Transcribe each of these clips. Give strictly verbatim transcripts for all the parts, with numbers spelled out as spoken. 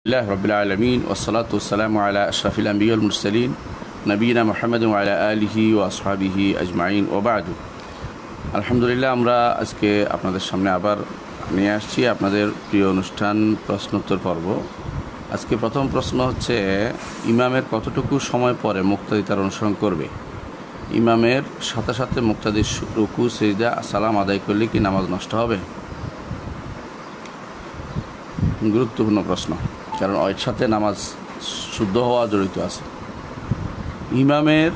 আল্লাহ রাব্বিল আলামিন ওয়াসসালাতু ওয়াসসালামু আলা আশরাফিল আম্বিয়া ওয়াল মুরসালিন নবিয়িনা মুহাম্মাদিন ওয়া আলা আলিহি ওয়া আসহাবিহি আজমাইন ওয়া বা'দু। আলহামদুলিল্লাহ, আমরা আজকে আপনাদের সামনে আবার নিয়ে আসছি আপনাদের প্রিয় অনুষ্ঠান প্রশ্নোত্তর পর্ব। আজকে প্রথম প্রশ্ন হচ্ছে, ইমামের কতটুকু সময় পরে মুক্তাদি তার অনুসরণ করবে? ইমামের সাথে সাথে মুক্তাদির রুকু সিজদা সালাম আদায় করলে কি নামাজ নষ্ট হবে? গুরুত্বপূর্ণ প্রশ্ন, কারণ এর সাথে নামাজ শুদ্ধ হওয়া জড়িত আছে। ইমামের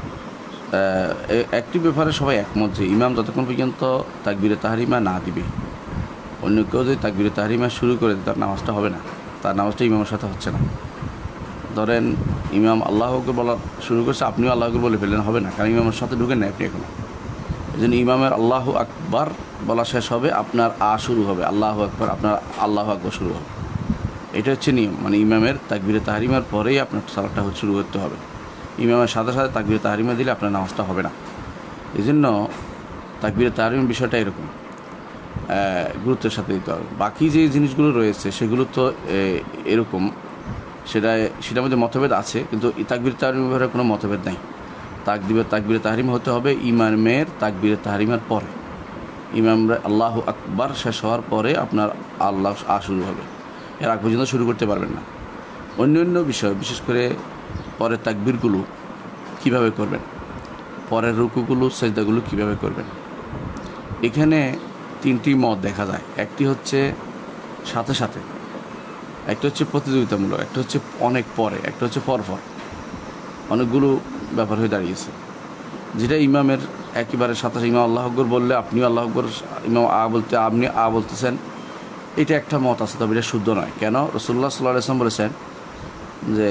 একটি ব্যাপারে সবাই একমত যে ইমাম যতক্ষণ পর্যন্ত তাকবীরে তাহরিমা না দিবে, অন্য কেউ যদি তাকবীরে তাহরিমা শুরু করে তার নামাজটা হবে না, তার নামাজটা ইমামের সাথে হচ্ছে না। ধরেন ইমাম আল্লাহ আকবার বলা শুরু করছে, আপনিও আল্লাহ আকবার বলে ফেললেন, হবে না, কারণ ইমামের সাথে ঢুকেন না আপনি এখনো। এই জন্য ইমামের আল্লাহ আকবার বলা শেষ হবে, আপনার আ শুরু হবে, আল্লাহ আকবার, আপনার আল্লাহ আকবার শুরু হবে। এটা হচ্ছে নিয়ম, মানে ইমামের তাকবীরে তাহরিমার পরেই আপনার সালাতটা শুরু করতে হবে। ইমামের সাথে সাথে তাকবীরে তাহরিমা দিলে আপনার নামাজটা হবে না। এই জন্য তাকবীরে তাহরিমের বিষয়টা এরকম গুরুত্বের সাথে দিতে হবে। বাকি যে জিনিসগুলো রয়েছে সেগুলো তো এরকম, সেটা সেটার মধ্যে মতভেদ আছে, কিন্তু তাকবীরে তাহরিমের ব্যাপারে কোনো মতভেদ নাই। তাকবীরে তাকবীরে তাহরিমা হতে হবে ইমামের তাকবীরে তাহরিমার পরে। ইমাম আল্লাহ আকবার শেষ হওয়ার পরে আপনার আল্লাহ আ শুরু হবে, এর আগ পর্যন্ত শুরু করতে পারবেন না। অন্য অন্য বিষয়, বিশেষ করে পরের তাকবীরগুলো কীভাবে করবেন, পরের রুকুগুলো সেজদাগুলো কীভাবে করবেন, এখানে তিনটি মত দেখা যায়। একটি হচ্ছে সাথে সাথে, একটা হচ্ছে প্রতিযোগিতামূলক, একটা হচ্ছে অনেক পরে, একটা হচ্ছে পরপর। অনেকগুলো ব্যাপার হয়ে দাঁড়িয়েছে। যেটা ইমামের একেবারে সাথে ইমাম আল্লাহ আকবার বললে আপনিও আল্লাহ আকবার, ইমাম আ বলতে আপনি আ বলতেছেন, এটা একটা মত আছে, তবে এটা শুদ্ধ নয়। কেন? রাসূলুল্লাহ সাল্লাল্লাহু আলাইহি ওয়াসাল্লাম বলেছেন যে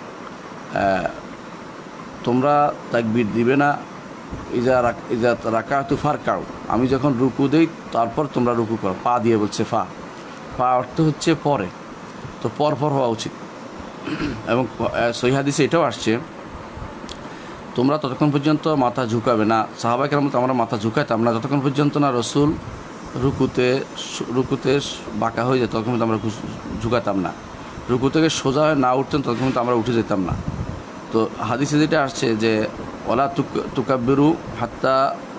তোমরা তাকবীর দিবে না ইজা ইজা রাকাতু ফারকাউ, আমি যখন রুকু দেই তারপর তোমরা রুকু করো। পা দিয়ে বলছে, ফা পা অর্থ হচ্ছে পরে, তো পর পর হওয়া উচিত। এবং সহিহ হাদিসে এটাও আসছে, তোমরা ততক্ষণ পর্যন্ত মাথা ঝুঁকাবে না। সাহাবা কেরাম তো আমরা মাথা ঝুঁকাইতাম না যতক্ষণ পর্যন্ত না রসুল রুকুতে রুকুতে বাঁকা হয়ে যেত, ততক্ষণ আমরা ঝুঁকাতাম না। রুকু থেকে সোজা হয়ে না উঠতেন ততক্ষণ তো আমরা উঠে যেতাম না। তো হাদিসে যেটা আসছে যে ওলা তুক তুকাব্বিরু হাত্তা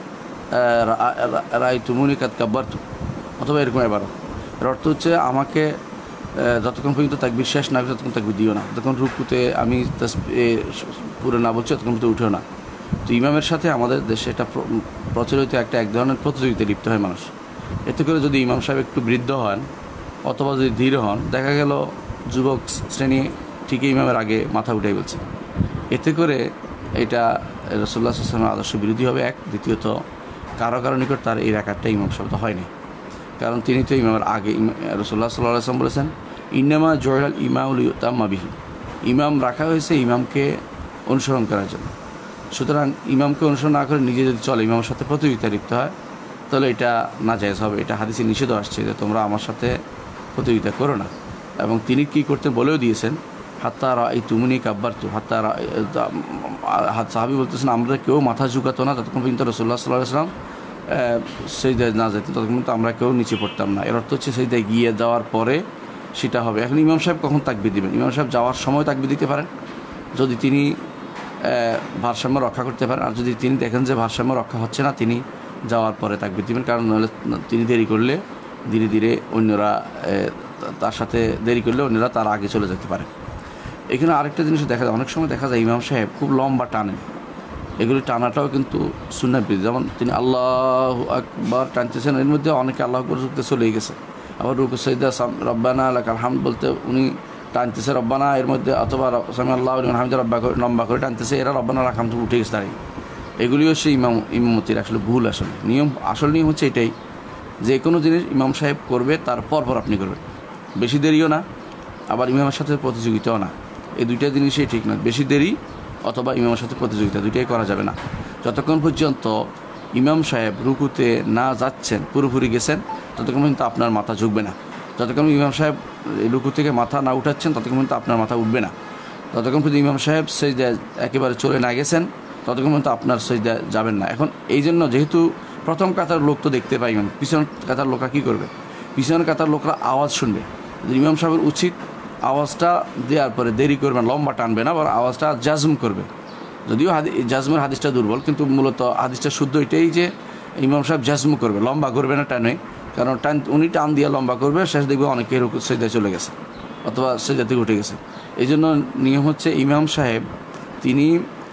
রাই তুমুনি কাত কাব্বার, অথবা এরকম এবারও এর অর্থ হচ্ছে আমাকে যতক্ষণ পর্যন্ত তাকবীর শেষ না ততক্ষণ তাকবীর দিও না, তখন রুকুতে আমি পুরো না বলছি ততক্ষণ পর্যন্ত উঠেও না। তো ইমামের সাথে আমাদের দেশে এটা প্রচলিত একটা এক ধরনের প্রতিযোগিতায় লিপ্ত হয় মানুষ। এতে করে যদি ইমাম সাহেব একটু বৃদ্ধ হন অথবা যদি ধীর হন, দেখা গেল যুবক শ্রেণী ঠিকই ইমামের আগে মাথা উঠাই বলছে। এতে করে এটা রাসূলুল্লাহ সাল্লাল্লাহু আলাইহি ওয়াসাল্লামের আদর্শ বিরোধী হবে এক। দ্বিতীয়ত কারো কারো নিকট তার এই রাকাতটা ইমাম শব্দ হয়নি, কারণ তিনি তো ইমামের আগে। রাসূলুল্লাহ সাল্লাল্লাহু আলাইহি ওয়াসাল্লাম বলেছেন, ইন্নামা জুইলাল ইমামু লিউতাম্মা বিহি, ইমাম রাখা হয়েছে ইমামকে অনুসরণ করার জন্য। সুতরাং ইমামকে অনুসরণ না করে নিজে যদি চলে, ইমামের সাথে প্রতিযোগিতা লিপ্ত হয়, তাহলে এটা নাজায়েজ হবে। এটা হাদিসে নিষেধ আসছে যে তোমরা আমার সাথে প্রতিযোগিতা করো না। এবং তিনি কী করতে বলেও দিয়েছেন, হাত্তা রাই তুমুনি কাব্বারতু, হাত্তা হাত সাহাবী বলতেছেন আমরা কেউ মাথা ঝুঁকাতো না যতক্ষণ পর্যন্ত রাসূলুল্লাহ সাল্লাল্লাহু আলাইহি ওয়াসাল্লাম সেজদায় না যেত, ততক্ষণ তো আমরা কেউ নিচে পড়তাম না। এর অর্থ হচ্ছে সেজদায় গিয়ে যাওয়ার পরে সেটা হবে। এখন ইমাম সাহেব কখন তাকবীর দিবেন? ইমাম সাহেব যাওয়ার সময় তাকবীর দিতে পারেন যদি তিনি ভারসাম্য রক্ষা করতে পারেন, আর যদি তিনি দেখেন যে ভারসাম্য রক্ষা হচ্ছে না, তিনি যাওয়ার পরে তাকবীর দিবেন। কারণ নাহলে তিনি দেরি করলে ধীরে ধীরে অন্যরা তার সাথে দেরি করলে অন্যরা তার আগে চলে যেতে পারে। এখানে আরেকটা জিনিস দেখা যায়, অনেক সময় দেখা যায় ইমাম সাহেব খুব লম্বা টানেন। এগুলি টানাটাও কিন্তু সুন্নাহ বিরোধী। যেমন তিনি আল্লাহু আকবার টানতেছেন, এর মধ্যে অনেকে আল্লাহু আকবার রুকুতে চলে গেছে, আবার রুকু সাজদা রব্বানা লাকাল হামদ বলতে উনি টানতেছে রব্বানা, এর মধ্যে অথবা সামি আল্লাহু লিমান হামিদা রব্বা করে লম্বা করে টানতেছে, এরা রব্বানা লাকাল হামদ উঠে গেছে দাঁড়িয়ে। এগুলিও সেই ইমাম ইমামতির আসলে ভুল। আসলে নিয়ম, আসল নিয়ম হচ্ছে এটাই, যে কোনো জিনিস ইমাম সাহেব করবে তার পরপর আপনি করবেন, বেশি দেরিও না, আবার ইমামের সাথে প্রতিযোগিতাও না। এই দুইটা জিনিসই ঠিক নয়, বেশি দেরি অথবা ইমামের সাথে প্রতিযোগিতা, দুইটাই করা যাবে না। যতক্ষণ পর্যন্ত ইমাম সাহেব রুকুতে না যাচ্ছেন, পুরোপুরি গেছেন, ততক্ষণ পর্যন্ত আপনার মাথা ঝুঁকবে না। যতক্ষণ ইমাম সাহেব রুকু থেকে মাথা না উঠাচ্ছেন ততক্ষণ পর্যন্ত আপনার মাথা উঠবে না। ততক্ষণ পর্যন্ত ইমাম সাহেব সেজদায় একেবারে চলে না গেছেন ততক্ষণ পর্যন্ত আপনার সেজদায় যাবেন না। এখন এই জন্য যেহেতু প্রথম কাতার লোক তো দেখতে পাইবেন, পিছন কাতার লোকরা কী করবে? পিছনের কাতার লোকরা আওয়াজ শুনবে। ইমাম সাহেবের উচিত আওয়াজটা দেওয়ার পরে দেরি করবে না, লম্বা টানবে না, আবার আওয়াজটা জাজম করবে। যদিও হাদি জাজমের হাদিসটা দুর্বল, কিন্তু মূলত হাদিসটা শুদ্ধ এটাই যে ইমাম সাহেব জাজম করবে, লম্বা করবে না টানে। কারণ টান উনি টান দিয়ে লম্বা করবে, শেষ দেখবে অনেকের সেজদায় চলে গেছে অথবা সেজদা থেকে উঠে গেছে। এই জন্য নিয়ম হচ্ছে ইমাম সাহেব তিনি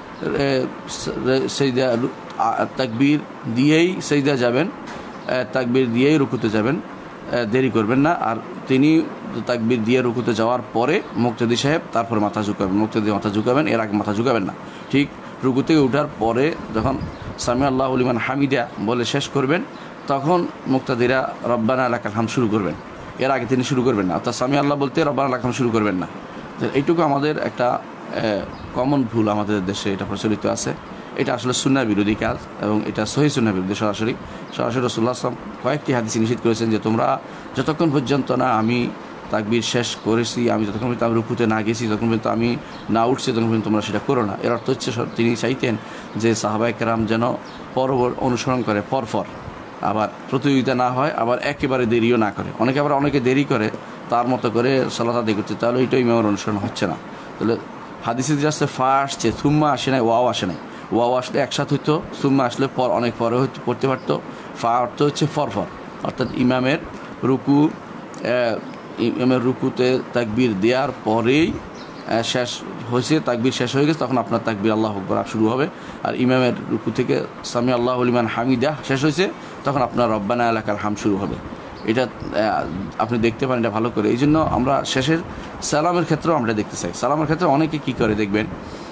সেজদা তাকবীর দিয়েই সেজদা যাবেন, তাকবীর দিয়েই রুকুতে যাবেন, দেরি করবেন না। আর তিনি তাকবীর দিয়ে রুকুতে যাওয়ার পরে মুক্তাদি সাহেব তারপর মাথা ঝুঁকাবেন, মুক্তাদি মাথা ঝুঁকাবেন, এর আগে মাথা ঝুঁকাবেন না। ঠিক রুকু থেকে ওঠার পরে যখন সামি আল্লাহু লিমান হামিদা বলে শেষ করবেন, তখন মুক্তাদিরা রব্বানা লাকাল হামদ শুরু করবেন, এর আগে তিনি শুরু করবেন না। অর্থাৎ সামি আল্লাহ বলতে রব্বানা লাকাল হামদ শুরু করবেন না। এইটুকু আমাদের একটা কমন ভুল আমাদের দেশে এটা প্রচলিত আছে। এটা আসলে সুন্নাহ বিরোধী কাজ এবং এটা সহিহ সুন্নাহ বিরোধী। সরাসরি সরাসরি রাসূলুল্লাহ সাল্লাল্লাহু আলাইহি ওয়াসাল্লাম কয়েকটি হাদিসে নিষেধ করেছেন যে তোমরা যতক্ষণ পর্যন্ত না আমি তাকবীর শেষ করেছি, আমি যতক্ষণ পর্যন্ত আমি রুকুতে না গেছি, যতক্ষণ পর্যন্ত আমি না উঠছি, ততক্ষণ পর্যন্ত তোমরা সেটা করো না। এর অর্থ হচ্ছে তিনি চাইতেন যে সাহাবায়ে কেরাম যেন পরপর অনুসরণ করে, পরপর, আবার প্রতিযোগিতা না হয়, আবার একেবারে দেরিও না করে। অনেকে আবার অনেকে দেরি করে তার মতো করে সালাত আদায় করতে, তাহলে এইটা ইমামের অনুসরণ হচ্ছে না। তাহলে হাদিসে যে আসছে ফা আসছে, সুম্মা আসে নাই, ওয়াও আসে নাই। ওয়াও আসলে একসাথে হইতো, সুম্মা আসলে পর অনেক পরে হইতে পড়তে পারতো। ফা অর্থ হচ্ছে ফরফর, অর্থাৎ ইমামের রুকু ইমামের রুকুতে তাকবীর দেওয়ার পরেই শেষ হয়েছে, তাকবীর শেষ হয়ে গেছে, তখন আপনার তাকবীর আল্লাহু আকবার শুরু হবে। আর ইমামের রুকু থেকে সামি আল্লাহু লিমান হামিদা শেষ হয়েছে, তখন আপনার রব্বানা লাকাল হামদ শুরু হবে। এটা আপনি দেখতে পারেন এটা ভালো করে। এই জন্য আমরা শেষের সালামের ক্ষেত্রেও আমরা দেখতে চাই। সালামের ক্ষেত্রে অনেকে কী করে দেখবেন,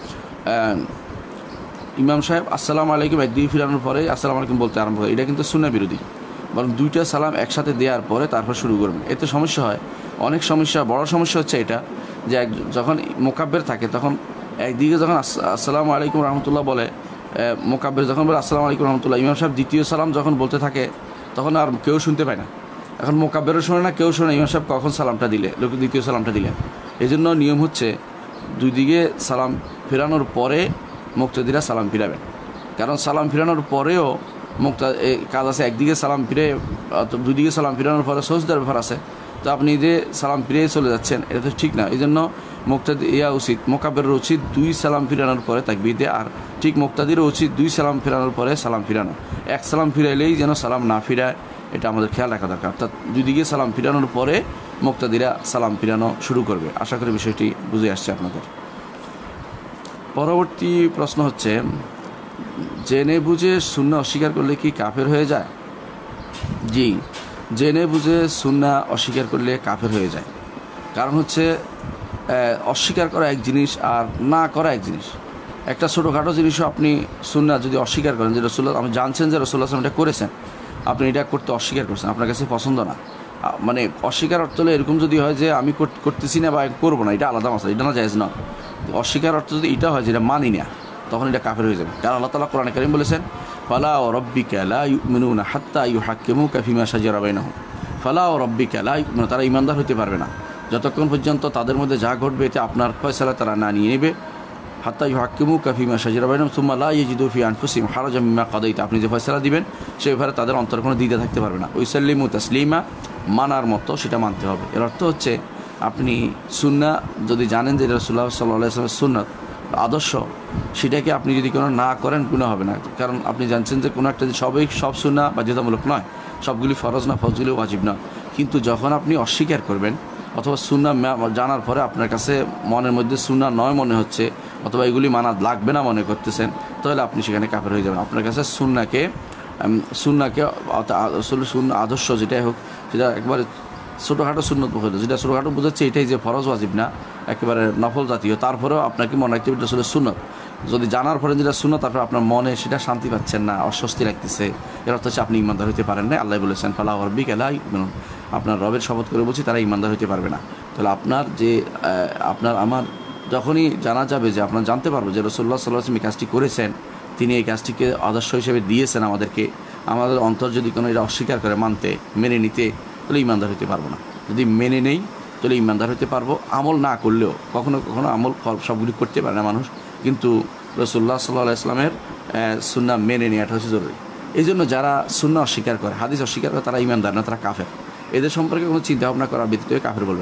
ইমাম সাহেব আসসালামু আলাইকুম একদিকে ফিরানোর পরে আসসালামু আলাইকুম বলতে আরম্ভ করে, এটা কিন্তু সুন্নাহ বিরোধী। বরং দুইটা সালাম একসাথে দেওয়ার পরে তারপর শুরু করবেন। এতে সমস্যা হয়, অনেক সমস্যা, বড় সমস্যা হচ্ছে এটা যে যখন মোকাব্বের থাকে তখন একদিকে যখন আসসালামু আলাইকুম রহমতুল্লাহ বলে, মোকাব্বের যখন বলে আসসালামু আলাইকুম রহমতুল্লাহ, ইমাম সাহেব দ্বিতীয় সালাম যখন বলতে থাকে তখন আর কেউ শুনতে পায় না। এখন মোকাব্বেরও শোনে না, কেউ শোনে ইমাম সাহেব কখন সালামটা দিলে, লোক দ্বিতীয় সালামটা দিলেন। এই জন্য নিয়ম হচ্ছে দুই দিকে সালাম ফেরানোর পরে মুক্তাদিরা সালাম ফিরাবেন। কারণ সালাম ফিরানোর পরেও মুক্তা কাজ আছে, একদিকে সালাম ফিরে দুই দিকে সালাম ফিরানোর পরে সজদার ব্যাপার আছে। তো আপনি যে সালাম ফিরে চলে যাচ্ছেন, এটা তো ঠিক না। এই জন্য মুক্তাদি ইয়া উচিত, মোকাব্বেরের উচিত দুই সালাম ফিরানোর পরে তাকবীর দেয়া, আর ঠিক মুক্তাদিরও উচিত দুই সালাম ফিরানোর পরে সালাম ফিরানো। এক সালাম ফিরাইলেই যেন সালাম না ফিরায়, এটা আমাদের খেয়াল রাখা দরকার। অর্থাৎ দুই দিকে সালাম ফিরানোর পরে মুক্তাদিরা সালাম ফিরানো শুরু করবে। আশা করি বিষয়টি বুঝে আসছে আপনাদের। পরবর্তী প্রশ্ন হচ্ছে, জেনে বুঝে সুন্নাহ অস্বীকার করলে কি কাফের হয়ে যায়? জি, জেনে বুঝে সুন্নাহ অস্বীকার করলে কাফের হয়ে যায়। কারণ হচ্ছে অস্বীকার করা এক জিনিস আর না করা এক জিনিস। একটা ছোটোখাটো জিনিসও আপনি সুন্নাহ যদি অস্বীকার করেন, যে রাসূলুল্লাহ আপনি জানছেন যে রাসূলুল্লাহ সাল্লাল্লাহু আলাইহি ওয়াসাল্লাম এটা করেছেন, আপনি এটা করতে অস্বীকার করছেন, আপনার কাছে পছন্দ না। মানে অস্বীকার অর্থ হলে এরকম যদি হয় যে আমি করতেছি না বা করবো না, এটা আলাদা মাসলা, এটা না জায়েজ না। অস্বীকার অর্থ যদি এটা হয় যেটা মানি না, তখন এটা কাফের হয়ে যাবে। কারণ আল্লাহ তাআলা কোরআনে কারীম বলেছেন, ফালা ওয়া রাব্বিকা লা ইউমিনুনা হাত্তা ইউহাক্কিমুকা ফিমা শাজারা বাইনাহুম। ফালা ওয়া রাব্বিকা লা ইউমিনুনা, তারা ঈমানদার হতে পারবে না যতক্ষণ পর্যন্ত তাদের মধ্যে যা ঘটবে এতে আপনার ফয়সালা তারা না নিয়ে নেবে। হাত্তা ইউহাক্কিমুকা ফিমা শাজারা বাইনাহুম সুম্মা লা ইয়াজিদু ফি আনফুসিহিম হারাজাম মিম্মা কাদাইতা, আপনি যে ফয়সালা দিবেন সেই ব্যাপারে তাদের অন্তরে কোনো দ্বিধা থাকতে পারবে না। ওয়াইসাল্লিমু তাসলিমা, মানার মতো সেটা মানতে হবে। এর অর্থ হচ্ছে আপনি সুন্নাহ যদি জানেন যে রাসূলুল্লাহ সাল্লাল্লাহু আলাইহি ওয়াসাল্লামের সুন্নাত আদর্শ, সেটাকে আপনি যদি কোনো না করেন গুনাহ হবে না। কারণ আপনি জানছেন যে কোনো একটা সবই সব সুন্নাহ বাধ্যতামূলক নয়, সবগুলি ফরজ না, ফরজগুলি ওয়াজিব না। কিন্তু যখন আপনি অস্বীকার করবেন অথবা সুন্নাহ জানার পরে আপনার কাছে মনের মধ্যে সুন্নাহ নয় মনে হচ্ছে অথবা এগুলি মানা লাগবে না মনে করতেছেন, তাহলে আপনি সেখানে কাফের হয়ে যাবেন। আপনার কাছে সুন্নাহকে সুন্নাহকে সুন্নাহ আদর্শ যেটাই হোক, সেটা একবারে ছোটোখাটো সুন্নত হইল, যেটা ছোটোখাটো বোঝাচ্ছে এটাই যে ফরজ ওয়াজিব না, একেবারে নফল জাতীয়, তারপরেও আপনাকে মনে রাখতে হবে এটা আসলে সুন্নত। যদি জানার পরে যেটা সুন্নত তারপরে আপনার মনে সেটা শান্তি পাচ্ছেন না, অস্বস্তি লাগতেছে, এর অর্থ হচ্ছে আপনি ঈমানদার হইতে পারেন না। আল্লাহ বলেছেন ফালা ওয়া রাব্বিকা লা ইউমিনুন, আপনার রবের শপথ করে বলছি তারা ঈমানদার হইতে পারবে না। তাহলে আপনার যে আপনার আমার যখনই জানা যাবে যে আপনার জানতে পারবো যে রাসূলুল্লাহ সাল্লাল্লাহু আলাইহি ওয়াসাল্লাম এই কাজটি করেছেন, তিনি এই কাজটিকে আদর্শ হিসেবে দিয়েছেন আমাদেরকে, আমাদের অন্তর যদি কোনো এটা অস্বীকার করে মানতে মেনে নিতে, তাহলে ঈমানদার হইতে পারবো না। যদি মেনে নেই তাহলে ঈমানদার হইতে পারবো। আমল না করলেও কখনো কখনো আমল সবগুলি করতে পারে না মানুষ, কিন্তু রাসূলুল্লাহ সাল্লাল্লাহু আলাইহি ওয়াসাল্লামের সুন্নাহ মেনে নেওয়াটা হচ্ছে জরুরি। এই জন্য যারা সুন্নাহ অস্বীকার করে, হাদিস অস্বীকার করে, তারা ঈমানদার না, তারা কাফের। এদের সম্পর্কে কোনো চিন্তা ভাবনা করার ব্যতীত কাফের বলবেন।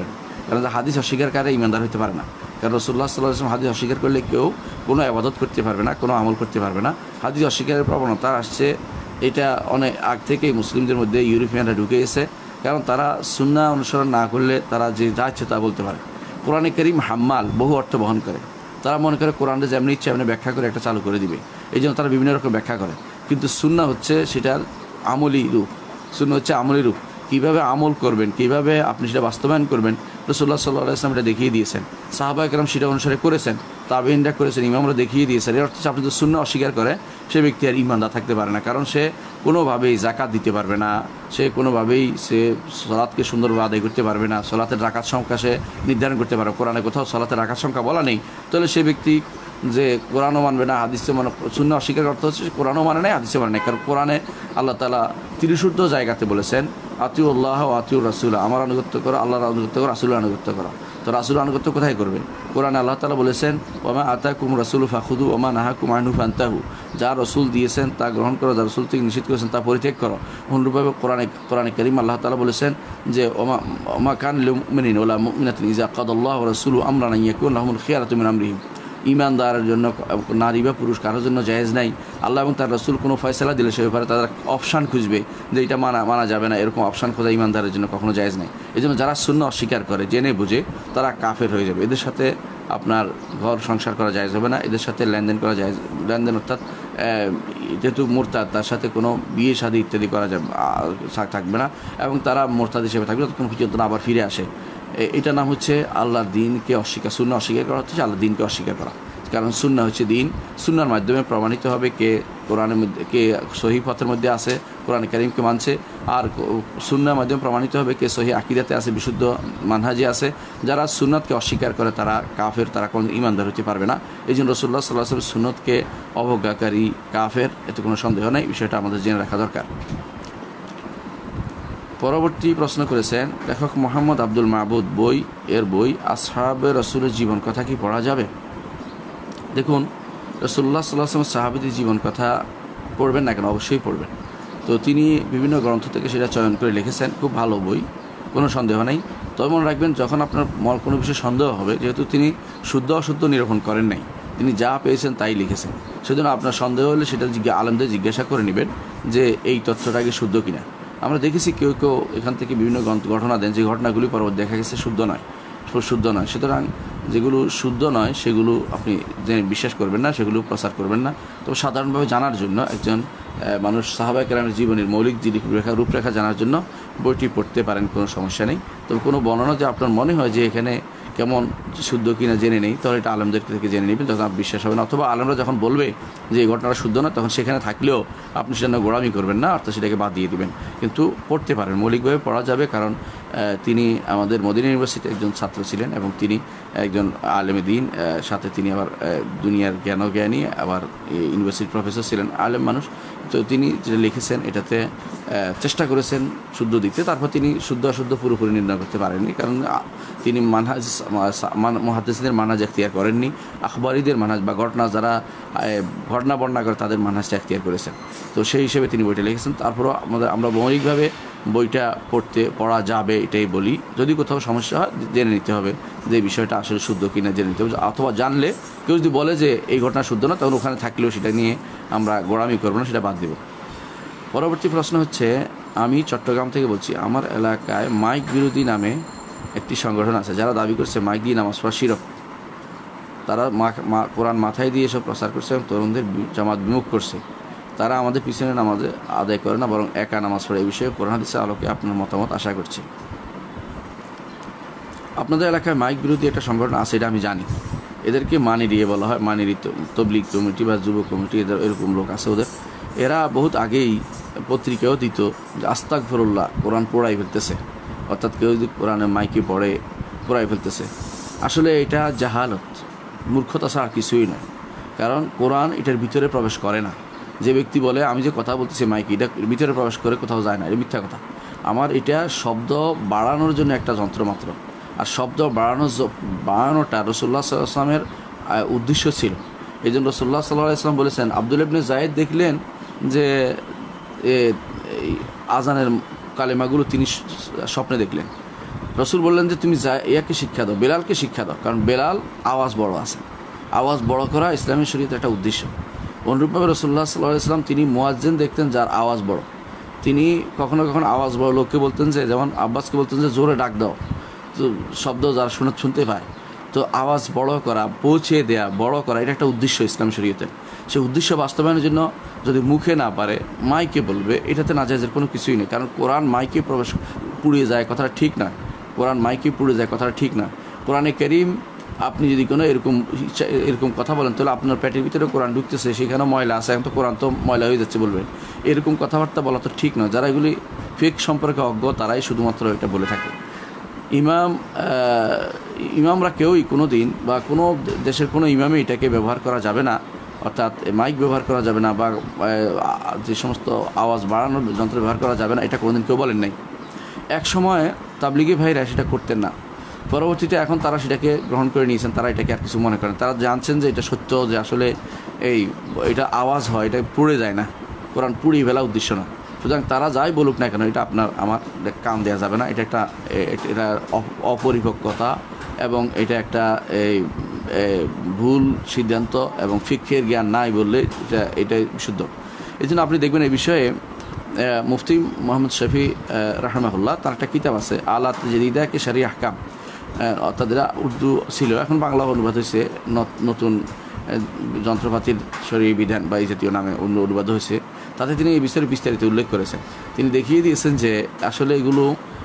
কারণ হাদিস অস্বীকারকারী ইমানদার হতে পারে না। কারণ রাসূলুল্লাহ সাল্লাল্লাহু আলাইহি ওয়াসাল্লাম হাদিস অস্বীকার করলে কেউ কোনো ইবাদত করতে পারবে না, কোনো আমল করতে পারবে না। হাদিস অস্বীকারের প্রবণতা আসছে, এটা অনেক আগ থেকেই মুসলিমদের মধ্যে ইউরোপিয়ানরা ঢুকে গেছে। কারণ তারা সুন্নাহ অনুসরণ না করলে তারা যে যা ইচ্ছে তা বলতে পারে। কোরআনে কারীম হাম্মাল, বহু অর্থ বহন করে। তারা মনে করে কোরআনটা যেমনি ইচ্ছে এমনি ব্যাখ্যা করে একটা চালু করে দিবে, এই জন্য তারা বিভিন্ন রকম ব্যাখ্যা করে। কিন্তু সুন্নাহ হচ্ছে সেটার আমলি রূপ। সুন্নাহ হচ্ছে আমলি রূপ, কীভাবে আমল করবেন, কীভাবে আপনি সেটা বাস্তবায়ন করবেন, রাসূলুল্লাহ সাল্লাল্লাহু আলাইহি ওয়াসাল্লাম এটা দেখিয়ে দিয়েছেন, সাহাবায়ে কেরাম সেটা অনুসারে করেছেন, তাবেঈনরা করেছেন, ইমামরা দেখিয়ে দিয়েছেন। এর অর্থ হচ্ছে আপনি যদি সুন্নাহ অস্বীকার করে সে ব্যক্তি আর ঈমানদার থাকতে পারে না। কারণ সে কোনোভাবেই যাকাত দিতে পারবে না, সে কোনোভাবেই সে সলাতকে সুন্দরভাবে আদায় করতে পারবে না, সলাতের রাকাত সংখ্যা সে নির্ধারণ করতে পারবে। কোরআনে কোথাও সলাতের রাকাত সংখ্যা বলা নেই, তাহলে সে ব্যক্তি যে কোরআনও মানবে না, হাদিসে মানে সুন্নাহ অস্বীকার অর্থ হচ্ছে কোরআনও মানে নাই, হাদিসে মানে নাই। কারণ কোরআনে আল্লাহ তাআলা ত্রিশুদ্ধ জায়গাতে বলেছেন আতিউল্লাহ ও আতিউর রাসূল, আমার আনুগত্য করো, আল্লাহর আনুগত্য করো, রাসূলের আনুগত্য করো। তো রাসূলের আনুগত্য কোথায় করবে? কোরআনে আল্লাহ তাআলা বলেছেন ওমা আতাকুম রাসূলু ফাখুযু ওমা নাহাকুম আনহু ফান্তাহু, যা রাসূল দিয়েছেন তা গ্রহণ করো, যা রাসূল থেকে নিষেধ করেছেন তা পরিত্যাগ করো। অনুরূপভাবে কোরআনে কোরআনে কারীম আল্লাহ তাআলা বলেছেন যে ওমা ওমা কান লিল মুমিনিন ওয়ালা মুমিনাতিন ইযা কাদাল্লাহু ওয়া রাসূলুহু আমরান আন ইয়াকুনা লাহুমুল খিয়ারাতু মিন আমরিহিম। ঈমানদারের জন্য নারী বা পুরুষ কারোর জন্য জায়েজ নাই, আল্লাহ এবং তার রাসূল কোনো ফয়সালা দিলে সে ব্যাপারে তারা অপশান খুঁজবে যে এটা মানা মানা যাবে না, এরকম অপশান খোঁজা ঈমানদারের জন্য কখনো জায়েজ নাই। এই জন্য যারা সুন্নাহ অস্বীকার করে জেনে বুঝে তারা কাফের হয়ে যাবে। এদের সাথে আপনার ঘর সংসার করা জায়েজ হবে না, এদের সাথে লেনদেন করা জায়েজ, লেনদেন অর্থাৎ যেহেতু মুরতাদ তার সাথে কোনো বিয়ে শাদী ইত্যাদি করা যাবে থাকবে না, এবং তারা মুরতাদ হিসেবে থাকবে যতক্ষণ পর্যন্ত না আবার ফিরে আসে। এটা নাম হচ্ছে আল্লাহর দিনকে অস্বীকার, সুন্নাহ অস্বীকার করা হচ্ছে আল্লাহর দিনকে অস্বীকার করা। কারণ সুন্নাহ হচ্ছে দিন, সুন্নাহর মাধ্যমে প্রমাণিত হবে কে কোরআনের মধ্যে, কে সহিহ পথের মধ্যে আছে, কোরআন কারীমকে মানছে, আর সুন্নাহর মাধ্যমে প্রমাণিত হবে কে সহিহ আকীদাতে আছে, বিশুদ্ধ মানহাজে আছে। যারা সুন্নাতকে অস্বীকার করে তারা কাফের, তারা কোনো ঈমানদার হতে পারবে না। এই জন্য রাসূলুল্লাহ সাল্লাল্লাহু আলাইহি ওয়াসাল্লাম সুন্নাতকে অবজ্ঞাকারী কাফের, এতে কোনো সন্দেহ নেই। বিষয়টা আমাদের জেনে রাখা দরকার। পরবর্তী প্রশ্ন করেছেন লেখক মোহাম্মদ আব্দুল মাহবুদ, বই এর বই আসহাবে রাসূলের জীবন কথা কি পড়া যাবে? দেখুন, রাসূলুল্লাহ সাল্লাল্লাহু আলাইহি ওয়াসাল্লাম সাহাবীদের জীবন কথা পড়বেন না কেন? অবশ্যই পড়বেন। তো তিনি বিভিন্ন গ্রন্থ থেকে সেটা চয়ন করে লিখেছেন, খুব ভালো বই, কোনো সন্দেহ নেই। তবে মনে রাখবেন, যখন আপনার মন কোনো বিষয়ে সন্দেহ হবে, যেহেতু তিনি শুদ্ধ অশুদ্ধ নিরূপণ করেন নাই, তিনি যা পেয়েছেন তাই লিখেছেন, সেজন্য আপনার সন্দেহ হলে সেটা আলেমদের জিজ্ঞাসা করে নেবেন যে এই তথ্যটা কি শুদ্ধ কিনা। আমরা দেখেছি কেউ কেউ এখান থেকে বিভিন্ন ঘটনা দেন, যে ঘটনাগুলি পরবর্তী দেখা গেছে শুদ্ধ নয়, শুদ্ধ নয়। সুতরাং যেগুলো শুদ্ধ নয় সেগুলো আপনি বিশ্বাস করবেন না, সেগুলো প্রচার করবেন না। তবে সাধারণভাবে জানার জন্য একজন মানুষ সাহাবায়ে কেরামের জীবনের মৌলিক যে রূপরেখা রূপরেখা জানার জন্য বইটি পড়তে পারেন, কোনো সমস্যা নেই। তবে কোনো বর্ণনা যে আপনার মনে হয় যে এখানে কেমন শুদ্ধ কিনা জেনে নেই, তাহলে এটা আলেমদের থেকে জেনে নেবেন, তখন আপনার বিশ্বাস হবে না। অথবা আলেমরা যখন বলবে যে এই ঘটনাটা শুদ্ধ না, তখন সেখানে থাকলেও আপনি সেটা গোড়ামি করবেন না, অর্থাৎ সেটাকে বাদ দিয়ে দিবেন। কিন্তু পড়তে পারেন, মৌলিকভাবে পড়া যাবে, কারণ তিনি আমাদের মদিনা ইউনিভার্সিটির একজন ছাত্র ছিলেন এবং তিনি একজন আলেমে দ্বীন, সাথে তিনি আবার দুনিয়ার জ্ঞানও জ্ঞানী, আবার ইউনিভার্সিটির প্রফেসর ছিলেন, আলেম মানুষ। তো তিনি যেটা লিখেছেন এটাতে চেষ্টা করেছেন শুদ্ধ দিতে, তারপর তিনি শুদ্ধ অশুদ্ধ পুরোপুরি নির্ণয় করতে পারেননি, কারণ তিনি মানহাজ মুহাদ্দিসিনদের মানহাজ এখতিয়ার করেননি, আখবারীদের মানহাজ বা ঘটনা যারা ঘটনা বর্ণনা করে তাদের মানহাজটা এখতিয়ার করেছেন। তো সেই হিসেবে তিনি বইটা লিখেছেন। তারপরও আমাদের আমরা মৌলিকভাবে বইটা পড়তে পড়া যাবে এটাই বলি। যদি কোথাও সমস্যা হয় জেনে নিতে হবে যে বিষয়টা আসলে শুদ্ধ কিনা জেনে নিতে হবে, অথবা জানলে কেউ যদি বলে যে এই ঘটনা শুদ্ধ না, তখন ওখানে থাকলেও সেটা নিয়ে আমরা গোড়ামি করবো না, সেটা বাদ দেব। পরবর্তী প্রশ্ন হচ্ছে, আমি চট্টগ্রাম থেকে বলছি, আমার এলাকায় মাইক বিরোধী নামে একটি সংগঠন আছে যারা দাবি করছে মাইক দিয়ে নামাজ পড়া শিরক। তারা মা কোরআন মাথায় দিয়ে এসব প্রচার করছে এবং তরুণদের জামাত বিমুখ করছে। তারা আমাদের পিছনে নামাজে আদায় করে না, বরং একা নামাজ পড়ে। এই বিষয়ে কোরআন হাদিসের আলোকে আপনার মতামত আশা করছি। আপনাদের এলাকায় মাইক বিরোধী একটা সংগঠন আছে, এটা আমি জানি। এদেরকে মানি দিয়ে বলা হয়, মানির তবলিগ কমিটি বা যুব কমিটি, এদের এরকম লোক আছে ওদের। এরা বহুত আগেই পত্রিকাও দিত যে আস্তাগফিরুল্লাহ, কোরআন পড়াই ফেলতেছে, অর্থাৎ কেউ যদি কোরআনে মাইকে পড়ে পড়াই ফেলতেছে। আসলে এটা জাহালত, মূর্খতা ছাড়া কিছুই নয়। কারণ কোরআন এটার ভিতরে প্রবেশ করে না। যে ব্যক্তি বলে আমি যে কথা বলতেছি মাইকে, এটা ভিতরে প্রবেশ করে কোথাও যায় না, এটা মিথ্যা কথা। আমার এটা শব্দ বাড়ানোর জন্য একটা যন্ত্র মাত্র, আর শব্দ বাড়ানো বাড়ানোটা রাসূলুল্লাহ সাল্লাল্লাহু আলাইহি ওয়াসাল্লামের উদ্দেশ্য ছিল। এই জন্য রাসূলুল্লাহ সাল্লাল্লাহু আলাইহি ওয়াসাল্লাম বলেছেন, আব্দুল্লাহ ইবনে যায়েদ দেখলেন যে আজানের কালেমাগুলো তিনি স্বপ্নে দেখলেন। রসুল বললেন যে তুমি যা ইয়াকে শিক্ষা দাও, বেলালকে শিক্ষা দাও, কারণ বেলাল আওয়াজ বড় আছে। আওয়াজ বড় করা ইসলামী শরীয়তের একটা উদ্দেশ্য। অনুরূপভাবে রাসূলুল্লাহ সাল্লাল্লাহু আলাইহি ওয়াসাল্লাম তিনি মুয়াজ্জিন দেখতেন যার আওয়াজ বড়, তিনি কখনো কখনো আওয়াজ বড় লোককে বলতেন যে, যেমন আব্বাসকে বলতেন যে জোরে ডাক দাও, তো শব্দ যারা শুনে শুনতে পায়। তো আওয়াজ বড় করা, পৌঁছে দেয়া, বড় করা, এটা একটা উদ্দেশ্য ইসলাম শরীয়তের। সেই উদ্দেশ্য বাস্তবায়নের জন্য যদি মুখে না পারে মাইকে বলবে, এটাতে নাজায়েজের কোনো কিছুই নেই। কারণ কোরআন মাইকে প্রবেশ পুড়িয়ে যায় কথাটা ঠিক না, কোরআন মাইকে পুড়ে যায় কথাটা ঠিক না। কোরআনে কারীম আপনি যদি কোনো এরকম এরকম কথা বলেন তাহলে আপনার পেটের ভিতরে কোরআন ঢুকতেছে, সেখানেও ময়লা আছে, এখন তো কোরআন তো ময়লা হয়ে যাচ্ছে বলবেন, এরকম কথাবার্তা বলা তো ঠিক নয়। যারা এগুলি ফেক সম্পর্কে অজ্ঞ তারাই শুধুমাত্র এটা বলে থাকে। ইমাম ইমামরা কেউই কোনো দিন বা কোনো দেশের কোনো ইমামে এটাকে ব্যবহার করা যাবে না, অর্থাৎ মাইক ব্যবহার করা যাবে না বা যে সমস্ত আওয়াজ বাড়ানোর যন্ত্র ব্যবহার করা যাবে না, এটা কোনোদিন কেউ বলেন নাই। এক সময় তাবলিগি ভাইরা সেটা করতেন না, পরবর্তীতে এখন তারা সেটাকে গ্রহণ করে নিয়েছেন, তারা এটাকে আর কিছু মনে করেন। তারা জানছেন যে এটা সত্য, যে আসলে এই এটা আওয়াজ হয়, এটা পুড়ে যায় না, কোরআন পুড়িয়ে ফেলা উদ্দেশ্য না। সুতরাং তারা যাই বলুক না কেন, এটা আপনার আমার কান দেওয়া যাবে না, এটা একটা এটা অপরিপক্কতা এবং এটা একটা এই ভুল সিদ্ধান্ত এবং ফিকহের জ্ঞান নাই বললে এটা এটাই বিশুদ্ধ। এই জন্য আপনি দেখবেন এই বিষয়ে মুফতি মোহাম্মদ শফি রাহমাহুল্লাহ তার একটা কিতাব আছে আলা তাজরিদা কে শরঈ আহকাম, অর্থাৎ এরা উর্দু ছিল, এখন বাংলা অনুবাদ হয়েছে, নতুন যন্ত্রপাতির শরীর বিধান বা এই জাতীয় নামে অনুবাদ হয়েছে। তাতে তিনি এই বিষয়ে বিস্তারিত উল্লেখ করেছেন। তিনি দেখিয়ে দিয়েছেন যে আসলে এগুলো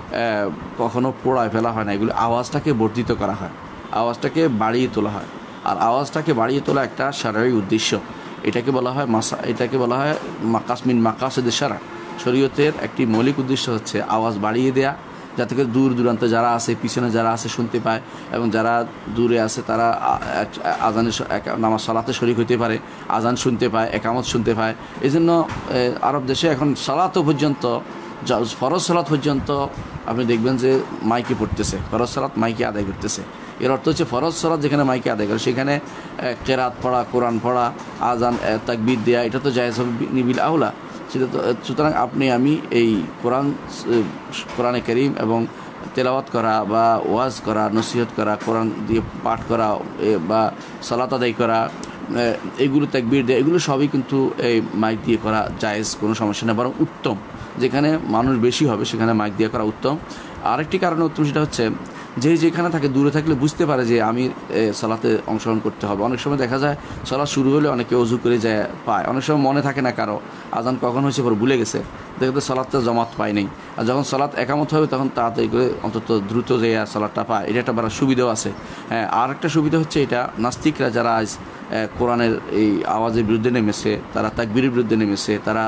কখনো পোড়ায় ফেলা হয় না, এগুলো আওয়াজটাকে বর্ধিত করা হয়, আওয়াজটাকে বাড়িয়ে তোলা হয়। আর আওয়াজটাকে বাড়িয়ে তোলা একটা শারঈ উদ্দেশ্য, এটাকে বলা হয় মাসা এটাকে বলা হয় মাকাসমিন মাকাসিদে শারঈ। শরীয়তের একটি মৌলিক উদ্দেশ্য হচ্ছে আওয়াজ বাড়িয়ে দেয়া, যাতে করে দূর দূরান্তে যারা আছে, পিছনে যারা আছে শুনতে পায়, এবং যারা দূরে আছে তারা আজানের নামাজ সালাতে শরীক হইতে পারে, আজান শুনতে পায়, একামত শুনতে পায়। এই জন্য আরব দেশে এখন সালাতও পর্যন্ত, ফরজ সালাত পর্যন্ত আপনি দেখবেন যে মাইকে পড়তেছে, ফরজ সালাত মাইকে আদায় করতেছে। এর অর্থ হচ্ছে ফরজ সালাত যেখানে মাইকে আদায় করে সেখানে কেরাত পড়া, কোরআন পড়া, আজান তাকবীর দেয়া, এটা তো জায়েজ হবে নিবিল আউলা। সুতরাং আপনি আমি এই কোরআন কোরআনে কারীম এবং তেলাওয়াত করা বা ওয়াজ করা, নসিহত করা, কোরআন দিয়ে পাঠ করা বা সালাত আদায় করা, এগুলো তাকবীর দেয়া, এগুলো সবই কিন্তু এই মাইক দিয়ে করা জায়েজ, কোনো সমস্যা নেই, বরং উত্তম। যেখানে মানুষ বেশি হবে সেখানে মাইক দিয়ে করা উত্তম। আরেকটি কারণ উত্তম, সেটা হচ্ছে যে যেখানে থাকে দূরে থাকলে বুঝতে পারে যে আমি সালাতে অংশগ্রহণ করতে হবে। অনেক সময় দেখা যায় সালাত শুরু হলে অনেকে অজু করে যায় পায়, অনেক সময় মনে থাকে না কারো আজান কখন হয়েছে পরে ভুলে গেছে, দেখতে সালাতটা জমাত পায় নেই। আর যখন সালাত একামত হবে তখন তাড়াতাড়ি করে অন্তত দ্রুত যে সালাতটা পায়, এটা একটা বড় সুবিধাও আছে। হ্যাঁ, আর একটা সুবিধা হচ্ছে এটা নাস্তিকরা যারা আজ কোরআনের এই আওয়াজের বিরুদ্ধে নেমেছে, তারা তাকবীরের বিরুদ্ধে নেমেছে, তারা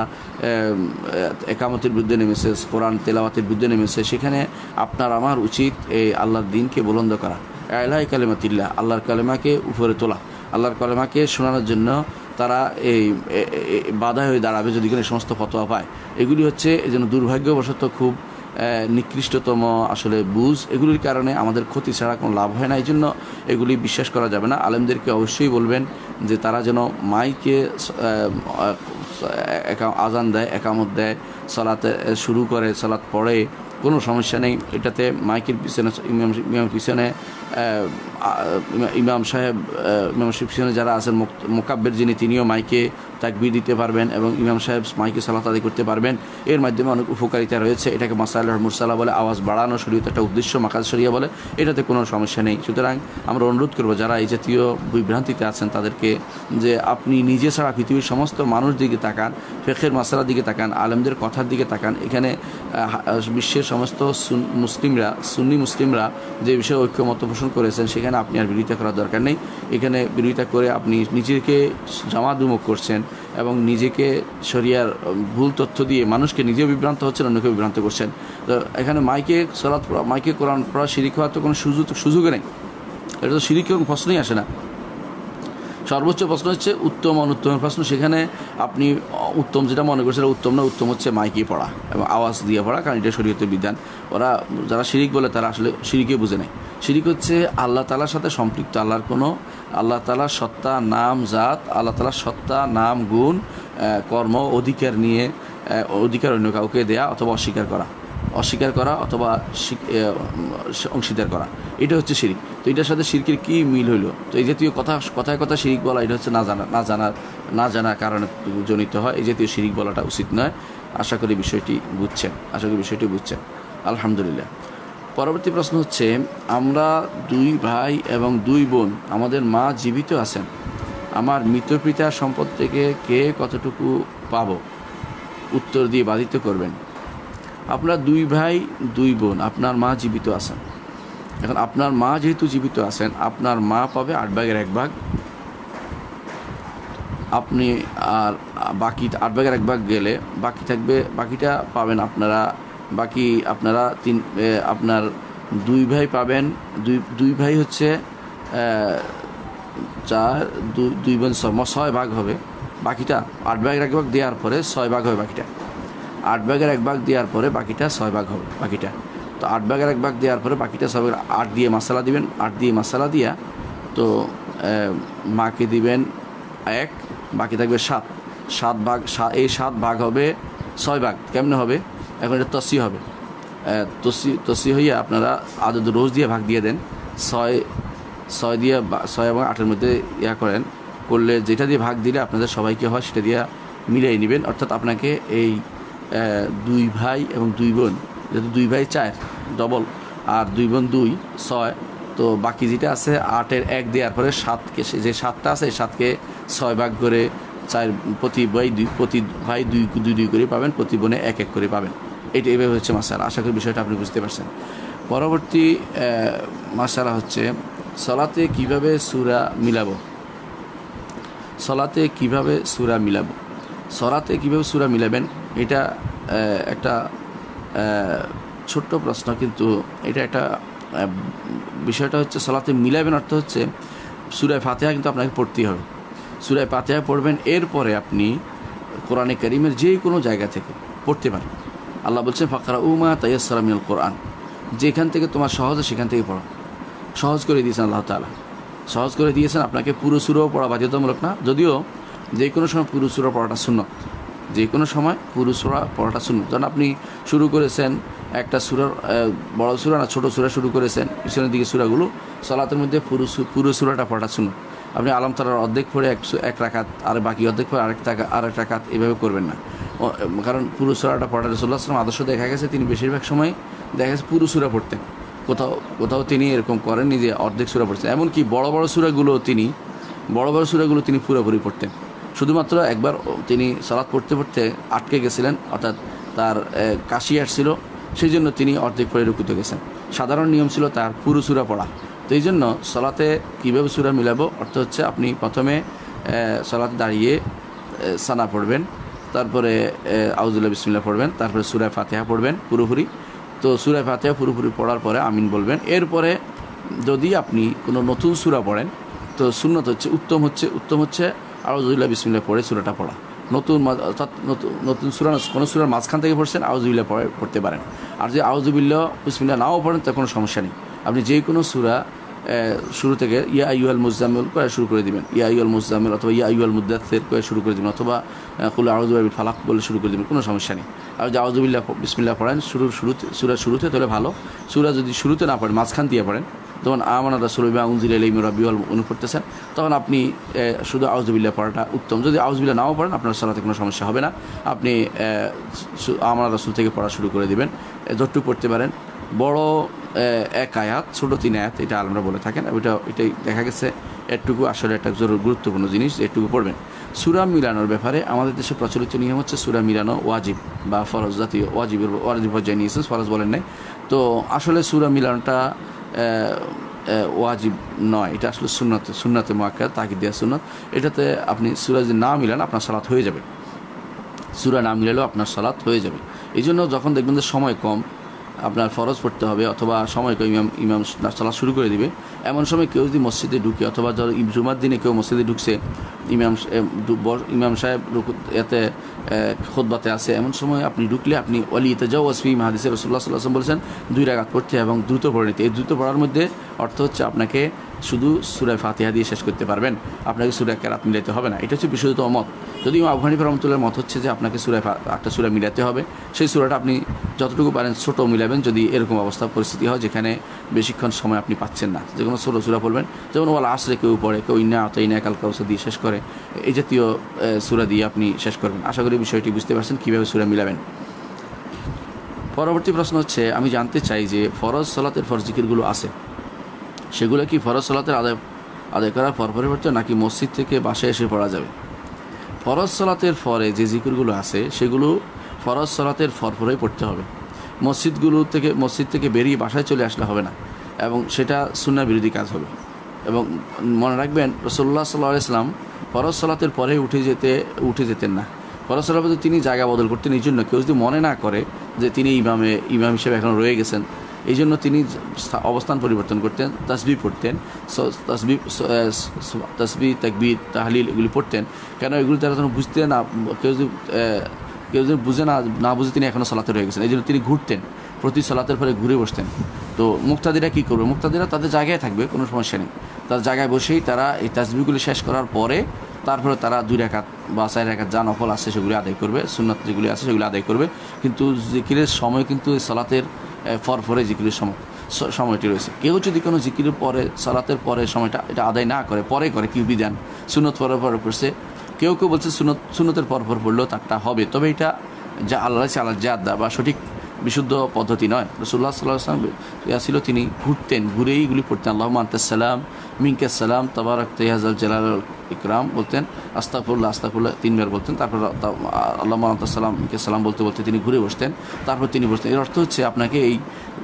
একামতের বিরুদ্ধে নেমেছে, কোরআন তেলাওয়াতের বিরুদ্ধে নেমেছে, সেখানে আপনার আমার উচিত এই আল্লাহর দ্বীনকে বুলন্দ করা, ইলাহি কালিমাতিল্লাহ, আল্লাহর কালেমাকে উপরে তোলা, আল্লাহর কালেমাকে শোনানোর জন্য তারা এই বাধা হয়ে দাঁড়াবে যদি কোনো সমস্ত ফতোয়া পায়। এগুলি হচ্ছে এই জন্য দুর্ভাগ্যবশত খুব নিকৃষ্টতম আসলে বুঝ, এগুলির কারণে আমাদের ক্ষতি ছাড়া কোনো লাভ হয় না। এই জন্য এগুলি বিশ্বাস করা যাবে না। আলেমদেরকে অবশ্যই বলবেন যে তারা যেন মাইকে আজান দেয়, একামত দেয়, সালাতে শুরু করে, সালাত পড়ে, কোনো সমস্যা নেই। এটাতে মাইকের পিছনে ইমাম ইমাম পিছনে ইমাম সাহেব ইমাম সাহেব পিছনে যারা আছেন মোকাব্বের যিনি, তিনিও মাইকে তাকবীর দিতে পারবেন এবং ইমাম সাহেব মাইকে সালাত আদায় করতে পারবেন। এর মাধ্যমে অনেক উপকারিতা রয়েছে। এটাকে মাসাইলুল মুরসালা বলে, আওয়াজ বাড়ানো শরীয়তের একটা উদ্দেশ্য, মাকাস শরিয়া বলে, এটাতে কোনো সমস্যা নেই। সুতরাং আমরা অনুরোধ করব যারা এই জাতীয় বিভ্রান্তিতে আছেন তাদেরকে যে আপনি নিজে ছাড়া পৃথিবীর সমস্ত মানুষ দিকে তাকান, ফিকহের মাসালার দিকে তাকান, আলেমদের কথার দিকে তাকান। এখানে বিশ্বের সমস্ত মুসলিমরা, সুন্নি মুসলিমরা যে বিষয়ে ঐক্যমত পোষণ করেছেন সেখানে আপনি আর বিরোধিতা করার দরকার নেই। এখানে বিরোধিতা করে আপনি নিজেকে জামাতবিমুখ করছেন এবং নিজেকে শরিয়ার ভুল তথ্য দিয়ে মানুষকে নিজেও বিভ্রান্ত হচ্ছেন, অন্যকে বিভ্রান্ত করছেন। তো এখানে মাইকে সালাত পড়া, মাইকে কোরআন পড়া শিরিক হওয়ার তো কোনো সুযোগ সুযোগই নেই, এটা তো শিরিক এবং প্রশ্নই আসে না। সর্বোচ্চ প্রশ্ন হচ্ছে উত্তম অনুত্তমের প্রশ্ন। সেখানে আপনি উত্তম যেটা মনে করছেন উত্তম না, উত্তম হচ্ছে মাইকে পড়া এবং আওয়াজ দিয়ে পড়া, কারণ এটা শরীয়তের বিধান। ওরা যারা শিরিক বলে তারা আসলে শিরিকে বুঝে নেয়। শিরিক হচ্ছে আল্লাহ তাআলার সাথে সম্পৃক্ত, আল্লাহর কোনো আল্লাহ তাআলার সত্তা, নাম, জাত, আল্লাহ তাআলার সত্তা, নাম, গুণ, কর্ম, অধিকার নিয়ে অধিকার অন্য কাউকে দেয়া অথবা অস্বীকার করা। অস্বীকার করা অথবা অংশীদার করা, এটা হচ্ছে শিরিক। তো এটার সাথে শিরকের কী মিল হইলো? তো এই জাতীয় কথা কথায় কথা শিরিক বলা, এটা হচ্ছে না জানা না জানার না জানার কারণে জনিত হয়। এই জাতীয় শিরিক বলাটা উচিত নয়। আশা করি বিষয়টি বুঝছেন আশা করি বিষয়টি বুঝছেন আলহামদুলিল্লাহ। পরবর্তী প্রশ্ন হচ্ছে, আমরা দুই ভাই এবং দুই বোন, আমাদের মা জীবিত আছেন, আমার মৃত পিতার সম্পদ থেকে কে কতটুকু পাব? উত্তর দিয়ে বাধিত করবেন। আপনার দুই ভাই দুই বোন, আপনার মা জীবিত আছেন। এখন আপনার মা যেহেতু জীবিত আছেন, আপনার মা পাবে আট ভাগের এক ভাগ, আপনি আর বাকি আট ভাগের এক ভাগ গেলে বাকি থাকবে, বাকিটা পাবেন আপনারা। বাকি আপনারা তিন আপনার দুই ভাই পাবেন। দুই দুই ভাই হচ্ছে চার, দুই দুই বোন ছয় ভাগ হবে। বাকিটা আট ভাগের এক ভাগ দেওয়ার পরে ছয় ভাগ হবে। বাকিটা আট ভাগের এক ভাগ দেওয়ার পরে বাকিটা ছয় ভাগ হবে। বাকিটা তো আট ভাগের এক ভাগ দেওয়ার পরে বাকিটা ছয় ভাগ, আট দিয়ে মশলা দিবেন। আট দিয়ে মশলা দিয়া তো মাকে দিবেন এক, বাকি থাকবে সাত। সাত ভাগ, এই সাত ভাগ হবে ছয় ভাগ। কেমনে হবে? এখন এটা তসি হবে। তসি তসি হইয়া আপনারা আদত রোজ দিয়ে ভাগ দিয়ে দেন। ছয় ছয় দিয়ে ছয় এবং আটের মধ্যে ইয়া করেন, করলে যেটা দিয়ে ভাগ দিলে আপনাদের সবাইকে হয় সেটা দিয়ে মিলিয়ে নেবেন। অর্থাৎ আপনাকে এই দুই ভাই এবং দুই বোন, যেহেতু দুই ভাই চার ডবল আর দুই বোন দুই ছয়, তো বাকি যেটা আছে আটের এক দেওয়ার পরে সাতকে, যে সাতটা আছে সাতকে ছয় ভাগ করে চার, প্রতি ভাই দুই প্রতি ভাই দুই দুই দুই করে পাবেন, প্রতি বোনে এক এক করে পাবেন। এটা এভাবে হচ্ছে মাসালা। আশা করি বিষয়টা আপনি বুঝতে পারছেন। পরবর্তী মাসালা হচ্ছে, সলাতে কিভাবে সূরা মিলাবো? সলাতে কিভাবে সূরা মিলাবো সলাতে কিভাবে সূরা মিলাবেন, এটা একটা ছোট্ট প্রশ্ন, কিন্তু এটা একটা বিষয়টা হচ্ছে সলাতে মিলাবেন অর্থ হচ্ছে সূরা ফাতিহা কিন্তু আপনাকে পড়তেই হবে। সূরা ফাতিহা পড়বেন, এরপরে আপনি কোরআনে কারীমের যে কোনো জায়গা থেকে পড়তে পারেন। আল্লাহ বলছেন ফাকরাউ মা তায়াসসারা মিনাল কোরআন, যেখান থেকে তোমার সহজ সেখান থেকে পড়ো। সহজ করে দিয়েছেন আল্লাহ তাআলা, সহজ করে দিয়েছেন। আপনাকে পুরো সূরাও পড়া বাধ্যতামূলক না, যদিও যে কোনো সময় পুরো সূরা পড়াটা সুন্নত। যে কোনো সময় পুরো সূরা পড়াটা সুন্নত। যখন আপনি শুরু করেছেন একটা সূরার, বড় সূরা না ছোট সূরা শুরু করেছেন, পিছনের দিকে সূরাগুলো, সালাতের মধ্যে পুরো পুরো সূরাটা পড়াটা সুন্নত। আপনি আলম তারার অর্ধেক পড়ে এক এক রাকাত, আর বাকি অর্ধেক পড়ে আরেক টাকা আরেক রাকাত, এভাবে করবেন না। কারণ পুরো সূরাটা পড়া রাসূলুল্লাহ সাল্লাল্লাহু আলাইহি ওয়াসাল্লাম আদর্শ দেখা গেছে, তিনি বেশিরভাগ সময় দেখা গেছে পুরো সূরা পড়তেন। কোথাও কোথাও তিনি এরকম করেননি যে অর্ধেক সূরা পড়ছেন। এমনকি বড় বড় সূরাগুলো তিনি বড় বড় সূরাগুলো তিনি পুরোপুরি পড়তেন। শুধুমাত্র একবার তিনি সালাত পড়তে পড়তে আটকে গেছিলেন, অর্থাৎ তার কাশি আসছিল, সেই জন্য তিনি অর্ধেক পড়ে রুকুতে গেছেন। সাধারণ নিয়ম ছিল তার পুরো সূরা পড়া। তো এই জন্য সালাতে কীভাবে সূরা মিলাবো অর্থ হচ্ছে, আপনি প্রথমে সালাতে দাঁড়িয়ে সানা পড়বেন, তারপরে আউযুবিল্লাহি বিসমিল্লাহ পড়বেন, তারপরে সূরা ফাতিহা পড়বেন পুরোপুরি। তো সূরা ফাতিহা পুরোপুরি পড়ার পরে আমিন বলবেন। এরপরে যদি আপনি কোনো নতুন সূরা পড়েন, তো সুন্নত হচ্ছে উত্তম হচ্ছে উত্তম হচ্ছে আউযুবিল্লাহি বিসমিল্লাহ পড়ে সূরাটা পড়া। নতুন অর্থাৎ নতুন নতুন সূরা, কোনো সূরার মাঝখান থেকে পড়ছেন, আউযুবিল্লাহ পড়ে পড়তে পারেন। আর যদি আউযুবিল্লাহ বিসমিল্লাহ নাও পড়েন, তো কোনো সমস্যা নেই। আপনি যে কোনো সূরা শুরু থেকে ইয়া আইয়ুহাল মুজাম্মিল করে শুরু করে দিবেন, ইয়া আইয়ুহাল মুজাম্মিল অথবা ইয়া আইয়ুহাল মুদ্দাথির করে শুরু করে দিবেন, অথবা কুল আউযু বিল ফালাক বলে শুরু করে দিবেন, কোনো সমস্যা নেই। আর যদি আউযুবিল্লাহ বিসমিল্লাহ পড়েন শুরুর শুরুতে, সূরা শুরুতে, তাহলে ভালো। সূরা যদি শুরুতে না পড়েন, মাঝখান দিয়ে পড়েন, যেমন আমানা রাসূলুল্লাহ বিমা উনজিলা ইলাইহি মির রাব্বিহি উনি পড়তেছেন, তখন আপনি শুধু আউযুবিল্লাহ পড়াটা উত্তম। যদি আউযুবিল্লাহ নাও পড়েন, আপনার সালাতে কোনো সমস্যা হবে না। আপনি আমানা রাসূল থেকে পড়া শুরু করে দিবেন, যতটুকু পড়তে পারেন। বড় এক আয়াত, ছোটো তিন আয়াত, এটা আমরা বলে থাকেন। ওইটা এটাই দেখা গেছে এটুকু আসলে একটা জরুরি গুরুত্বপূর্ণ জিনিস, এটুকু পড়বেন। সূরা মিলানোর ব্যাপারে আমাদের দেশে প্রচলিত নিয়ম হচ্ছে সূরা মিলানো ওয়াজিব বা ফরজ, জাতীয় ওয়াজিবের ওয়াজিব পর্যায়ে নিয়েছেন, ফরজ বলেন নাই। তো আসলে সূরা মিলানোটা ওয়াজিব নয়, এটা আসলে সুন্নতে সুন্নতে মুআক্কাদ, তাকিদ দেওয়া সুন্নত। এটাতে আপনি সূরা যদি না মিলান, আপনার সালাত হয়ে যাবে। সূরা না মিলালেও আপনার সালাত হয়ে যাবে। এই জন্য যখন দেখবেন যে সময় কম, আপনার ফরজ পড়তে হবে অথবা সময় কম, ইমাম ইমাম সালাত শুরু করে দিবে, এমন সময় কেউ যদি মসজিদে ঢুকে, অথবা ধরো জুমার দিনে কেউ মসজিদে ঢুকছে, ইমাম ইমাম সাহেব এতে খুতবাতে আছে, এমন সময় আপনি ঢুকলে আপনি ওয়ালি তাজাওয়াজ ফি হাদিসে রাসূলুল্লাহ সাল্লাল্লাহু আলাইহি ওয়াসাল্লাম বলেছেন দুই রাকাত পড়তে এবং দ্রুত পড়ে নিতে। এই দ্রুত পড়ার মধ্যে অর্থ হচ্ছে আপনাকে শুধু সূরা ফাতিহা দিয়ে শেষ করতে পারবেন, আপনাকে সূরা কেরাত মিলাতে হবে না। এটা হচ্ছে বিশুদ্ধতম মত। যদিও আবু হানিফা রাহমাতুল্লাহর মত হচ্ছে যে আপনাকে সূরা একটা সূরা মিলাতে হবে, সেই সূরাটা আপনি যতটুকু পারেন ছোটো মিলাবেন, যদি এরকম অবস্থা পরিস্থিতি হয় যেখানে বেশিক্ষণ সময় আপনি পাচ্ছেন না, যে কোনো ছোটো সূরা পড়বেন। যেমন ওয়াল আসরে কেউ পড়ে, কেউ ইন্না আতাইনা কাল কাউসার দিয়ে শেষ করে, এই জাতীয় সূরা দিয়ে আপনি শেষ করবেন। আশা করি বিষয়টি বুঝতে পারছেন কীভাবে সূরা মিলাবেন। পরবর্তী প্রশ্ন হচ্ছে, আমি জানতে চাই যে ফরজ সালাতের ফরজ জিকিরগুলো আছে, সেগুলো কি ফরজ সালাতের আদায় আদায় করার পর পরিবর্তে নাকি মসজিদ থেকে বাসায় এসে পড়া যাবে? ফরজ সালাতের পরে যে জিকিরগুলো আছে সেগুলো ফরজ সালাতের পরপরই পড়তে হবে। মসজিদগুলো থেকে মসজিদ থেকে বেরিয়ে বাসায় চলে আসলে হবে না, এবং সেটা সুন্নাহ বিরোধী কাজ হবে। এবং মনে রাখবেন রাসূলুল্লাহ সাল্লাল্লাহু আলাইহি ওয়াসাল্লাম ফরজ সালাতের পরে উঠে যেতে উঠে যেতেন না। ফরজ সালাতে তিনি জায়গা বদল করতেন। এই জন্য কেউ যদি মনে না করে যে তিনি ইমামে ইমাম হিসেবে এখন রয়ে গেছেন, এই জন্য তিনি অবস্থান পরিবর্তন করতেন, তাসবিহ পড়তেন, তাসবিহ তাসবিহ তাকবীর তাহলিল এগুলি পড়তেন। কেন? এগুলি তারা যেন বুঝতে না, কেউ যদি কেউ যদি বুঝে না না বুঝে তিনি এখনও সালাতে রয়ে গেছেন, এই জন্য তিনি ঘুরতেন, প্রতি সালাতের পরে ঘুরে বসতেন। তো মুক্তাদিরা কী করবে? মুক্তাদিরা তাদের জায়গায় থাকবে, কোনো সমস্যা নেই, তার জায়গায় বসেই তারা এই তাসবিহগুলি শেষ করার পরে তারপরে তারা দুই রাকাত বা চার রাকাত যা নফল আছে সেগুলি আদায় করবে, সুন্নাত যেগুলি আছে সেগুলি আদায় করবে। কিন্তু জিকিরের সময় কিন্তু সালাতের পর পরে জিকিরের সময় সময়টি রয়েছে। কেউ যদি কোনো জিকিরের পরে সালাতের পরে সময়টা এটা আদায় না করে, পরে করে কি বিধান, সুন্নত পরে পরে পড়ছে, কেউ কেউ বলছে সুনত সুন্নতের পর পর পড়লেও তারটা হবে, তবে এটা যা আল্লাহ আল্লাহ জাদা বা সঠিক বিশুদ্ধ পদ্ধতি নয়। রাসূলুল্লাহ সাল্লাল্লাহু আলাইহি ওয়াসাল্লাম ছিল তিনি ঘুরতেন, ঘুরেই এগুলি পড়তেন। আল্লাহুম্মা আনতাস সালাম মিনকাস সালাম তাবারাকতা ইয়া যাল জালাল ইকরাম বলতেন, আস্তাগফিরুল্লাহ আস্তাগফিরুল্লাহ তিনবার বলতেন, তারপর আল্লাহুম্মা আনতাস সালাম মিনকাস সালাম বলতে বলতে তিনি ঘুরে বসতেন, তারপর তিনি বসতেন। এর অর্থ হচ্ছে আপনাকে এই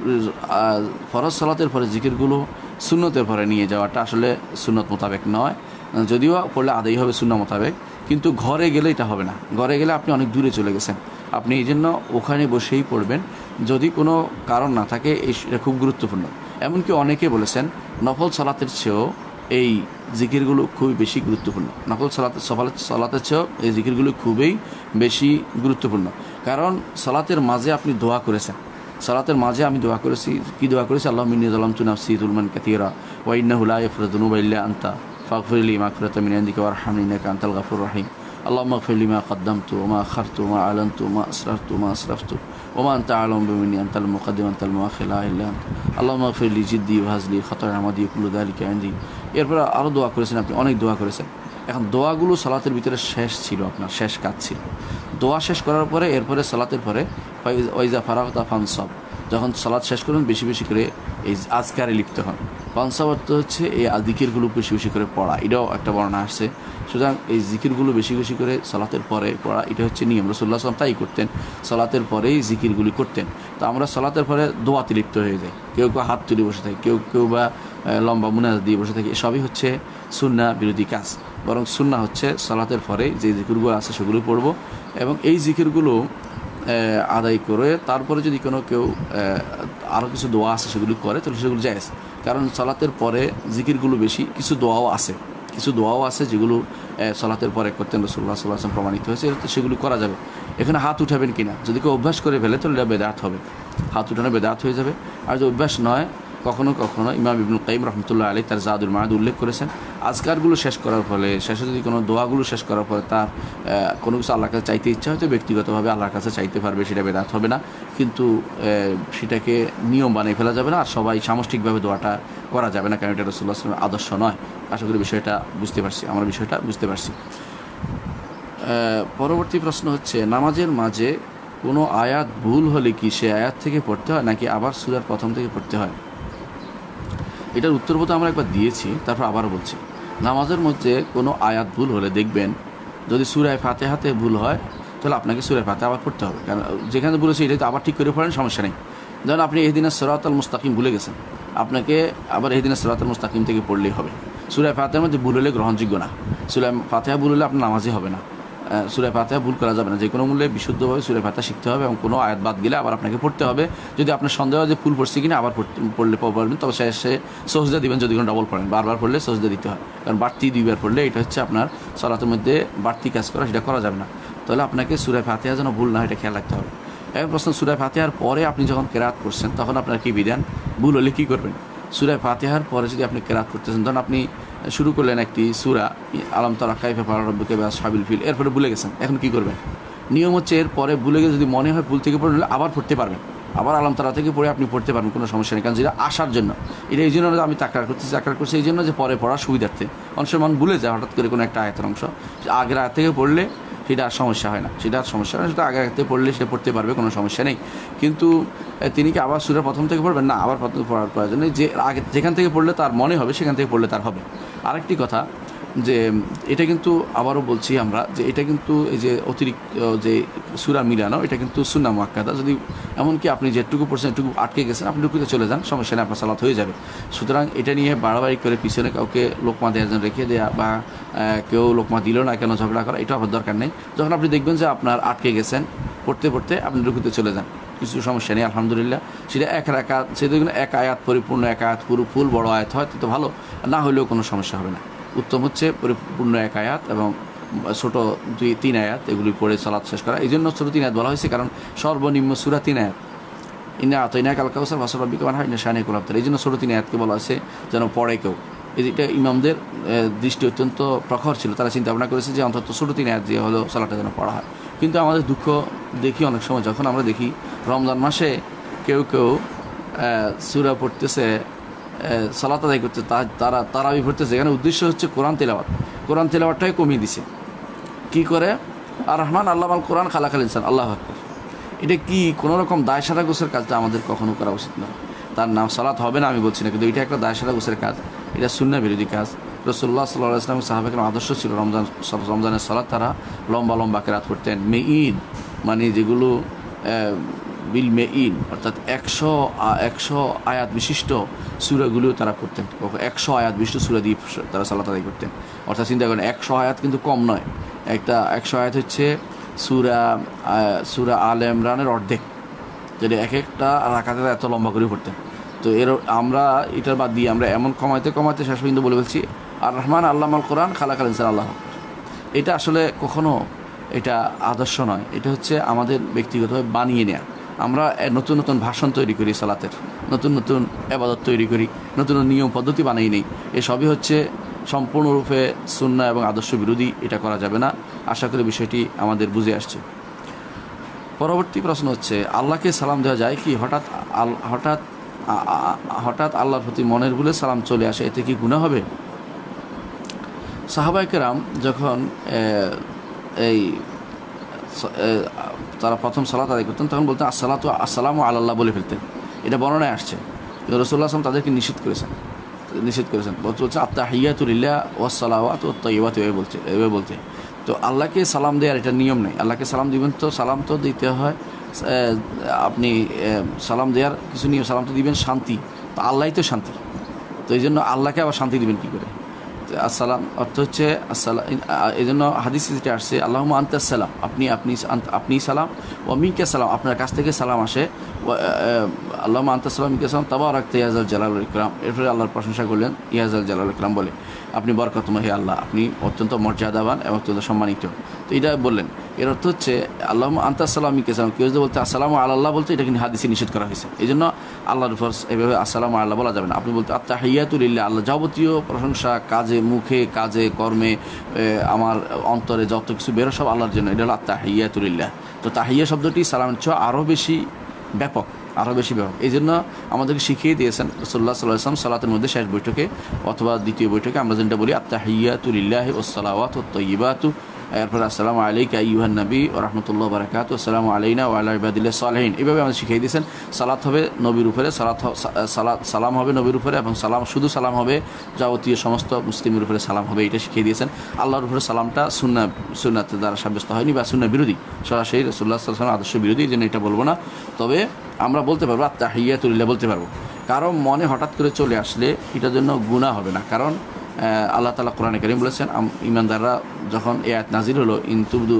ফরজ সালাতের পরে জিকিরগুলো সুন্নতের পরে নিয়ে যাওয়াটা আসলে সুন্নত মোতাবেক নয়, যদিও পড়লে আদায় হবে সুন্নাহ মোতাবেক, কিন্তু ঘরে গেলে এটা হবে না। ঘরে গেলে আপনি অনেক দূরে চলে গেছেন, আপনি এই জন্য ওখানে বসেই পড়বেন, যদি কোনো কারণ না থাকে। এটা খুব গুরুত্বপূর্ণ। এমনকি অনেকে বলেছেন নফল সালাতের চেয়েও এই জিকিরগুলো খুবই বেশি গুরুত্বপূর্ণ। নফল সালাতের সালাতের চেয়েও এই জিকিরগুলো খুবই বেশি গুরুত্বপূর্ণ, কারণ সালাতের মাঝে আপনি দোয়া করেছেন। সালাতের মাঝে আমি দোয়া করেছি, কি দোয়া করেছি? আল্লাহুম্মা ইন্নী যালামতু নাফসি যুলমান কাসীরা ওয়া ইন্নাহু লা ইয়াগফিরু যুনুবা ইল্লা আনতা ফাগফিরলি মাগফিরাতাম মিন ইনদিকা ওয়ারহামনি ইন্নাকা আনতাল গাফুরুর রাহিম। আল্লাহুম্মা ইগফির লিমা কদ্দামতু ওয়া মা আখারতু ওয়া মা আ'লানতু ওয়া মা আসরারতু ওয়া মা আসরাফতু ওয়া মা আনতা আ'লামু বিমিন্নি আনতাল মুকাদ্দিম আনতাল মুআখির লা ইলাহা ইল্লা আনতা। আল্লাহুম্মা ইগফির লি জিদ্দি ওয়া হাজলি খাতায়া আমাদি কুল্লু যালিকা ইনদি। এরপর আরও দোয়া করেছেন, আপনি অনেক দোয়া করেছেন। এখন দোয়াগুলো সালাতের ভিতরে শেষ ছিল, আপনার শেষ কাজ ছিল। দোয়া শেষ করার পরে এরপরে সালাতের পরে ওয়াইজা ফারাগতা ফানসাব, যখন সালাত শেষ করবেন বেশি বেশি করে এই আজকারে লিপ্ত হন। ফানসাব অর্থ হচ্ছে এই জিকিরগুলো বেশি বেশি করে পড়া, এটাও একটা বর্ণনা আসছে। সুতরাং এই জিকিরগুলো বেশি বেশি করে সালাতের পরে পড়া, এটা হচ্ছে নিয়ম। রাসূলুল্লাহ সাল্লাল্লাহু আলাইহি ওয়াসাল্লাম তাই করতেন, সালাতের পরেই জিকিরগুলি করতেন। তো আমরা সালাতের পরে দোয়াতে লিপ্ত হয়ে যাই, কেউ কেউ হাত তুলে বসে থাকে, কেউ কেউ বা লম্বা মুনাজাত দিয়ে বসে থাকে, এসবই হচ্ছে সুন্নাহ বিরোধী কাজ। বরং সুন্নাহ হচ্ছে সালাতের পরে যে জিকিরগুলো আছে সেগুলো পড়ব, এবং এই জিকিরগুলো আদায় করে তারপরে যদি কোনো কেউ আরও কিছু দোয়া আছে সেগুলি করে তাহলে সেগুলো জায়েজ। কারণ সালাতের পরে জিকিরগুলো বেশি, কিছু দোয়াও আছে কিছু দোয়াও আছে যেগুলো সালাতের পরে করতেন, রাসূলুল্লাহ সাল্লাল্লাহু আলাইহি ওয়াসাল্লাম প্রমাণিত হয়েছে, সেগুলো করা যাবে। এখানে হাত উঠাবেন কিনা, যদি কেউ অভ্যাস করে ফেলে তাহলে এটা বেদাত হবে, হাত উঠানো বেদাত হয়ে যাবে। আর যদি অভ্যাস নয়, কখনো কখনো ইমাম ইবনুল কাইয়িম রাহমাতুল্লাহ আলাইহি তার জাদুল মাআদ উল্লেখ করেছেন, আজকারগুলো শেষ করার ফলে, শেষে যদি কোনো দোয়াগুলো শেষ করার পরে তার কোনো কিছু আল্লাহর কাছে চাইতে ইচ্ছা হয়তো ব্যক্তিগতভাবে আল্লাহর কাছে চাইতে পারবে, সেটা বেদাত হবে না, কিন্তু সেটাকে নিয়ম বানিয়ে ফেলা যাবে না, আর সবাই সামষ্টিকভাবে দোয়াটা করা যাবে না, কারণ এটা রাসূলুল্লাহ সাল্লাল্লাহু আলাইহি ওয়াসাল্লামের আদর্শ নয়। আশা করি বিষয়টা বুঝতে পারছি, আমরা বিষয়টা বুঝতে পারছি। পরবর্তী প্রশ্ন হচ্ছে, নামাজের মাঝে কোনো আয়াত ভুল হলে কি সে আয়াত থেকে পড়তে হয় নাকি আবার সূরার প্রথম থেকে পড়তে হয়? এটার উত্তর বোধহয় আমরা একবার দিয়েছি, তারপর আবারও বলছি। নামাজের মধ্যে কোনো আয়াত ভুল হলে দেখবেন, যদি সূরা ফাতিহাতে ভুল হয় তাহলে আপনাকে সূরা ফাতিহা আবার পড়তে হবে, কারণ যেখানে ভুল হয়েছে এটা তো আবার ঠিক করে পড়েন, সমস্যা নেই। যেমন আপনি ইহদিনাস সিরাতাল মুস্তাকিম ভুলে গেছেন, আপনাকে আবার ইহদিনাস সিরাতাল মুস্তাকিম থেকে পড়লেই হবে। সূরা ফাতিহার মধ্যে ভুল হলে গ্রহণযোগ্য না, সূরা ফাতিহা ভুল হলে আপনার নামাজই হবে না। সূরা ফাতিহা ভুল করা যাবে না, যে কোনো মূল্যে বিশুদ্ধভাবে সূরা ফাতিহা শিখতে হবে এবং কোনো আয়াত বাদ গেলে আবার আপনাকে পড়তে হবে। যদি আপনার সন্দেহ হয় যে ভুল পড়ছে কিনা আবার পড়লে পারবেন, তবে শেষে সজদা দিবেন। যদি কোনো ডবল পড়েন, বারবার পড়লে সজদা দিতে হয়, কারণ বাড়তি দুইবার পড়লে এটা হচ্ছে আপনার সালাতের মধ্যে বাড়তি কাজ করা, সেটা করা যাবে না। তাহলে আপনাকে সূরা ফাতিহা যেন ভুল না হয় এটা খেয়াল রাখতে হবে। এখন প্রশ্ন, সূরা ফাতিহার পরে আপনি যখন কেরাত করছেন তখন আপনার কী বিধান? ভুল হলে কী করবেন? সূরা ফাতিহার পরে যদি আপনি কেরাত করতেছেন, তখন আপনি শুরু করলেন একটি সূরা আলাম তারা কাইফা ফাআলা রাব্বুকা বিআসহাবিল ফিল, এরপরে ভুলে গেছেন, এখন কী করবেন? নিয়ম হচ্ছে এরপরে ভুলে গিয়ে যদি মনে হয় ভুল থেকে পড়ে নিলে আবার পড়তে পারবেন, আবার আলাম তারা থেকে পড়ে আপনি পড়তে পারবেন, কোনো সমস্যা নেই। কারণ যেটা আসার জন্য, এটা এই জন্য আমি তাকরার করতেছি, তাকরার করছি এই জন্য যে পরে পড়ার সুবিধার্থে। অনেক সময় মন ভুলে যায় হঠাৎ করে কোনো একটা আয়াতের অংশ, আগের আয়াত থেকে পড়লে সেটা আর সমস্যা হয় না, সেটা আর সমস্যা হয় না, সেটা আগে আগে পড়লে সে পড়তে পারবে, কোনো সমস্যা নেই। কিন্তু তিনি কি আবার সূরা প্রথম থেকে পড়বেন? না, আবার প্রথম পড়ার প্রয়োজন নেই। যে আগে যেখান থেকে পড়লে তার মনে হবে সেখান থেকে পড়লে তার হবে। আরেকটি কথা, যে এটা কিন্তু আবারও বলছি আমরা, যে এটা কিন্তু এই যে অতিরিক্ত যে সূরা মিলানো, এটা কিন্তু সুন্নাহ মুআক্কাদা। যদি এমনকি আপনি যেটুকু পড়ছেন এটুকু আটকে গেছেন, আপনি রুকুতে চলে যান, সমস্যা নেই, আপনার সালাত হয়ে যাবে। সুতরাং এটা নিয়ে বাড়াবাড়ি করে পিছনে কাউকে লোকমা দেওয়ার জন্য রেখে দেওয়া বা কেউ লোকমা দিল না কেন ঝগড়া করা, এটা আবার দরকার নেই। যখন আপনি দেখবেন যে আপনার আটকে গেছেন, পড়তে পড়তে আপনি রুকুতে চলে যান, কিছু সমস্যা নেই, আলহামদুলিল্লাহ। সেটা এক রাকাত, সেটা এক আয়াত পরিপূর্ণ এক আয়াত পুরো ফুল বড় আয়াত হয় তো ভালো, না হলেও কোনো সমস্যা হবে না। উত্তম হচ্ছে পরিপূর্ণ এক আয়াত এবং ছোটো দুই তিন আয়াত এগুলি পড়ে সালাত শেষ করা। এই জন্য ছোটো তিন আয়াত বলা হয়েছে, কারণ সর্বনিম্ন সূরা তিন আয়াত। ইন্না আতাইনা কাল কাউসার ফাসল রাব্বিকা ওয়ানহার ইন্না শানিয়াকা হুয়াল আবতার, এই জন্য ছোটো তিন আয়াতকে বলা হয়েছে যেন পড়ে কেউ। এটা ইমামদের দৃষ্টি অত্যন্ত প্রখর ছিল, তারা চিন্তা ভাবনা করেছে যে অন্তত ছোটো তিন আয়াত যে হলো সালাতটা যেন পড়া হয়। কিন্তু আমাদের দুঃখ দেখি অনেক সময়, যখন আমরা দেখি রমজান মাসে কেউ কেউ সূরা পড়তেছে, সালাত আদায় করতে, তারা তারাবি পড়তেছে, এখানে উদ্দেশ্য হচ্ছে কোরআন তেলাওয়াত, কোরআন তেলাওয়াতটাই কমিয়ে দিছে। কি করে? আর রহমান আল্লাহ আল কোরআন খালাকাল ইনসান, আল্লাহু আকবার। এটা কি কোনো রকম দায় সারা গোছের কাজটা আমাদের কখনো করা উচিত নয়। তার নাম সালাত হবে না আমি বলছি না, কিন্তু এটা একটা দায় সারা গোছের কাজ, এটা সুন্নাহ বিরোধী কাজ। রাসূলুল্লাহ সাল্লাল্লাহু আলাইহি ওয়াসাল্লামের সাহাবাদের আদর্শ ছিল রমজান রমজানের সালাত তারা লম্বা লম্বা কেরাত করতেন। মেইন মানে যেগুলো বিল মেইন, অর্থাৎ একশো একশো আয়াত বিশিষ্ট সূরাগুলোও তারা করতেন, একশো আয়াত বিশিষ্ট সূরা দিয়ে তারা সালাত আদায় করতেন। অর্থাৎ চিন্তা করেন, একশো আয়াত কিন্তু কম নয়, একটা একশো আয়াত হচ্ছে সূরা সূরা আলে ইমরানের অর্ধেক, যেটা এক একটা রাকাতে এত লম্বা করে পড়তেন। তো এর আমরা এটার বাদ দিয়ে আমরা এমন কমাইতে কমাইতে শেষ পর্যন্ত বলে বলছি আর রহমান আল্লামাল কোরআন খালাকাল ইনসান, আল্লাহ। এটা আসলে কখনো এটা আদর্শ নয়, এটা হচ্ছে আমাদের ব্যক্তিগতভাবে বানিয়ে নেয়া। আমরা নতুন নতুন ভাষণ তৈরি করি সালাতের, নতুন নতুন ইবাদত তৈরি করি, নতুন নিয়ম পদ্ধতি বানিয়ে নেই, এসবই হচ্ছে সম্পূর্ণরূপে সুন্নাহ এবং আদর্শ বিরোধী। এটা করা যাবে না। আশা করি বিষয়টি আমাদের বুঝে আসছে। পরবর্তী প্রশ্ন হচ্ছে, আল্লাহকে সালাম দেওয়া যায় কি? হঠাৎ হঠাৎ হঠাৎ আল্লাহর প্রতি মনের ভুলে সালাম চলে আসে, এতে কি গুনাহ হবে? সাহাবায়ে কেরাম যখন এই তারা প্রথম সালাত আদায় করতেন তখন বলতেন আসসালাতু আসসালামু আলাল্লাহ বলে ফেলতেন। এটা বর্ণনায় আসছে, রাসূলুল্লাহ সাল্লাল্লাহু আলাইহি ওয়াসাল্লাম তাদেরকে নিষেধ করেছেন নিষেধ করেছেন বলছে আত্তাহিয়াতু লিল্লাহ ওয়াস সালাওয়াতু ওয়াত তাইয়্যিবাতু, এভাবে বলছে এভাবে বলতে। তো আল্লাহকে সালাম দেওয়ার এটা নিয়ম নেই। আল্লাহকে সালাম দিবেন তো সালাম তো দিতে হয়, আপনি সালাম দেওয়ার কিছু নিয়ম, সালাম তো দিবেন শান্তি, তো আল্লাহই তো শান্তি, তো এই জন্য আল্লাহকে আবার শান্তি দিবেন কী করে? আসসালাম অর্থ হচ্ছে আসসালাম, এই জন্য হাদিস যেটা আসছে আল্লাহুম্মা আনতাস সালাম, আপনি আপনি আপনি সালাম, ওয়া মিনকা সালাম, আপনার কাছ থেকে সালাম আসে, আল্লাহুম্মা আনতাস সালাম মিনকা সালাম তাবারাকতা ইয়া যাল জালাল ওয়াল ইকরাম। এরপরে আল্লাহর প্রশংসা করলেন, ইয়া যাল জালাল ওয়াল ইকরাম বলে, আপনি বরকতময় হে আল্লাহ, আপনি অত্যন্ত মর্যাদাবান এবং অত্যন্ত সম্মানিত। তো এটা বললেন, এর অর্থ হচ্ছে আল্লাহুম্মা আনতাস সালাম মিনকা সালাম। কেউ যদি বলতে আসসালামু আলাল্লাহ বলতে, এটা কিন্তু হাদিসে নিষেধ করা হয়েছে। এই জন্য আল্লাহর উপর এভাবে আসসালামু আলাল্লাহ বলা যাবে না। আপনি বলতে আত্তাহিয়াতু লিল্লাহ, আল্লাহ যাবতীয় প্রশংসা, কাজে মুখে কাজে কর্মে আমার অন্তরে যত কিছু বেরো সব আল্লাহর জন্য, এটা হলো আত্তাহিয়াতু লিল্লাহ। তো তাহিয়া শব্দটি সালামের চেয়ে আরও বেশি ব্যাপক, আরও বেশি ব্যাপক। এই জন্য আমাদেরকে শিখিয়ে দিয়েছেন রাসূলুল্লাহ সাল্লাল্লাহু আলাইহি ওয়াসাল্লাম সালাতের মধ্যে শেষ বৈঠকে অথবা দ্বিতীয় বৈঠকে আমরা যেটা বলি আত্তাহিয়াতু লিল্লাহি ওয়াস সালাওয়াতু ওয়াত তাইয়্যিবাতু, এরপর আসসালামু আলাইকা আইয়ুহান নবী ওয়া রাহমাতুল্লাহি ওয়া বারাকাতুহু, আসসালামু আলাইনা ওয়া আলা ইবাদিল্লাহিস সালিহিন। এভাবে আমাদের শিখিয়ে দিয়েছেন। সালাত হবে নবীর উপরে, সালাত সালাত সালাম হবে নবীর উপরে, এবং সালাম শুধু সালাম হবে যাবতীয় সমস্ত মুসলিমের উপরে সালাম হবে, এটা শিখিয়ে দিয়েছেন। আল্লাহর উপরে সালামটা সুন্নাহ সুন্নাতের দ্বারা সাব্যস্ত হয়নি বা সুন্নাহ বিরোধী, সরাসরি রাসূলুল্লাহ সাল্লাল্লাহু আলাইহি ওয়াসাল্লাম আদর্শ বিরোধী, এই জন্য এটা বলবো না। তবে আমরা বলতে পারবো আত্তাহিয়াতু লিল্লাহ বলতে পারবো। কারণ মনে হঠাৎ করে চলে আসলে এটার জন্য গুনাহ হবে না, কারণ আল্লাহ তাআলা কোরআনে কারীম বলেছেন, ঈমানদাররা যখন এই আয়াত নাজিল হলো, ইনতুবদু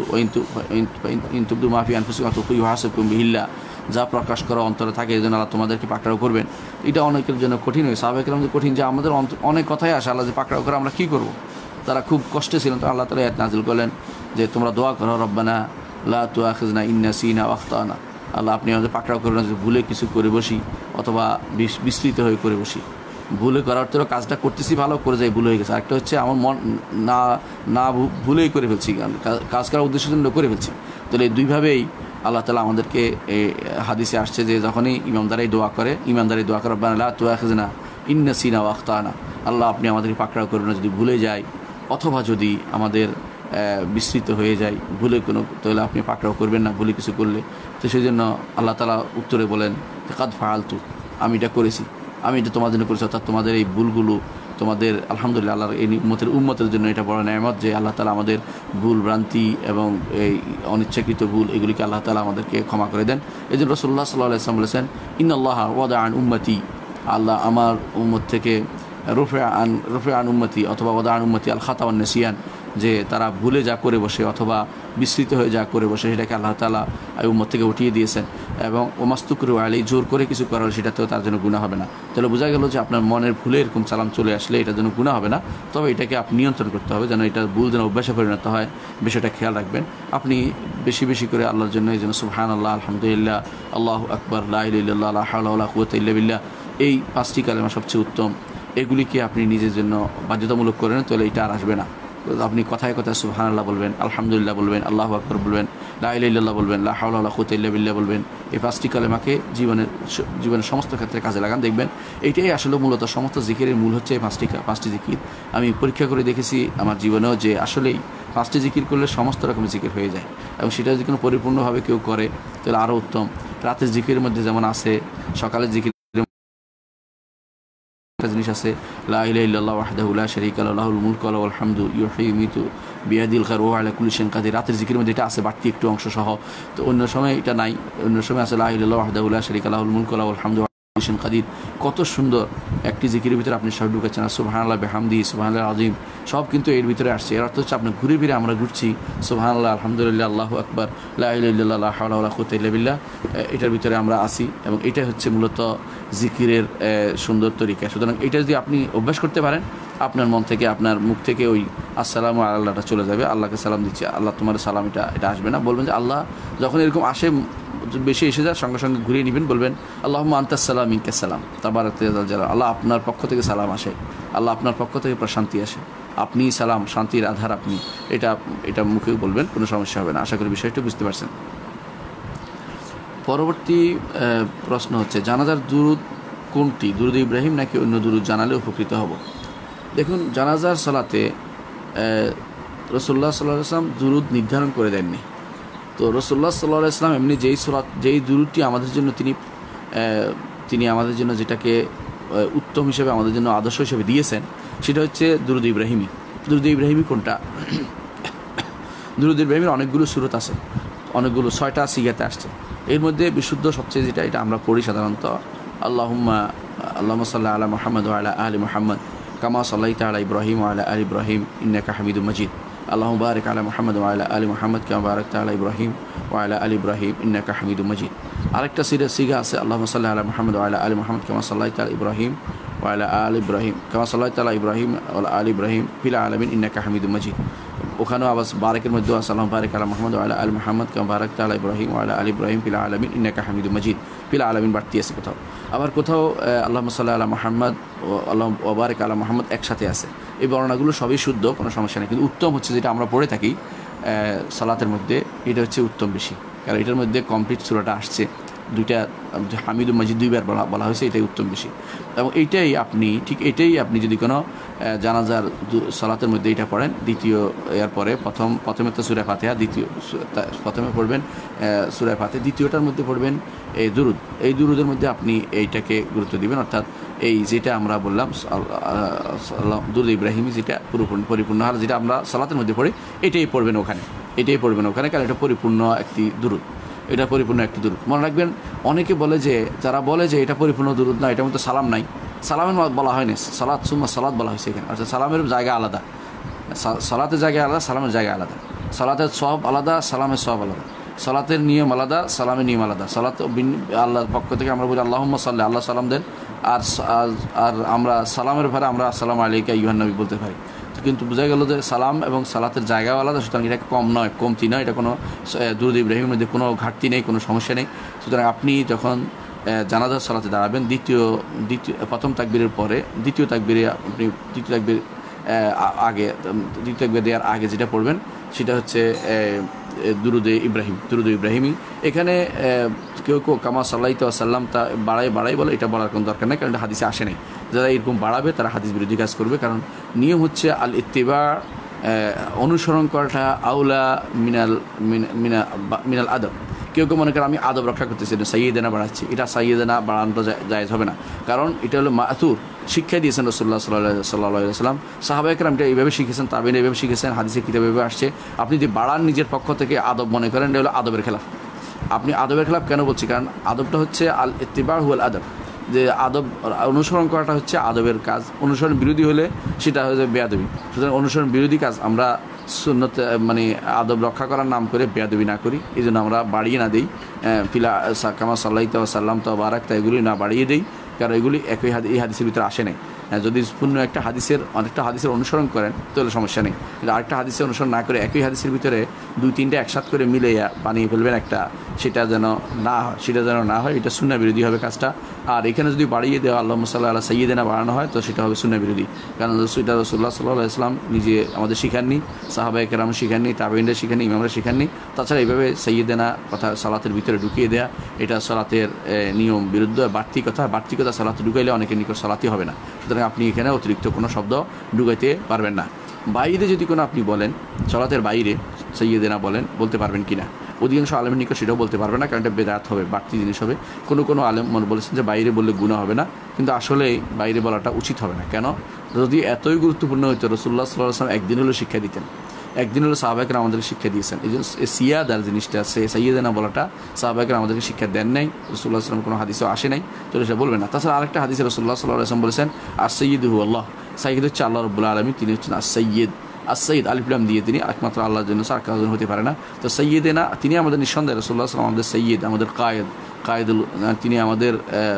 ইনতুবদু মা ফি আনফুসিকুম আও তুখফুহু ইউহাসিবকুম বিহিল্লাহ, যা প্রকাশ করা অন্তরে থাকে এই জন্য আল্লাহ তোমাদেরকে পাকড়াও করবেন। এটা অনেকের জন্য কঠিন হয়, সাহাবায়ে কেরামদের কঠিন, যে আমাদের অনেক কথাই আসে আল্লাহ যে পাকড়াও করে আমরা কী করব। তারা খুব কষ্টে ছিলেন, তো আল্লাহ তাআলা আয়াত নাজিল করলেন যে তোমরা দোয়া করো, রব্বানা লা তুআখিযনা ইন নাসিনা ওয়া আখতানা, আল্লাহ আপনি আমাদের পাকড়াও করবেন না যদি ভুলে কিছু করে বসি অথবা বিস্তৃত হয়ে করে বসি। ভুলে করার তো কাজটা করতেছি ভালো করে যাই, ভুল হয়ে গেছে। আরেকটা হচ্ছে আমার মন না না ভুলেই করে ফেলছি, কাজ করার উদ্দেশ্যের জন্য করে ফেলছি। তাহলে এই দুইভাবেই আল্লাহ তাআলা আমাদেরকে এই হাদিসে আসছে যে যখনই ইমামদারাই দোয়া করে, ইমামদারাই দোয়া করে রব্বানা লা তুআখিযনা ইন নাসিনা ওয়া আখতানা, আল্লাহ আপনি আমাদেরকে পাকড়াও করবেন না যদি ভুলে যাই অথবা যদি আমাদের বিস্তৃত হয়ে যায়, ভুলে কোনো, তাহলে আপনি পাকড়াও করবেন না ভুলে কিছু করলে। তো সেই জন্য আল্লাহ তাআলা উত্তরে বলেন কাদ ফাআলতু, আমি এটা করেছি, আমি এটা তোমাদের জন্য করেছি। অর্থাৎ তোমাদের এই ভুলগুলো তোমাদের আলহামদুলিল্লাহ আল্লাহর এই উম্মতের উম্মতের জন্য এটা বড় নেয়ামত যে আল্লাহ তাআলা আমাদের ভুল ভ্রান্তি এবং এই অনিচ্ছাকৃত ভুল এগুলিকে আল্লাহ তাআলা আমাদেরকে ক্ষমা করে দেন। এই জন্য রাসূলুল্লাহ সাল্লাল্লাহু আলাইহি ওয়াসাল্লাম বলেছেন, ইন্নাল্লাহ ওয়াদা আন উম্মতি, আল্লাহ আমার উম্মত থেকে রফে আন রফে আন উম্মতি অথবা ওয়াদা আন উম্মতি আল খাতা ওয়ান নিসিয়ান, যে তারা ভুলে যা করে বসে অথবা বিস্তৃত হয়ে যা করে বসে সেটাকে আল্লাহ তাআলা এই উম্মত থেকে উঠিয়ে দিয়েছেন। এবং ওমাস্তুকরু আলী, জোর করে কিছু করার সেটাতেও তার জন্য গুনাহ হবে না। তাহলে বোঝা গেল যে আপনার মনের ভুলে এরকম চালান চলে আসলে এটার জন্য গুনাহ হবে না, তবে এটাকে আপনি নিয়ন্ত্রণ করতে হবে যেন এটা ভুল যেন অভ্যাসে পরিণত হয়, বিষয়টা খেয়াল রাখবেন। আপনি বেশি বেশি করে আল্লাহর জন্য এই জন্য সুবহানাল্লাহ, আলহামদুলিল্লাহ, আল্লাহু আকবার, লা ইলাহা ইল্লাল্লাহ, লা হাওলা ওয়ালা কুওয়াতা ইল্লা বিল্লাহ, এই পাঁচটি কালেমা সবচেয়ে উত্তম। এগুলিকে আপনি নিজের জন্য বাধ্যতামূলক করেন, তাহলে এটা আর আসবে না। আপনি কথায় কথায় সুবহানাল্লাহ বলবেন, আলহামদুলিল্লাহ বলবেন, আল্লাহু আকবার বলবেন, লা ইলাহা ইল্লাল্লাহ বলবেন, লা হাওলা ওয়ালা কুওয়াতা ইল্লা বিল্লাহ বলবেন। এই পাঁচটি কালেমাকে জীবনের জীবনের সমস্ত ক্ষেত্রে কাজে লাগান, দেখবেন এইটাই আসলে মূলত সমস্ত জিকিরের মূল হচ্ছে এই পাঁচটি পাঁচটি জিকির। আমি পরীক্ষা করে দেখেছি আমার জীবনেও যে আসলেই পাঁচটি জিকির করলে সমস্ত রকমের জিকির হয়ে যায়, এবং সেটা যদি কোনো পরিপূর্ণভাবে কেউ করে তাহলে আরও উত্তম। রাতের জিকিরের মধ্যে যেমন আছে, সকালের জিকির জিনিস আছে, লা ইলাহা ইল্লাল্লাহ ওয়াহদাহু লা শারীকা লাহু লাহুল মুলকু ওয়া লাহুল হামদু ইউহয়ি ওয়া ইউমীতু বিয়াদিল খায়রু ওয়া হুয়া আলা কুল্লি শাইইন কাদির। রাতের জিকিরের মধ্যে এটা আছে বাড়তি একটু অংশ সহ, তো অন্য সময় এটা নাই। অন্য সময় আছে লা ইলাহা ইল্লাল্লাহ ওয়াহদাহু লা শারীকা লাহুল মুলকু ওয়া লাহুল হামদু ওয়া হুয়া আলা কুল্লি শাইইন কাদির। কত সুন্দর একটি জিকিরের ভিতরে আপনি সব ঢুকাচ্ছেন, সুবহানাল্লাহ বিহামদিহি সুবহানাল্লাহ আযীম, সব কিন্তু এর ভিতরে আসছে। এর অর্থ হচ্ছে আপনার ঘুরে ফিরে আমরা ঘুরছি সুবহানাল্লাহ, আলহামদুলিল্লাহ, আল্লাহু আকবার, লা ইলাহা ইল্লাল্লাহ, লা হাওলা ওয়ালা কুওয়াতা ইল্লা বিল্লাহ, এটার ভিতরে আমরা আসি, এবং এটা হচ্ছে মূলত জিকিরের সুন্দর তরিকা। সুতরাং এটা যদি আপনি অভ্যাস করতে পারেন, আপনার মন থেকে আপনার মুখ থেকে ওই আসসালামু আল্লাহটা চলে যাবে, আল্লাহকে সালাম দিচ্ছে, আল্লাহ তোমার সালাম, এটা এটা আসবে না। বলবেন যে আল্লাহ যখন এরকম আসে বেশি এসে যায় সঙ্গে সঙ্গে ঘুরিয়ে নেবেন, বলবেন আল্লাহুম্মা আনতাস সালাম মিনকাস সালাম তাবারাক ওয়া তাআলা, আল্লাহ আপনার পক্ষ থেকে সালাম আসে, আল্লাহ আপনার পক্ষ থেকে প্রশান্তি আসে, আপনি সালাম, শান্তির আধার আপনি। এটা এটা মুখেও বলবেন, কোনো সমস্যা হবে না। আশা করি বিষয়টা বুঝতে পারছেন। পরবর্তী প্রশ্ন হচ্ছে জানাজার দুরুদ কোনটি, দুরুদ ইব্রাহিম নাকি অন্য দুরুদ জানালে উপকৃত হব? দেখুন, জানাজার সালাতে রাসূলুল্লাহ সাল্লাল্লাহু আলাইহি ওয়াসাল্লাম দুরুদ নির্ধারণ করে দেননি। তো রাসূলুল্লাহ সাল্লাল্লাহু আলাইহি ওয়াসাল্লাম এমনি যেই সুরাত যেই দুরুদটি আমাদের জন্য তিনি তিনি আমাদের জন্য যেটাকে উত্তম হিসেবে আমাদের জন্য আদর্শ হিসেবে দিয়েছেন, সেটা হচ্ছে দুরুদ ইব্রাহিমি। দুরুদ ইব্রাহিমি কোনটা? দুরুদ ইব্রাহিমের অনেকগুলো সুরত আছে, অনেকগুলো ছয়টা সিগাতে আসছে। এর মধ্যে বিশুদ্ধ সবচেয়ে যেটা, এটা আমরা পড়ি সাধারণত, আল্লাহুম্মা আল্লাহুম্মা সাল্লি আলা মুহাম্মদ ওয়া আলা আলি মুহাম্মদ কামা সাল্লাইতা আলা ইব্রাহিম ওয়া আলা আলি ইব্রাহিম ইন্নাকা হামিদুম মাজিদ। আল্লাহুম্মা বারিক আলা মুহাম্মদ ওয়া আলা আলি মুহাম্মদ কামা বারাকতা আলা ইব্রাহিম ওয়া আলা আলি ইব্রাহিম ইন্নাকা হামিদুম মাজিদ। আরেকটা সিরা সিগা আছে, আল্লাহুম্মা সাল্লি আলা মুহাম্মদ ওয়া আলা আলি মুহাম্মদ কামা সাল্লাইতা আলা ইব্রাহিম ওয়া আলা আলি ইব্রাহিম কামা সাল্লাইতা আলা ইব্রাহিম ওয়া আলা আলি ইব্রাহিম ফিল আলামিন ইন্নাকা হামিদুম মাজিদ। ওখানেও আবার বারাকের মধ্যে আছে, আল্লাহুম্মা বারিক আলা মুহাম্মদ ওয়া আলা আলি মুহাম্মদ কামা বারাকতা আলা ইব্রাহিম ওয়া আলা আলি ইব্রাহিম ফিল আলামিন ইন্নাকা হামিদুম মাজিদ। ফিল আলামিন বাড়তি আছে কোথাও, আবার কোথাও আল্লাহুম্মা সাল্লি আলা মুহাম্মদ ওয়া বারিক আলা মুহাম্মদ একসাথে আছে। এই বর্ণনাগুলো সবই শুদ্ধ, কোনো সমস্যা নেই, কিন্তু উত্তম হচ্ছে যেটা আমরা পড়ে থাকি সালাতের মধ্যে, এটা হচ্ছে উত্তম বেশি, কারণ এটার মধ্যে কমপ্লিট সূরাটা আসছে, দুইটা হামিদুম মাজিদ দুইবার বলা বলা হয়েছে, এটাই উত্তম বেশি। এবং এইটাই আপনি ঠিক এটাই আপনি যদি কোনো জানাজার সালাতের মধ্যে এটা পড়েন, দ্বিতীয় এর পরে প্রথম প্রথমে তো সূরা ফাতিহা, দ্বিতীয় প্রথমে পড়বেন সূরা ফাতিহা, দ্বিতীয়টার মধ্যে পড়বেন এই দুরুদ। এই দুরুদের মধ্যে আপনি এইটাকে গুরুত্ব দিবেন, অর্থাৎ এই যেটা আমরা বললাম দুরুদ ইব্রাহিমি, যেটা পুরোপূর্ণ পরিপূর্ণ হাল যেটা আমরা সালাতের মধ্যে পড়ি, এটাই পড়বেন ওখানে, এটাই পড়বেন ওখানে, কারণ এটা পরিপূর্ণ একটি দুরুদ, এটা পরিপূর্ণ একটি দুরুদ। মনে রাখবেন, অনেকে বলে যে যারা বলে যে এটা পরিপূর্ণ দুরুদ না, এটার মধ্যে সালাম নাই, সালামের বলা হয়নি, সালাত সুম্মা সালাত বলা হয়েছে এখানে, অর্থাৎ সালামের জায়গা আলাদা, সালাতের জায়গা আলাদা, সালামের জায়গা আলাদা। সালাতের সব আলাদা, সালামের সব আলাদা। সালাতের নিয়ম আলাদা, সালামের নিয়ম আলাদা। সালাত আল্লাহর পক্ষ থেকে আমরা বলি আল্লাহুম্মা সাল্লি, আল্লাহ সালাম দেন, আর আর আমরা সালামের ব্যাপারে আমরা আসসালামু আলাইকা আইয়ুহান নবী বলতে পারি। কিন্তু বোঝা গেল যে সালাম এবং সালাতের জায়গাও আলাদা, সুতরাং এটা কম নয়, কমতি নয়, এটা কোনো দুরূদ ইব্রাহিমের মধ্যে কোনো ঘাটতি নেই, কোনো সমস্যা নেই। সুতরাং আপনি যখন জানাজার সালাতে দাঁড়াবেন, দ্বিতীয় দ্বিতীয় প্রথম তাকবীরের পরে দ্বিতীয় তাকবীরে আপনি দ্বিতীয় তাকবীর আগে দ্বিতীয় তাকবীর দেওয়ার আগে যেটা পড়বেন সেটা হচ্ছে দুরুদে ইব্রাহিম, দুরুদে ইব্রাহিমই। এখানে কেউ কেউ কামা সাল্লাল্লাহু আলাইহি ওয়াসাল্লাম তা বাড়াই বাড়াই বলে, এটা বলার কোনো দরকার নেই, কারণ এটা হাদিসে আসে নাই। যারা এরকম বাড়াবে তারা হাদিস বিরোধী কাজ করবে, কারণ নিয়ম হচ্ছে আল ইত্তিবা, অনুসরণ করাটা আউলা মিনাল মিনা মিনাল আদব। কেউ কেউ মনে করেন আমি আদব রক্ষা করতেছি, সাইয়্যিদানা বাড়াচ্ছি, এটা সাইয়্যিদানা বাড়ানোটা জায়েজ হবে না, কারণ এটা হলো মাসুর, শিক্ষা দিয়েছেন রাসূলুল্লাহ সাল্লাল্লাহু আলাইহি ওয়াসাল্লাম, সাহাবায়ে কেরাম এটা এইভাবে শিখেছেন, তাবেঈন এইভাবে শিখেছেন, হাদিসে কিতাবে এইভাবে আসছে। আপনি যদি বাড়ান নিজের পক্ষ থেকে আদব মনে করেন, এটা হলো আদবের খেলাফ। আপনি আদবের খেলাফ কেন বলছি? কারণ আদবটা হচ্ছে আল ইত্তিবা হুয়াল আদব, যে আদব অনুসরণ করাটা হচ্ছে আদবের কাজ, অনুসরণ বিরোধী হলে সেটা হচ্ছে বেয়াদবি। সুতরাং অনুসরণ বিরোধী কাজ আমরা সুন্নত মানে আদব রক্ষা করার নাম করে বেয়াদবি না করি, এই জন্য আমরা বাড়িয়ে না দিই। ফিলা কামা সাল্লাল্লাহু আলাইহি ওয়াসাল্লাম তো বারাক, তা এগুলি না বাড়িয়ে দিই, কারণ এগুলি একই হাদিস, এই হাদিসের ভিতরে আসে নাই। যদি পূর্ণ একটা হাদিসের অনেকটা হাদিসের অনুসরণ করেন তাহলে সমস্যা নেই, কিন্তু আরেকটা হাদিসের অনুসরণ না করে একই হাদিসের ভিতরে দুই তিনটা একসাথ করে মিলে বানিয়ে ফেলবেন একটা, সেটা যেন না হয়, সেটা যেন না হয়, এটা সুন্নাহ বিরোধী হবে কাজটা। আর এখানে যদি বাড়িয়ে দেওয়া আল্লাহুম্মা সাল্লি আলা সাইয়্যিদিনা বাড়ানো হয় তো সেটা হবে সুন্নাহ বিরোধী, কারণ সেটা রাসূলুল্লাহ সাল্লাল্লাহু আলাইহি ওয়াসাল্লাম নিজে আমাদের শিখাননি, সাহাবায়ে কেরাম শিখাননি, তাবেঈনরা শিখাননি, ইমামরা শিখাননি। তাছাড়া এইভাবে সাইয়্যিদিনা কথা সালাতের ভিতরে ঢুকিয়ে দেয়া এটা সালাতের নিয়ম বিরুদ্ধ, বাড়তি কথা, বাড়তি কথা সালাতে ঢুকাইলে অনেকের নিকট সালাতই হবে না। সুতরাং আপনি এখানে অতিরিক্ত কোনো শব্দ ঢুকাইতে পারবেন না। বাইরে যদি কোনো আপনি বলেন, সালাতের বাইরে সাইয়্যিদিনা বলেন, বলতে পারবেন কিনা? অধিকাংশ আলেমের নিকট সেটাও বলতে পারবে না, কারণ এটা বেদাত হবে, বাড়তি জিনিস হবে। কোনো কোনো আলেম মনে বলেছেন যে বাইরে বললে গুনাহ হবে না, কিন্তু আসলে বাইরে বলাটা উচিত হবে না। কেন? যদি এতই গুরুত্বপূর্ণ হইতো রাসূলুল্লাহ সাল্লাল্লাহু আলাইহি ওয়াসাল্লাম একদিন হলো শিক্ষা দিতেন, একদিন হলো সাহাবায়ে কেরাম আমাদেরকে শিক্ষা দিয়েছেন। এই জন্য সিয়াদার জিনিসটা আছে, সাইয়্যিদিনা বলাটা সাহাবায়ে কেরাম আমাদেরকে শিক্ষা দেন নাই, রাসূলুল্লাহ সাল্লাল্লাহু আলাইহি ওয়াসাল্লাম কোনো হাদিসও আসে নাই, তো এটা বলবেন না। তাছাড়া আরেকটা হাদিসে রাসূলুল্লাহ সাল্লাল্লাহু আলাইহি ওয়াসাল্লাম বলেছেন আর-সাইয়্যিদু আল্লাহ, সাইয়্যিদ হচ্ছে আল্লাহ রাব্বুল আলামিন, তিনি হচ্ছেন আর-সাইয়্যিদ। আর-সাইয়্যিদ আলিফ লাম দিয়ে তিনি একমাত্র আল্লাহর জন্য, আর কারোর জন্য হতে পারে না। তো সাইয়্যিদিনা তিনি আমাদের নিঃসন্দেহে, রাসূলুল্লাহ সাল্লাল্লাহু আলাইহি ওয়াসাল্লাম আমাদের সাইয়্যিদ, আমাদের কায়েদ, কায়েদুল, তিনি আমাদের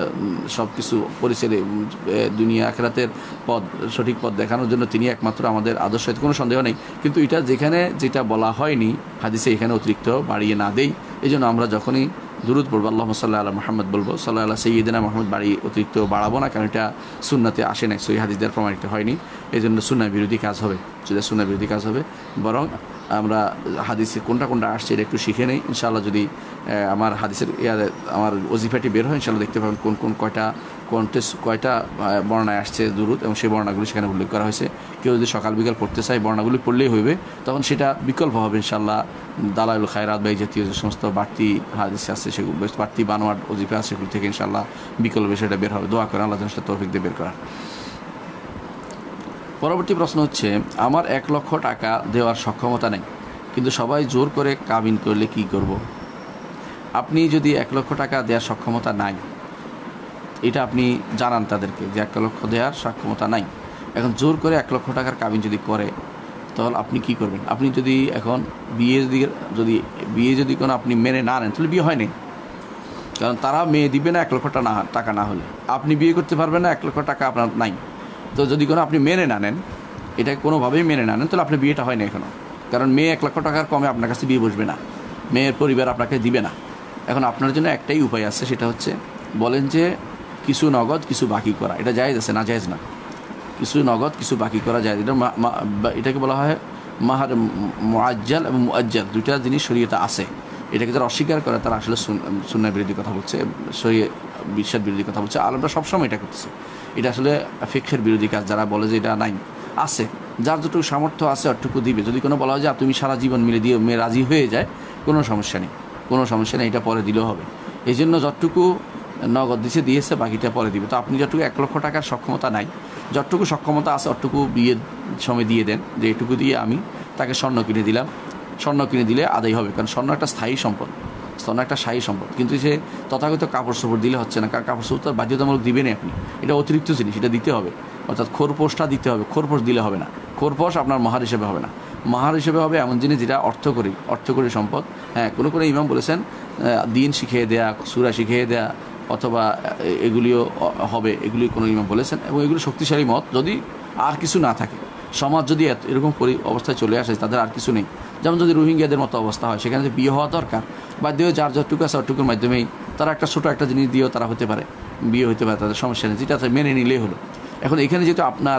সব কিছু পরিচয়, দুনিয়া আখিরাতের পথ, সঠিক পথ দেখানোর জন্য তিনি একমাত্র আমাদের আদর্শ, কোনো সন্দেহ নেই। কিন্তু এটা যেখানে যেটা বলা হয়নি হাদিসে, এখানে অতিরিক্ত বাড়িয়ে না দেই। এই জন্য আমরা যখনই দুরুদ পড়বো আল্লাহুম্মা সাল্লি আলা মুহাম্মদ বলবো, সাল্লাল্লাহু আলা সাইয়্যিদিনা মুহাম্মদ বাড়ি অতিরিক্ত বাড়াবো না, কারণ এটা সুন্নাতে আসে নাই, সহিহ হাদিস দ্বারা প্রমাণিত হয়নি। এই জন্য সুন্নাহ বিরোধী কাজ হবে, সেটা সুন্নাহ বিরোধী কাজ হবে। বরং আমরা হাদিসে কোনটা কোনটা আসছে এটা একটু শিখে নেই ইনশাআল্লাহ। যদি আমার হাদিসের ইয়ারে আমার ওজিফাটি বের হয় ইনশাআল্লাহ দেখতে পাবেন কোন কোন কয়টা কোনটেস কয়টা বর্ণায় আসছে দুরুদ, এবং সেই বর্ণাগুলি সেখানে উল্লেখ করা হয়েছে। কেউ যদি সকাল বিকাল পড়তে চায় বর্ণাগুলি পড়লেই হইবে, তখন সেটা বিকল্প হবে ইনশাআল্লাহ। দালাইলুল খায়রাত বা এই জাতীয় যে সমস্ত বাড়তি হাদিস আছে, সেগুলো বাড়তি বানোয়াট ওজিফা আছে, সেগুলো থেকে ইনশাআল্লাহ বিকল্পে সেটা বের হবে। দোয়া করে আল্লাহ যেন সেটা তৌফিক দিয়ে বের করা। পরবর্তী প্রশ্ন হচ্ছে, আমার এক লক্ষ টাকা দেওয়ার সক্ষমতা নেই, কিন্তু সবাই জোর করে কাবিন করলে কি করব? আপনি যদি এক লক্ষ টাকা দেওয়ার সক্ষমতা নাই, এটা আপনি জানান তাদেরকে যে এক লক্ষ দেওয়ার সক্ষমতা নাই, এখন জোর করে এক লক্ষ টাকার কাবিন যদি করে তাহলে আপনি কি করবেন? আপনি যদি এখন বিয়ে যদি যদি বিয়ে যদি কোনো আপনি মেনে না নেন তাহলে বিয়ে হয়নি, কারণ তারা মেয়ে দিবে না এক লক্ষ টাকা না টাকা না হলে, আপনি বিয়ে করতে পারবেন না, এক লক্ষ টাকা আপনার নাই। তো যদি কোনো আপনি মেনে না নেন, এটা কোনোভাবেই মেনে না নেন, তাহলে আপনার বিয়েটা হয় না এখনও, কারণ মেয়ে এক লক্ষ টাকার কমে আপনার কাছে বিয়ে বসবে না, মেয়ের পরিবার আপনাকে দিবে না। এখন আপনার জন্য একটাই উপায় আছে, সেটা হচ্ছে বলেন যে কিছু নগদ কিছু বাকি করা, এটা জায়েজ আছে, না জায়েজ না? কিছু নগদ কিছু বাকি করা যায়, এটা এটাকে বলা হয় মাহার মুআজ্জাল এবং মুআজ্জাল, দুইটা জিনিস শরীয়তে আছে। এটাকে যারা অস্বীকার করে তারা আসলে সুন্নাহ বিরোধী কথা বলছে, শরীয়ত বিশ্বাস বিরোধী কথা বলছে। আলেমরা সবসময় এটা করতেছে, এটা আসলে ফিকহের বিরোধী কাজ। যারা বলে যে এটা নাই, আছে, যার যতটুকু সামর্থ্য আছে অতটুকু দিবে। যদি কোনো বলা হয় যে তুমি সারা জীবন মিলে দিয়ে মেয়ে রাজি হয়ে যায়, কোনো সমস্যা নেই, কোনো সমস্যা নেই, এটা পরে দিলেও হবে। এই জন্য যতটুকু নগদ দিছে দিয়েছে, বাকিটা পরে দিবে। তো আপনি যতটুকু এক লক্ষ টাকার সক্ষমতা নাই, যতটুকু সক্ষমতা আছে অতটুকু বিয়ের সময় দিয়ে দেন, যে এটুকু দিয়ে আমি তাকে স্বর্ণ কিনে দিলাম। স্বর্ণ কিনে দিলে আদায় হবে, কারণ স্বর্ণ একটা স্থায়ী সম্পদ, স্তন একটা শাহী সম্পদ, কিন্তু সে তথাগত কাপড় চোপড় দিলে হচ্ছে না, কারণ কাপড় চোপড় তো বাধ্যতামূলক দিবেনই আপনি, এটা অতিরিক্ত জিনিস, এটা দিতে হবে। অর্থাৎ খোরপোশটা দিতে হবে, খোরপোশ দিলে হবে না, খোরপোশ আপনার মাহার হিসেবে হবে না। মাহার হিসেবে হবে এমন জিনিস যেটা অর্থকরী, অর্থকরী সম্পদ। হ্যাঁ, কোনো কোনো ইমাম বলেছেন দিন শিখিয়ে দেয়া, সূরা শিখিয়ে দেয়া অথবা এগুলিও হবে, এগুলি কোনো ইমাম বলেছেন, এবং এগুলি শক্তিশালী মত। যদি আর কিছু না থাকে, সমাজ যদি এরকম পরি অবস্থায় চলে আসে, তাদের আর কিছু নেই, যেমন যদি রোহিঙ্গাদের মতো অবস্থা হয়, সেখানে বিয়ে হওয়া দরকার, বাধ্য হয়ে যার যতটুকু আছে অতটুকুর মাধ্যমেই তারা একটা ছোটো একটা জিনিস দিয়েও তারা হতে পারে, বিয়ে হতে পারে, তাদের সমস্যা নেই, যেটা মেনে নিলেই হলো। এখন এখানে যেহেতু আপনার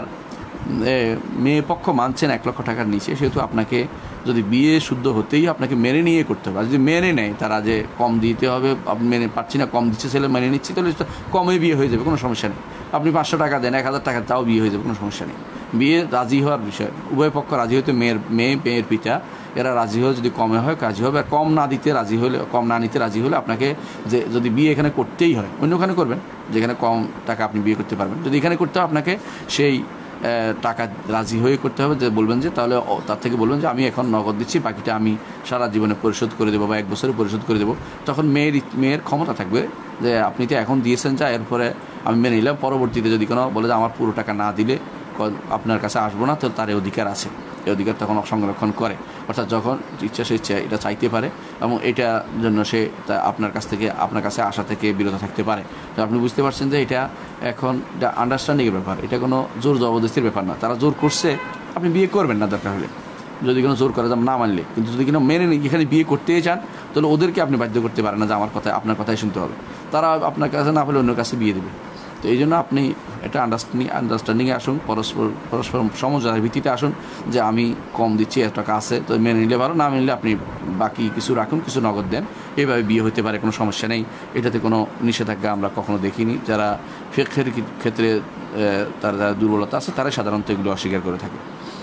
মেয়ে পক্ষ মানছেন এক লক্ষ টাকার নিচে, সেহেতু আপনাকে যদি বিয়ে শুদ্ধ হতেই আপনাকে মেনে নিয়ে করতে হবে। আর যদি মেনে নেয় তারা যে কম দিতে হবে, আপনি মেনে পাচ্ছি না, কম দিচ্ছে ছেলে, মেনে নিচ্ছি, তাহলে কমে বিয়ে হয়ে যাবে, কোনো সমস্যা নেই। আপনি পাঁচশো টাকা দেন, এক হাজার টাকা, তাও বিয়ে হয়ে যাবে, কোনো সমস্যা নেই। বিয়ে রাজি হওয়ার বিষয়, উভয় পক্ষ রাজি হতে, মেয়ের মেয়ে মেয়ের পিতা এরা রাজি হয়ে যদি কমে হয় রাজি হবে, আর কম না দিতে রাজি হলে, কম না নিতে রাজি হলে আপনাকে যে যদি বিয়ে এখানে করতেই হয়, অন্যখানে করবেন যেখানে কম টাকা আপনি বিয়ে করতে পারবেন, যদি এখানে করতে হয় আপনাকে সেই টাকা রাজি হয়ে করতে হবে, যে বলবেন যে তাহলে তার থেকে বলবেন যে আমি এখন নগদ দিচ্ছি, বাকিটা আমি সারা জীবনে পরিশোধ করে দেবো বা এক বছরে পরিশোধ করে দেবো। তখন মেয়ের মেয়ের ক্ষমতা থাকবে যে আপনি তো এখন দিয়েছেন যা, এরপরে আমি মেনে নিলাম, পরবর্তীতে যদি কোনো বলে যে আমার পুরো টাকা না দিলে আপনার কাছে আসবো না, তো তার এই অধিকার আছে, এই অধিকার তখন সংরক্ষণ করে। অর্থাৎ যখন ইচ্ছা সে ইচ্ছা এটা চাইতে পারে, এবং এটার জন্য সে আপনার কাছ থেকে আপনার কাছে আসা থেকে বিরত থাকতে পারে। তো আপনি বুঝতে পারছেন যে এটা এখন এটা আন্ডারস্ট্যান্ডিংয়ের ব্যাপার, এটা কোনো জোর জবরদস্তির ব্যাপার না। তারা জোর করছে, আপনি বিয়ে করবেন না দরকার হলে, যদি কোনো জোর করে না মানলে। কিন্তু যদি কোনো মেনে নিয়ে এখানে বিয়ে করতেই চান, তাহলে ওদেরকে আপনি বাধ্য করতে পারেন না যে আমার কথায় আপনার কথাই শুনতে হবে, তারা আপনার কাছে না পেলে অন্য কাছে বিয়ে দেবে। তো এই জন্য আপনি একটা আন্ডারস্ট্যান্ডিং আন্ডারস্ট্যান্ডিংয়ে আসুন, পরস্পর পরস্পর সমঝোতার ভিত্তিতে আসুন, যে আমি কম দিচ্ছি, এত টাকা আছে, তো মেনে নিলে ভালো, না মেনে নিলে আপনি বাকি কিছু রাখুন, কিছু নগদ দেন, এইভাবে বিয়ে হতে পারে, কোনো সমস্যা নেই। এটাতে কোনো নিষেধাজ্ঞা আমরা কখনো দেখিনি। যারা ফিকহের ক্ষেত্রে তার যারা দুর্বলতা আছে, তারাই সাধারণত এগুলো অস্বীকার করে থাকে।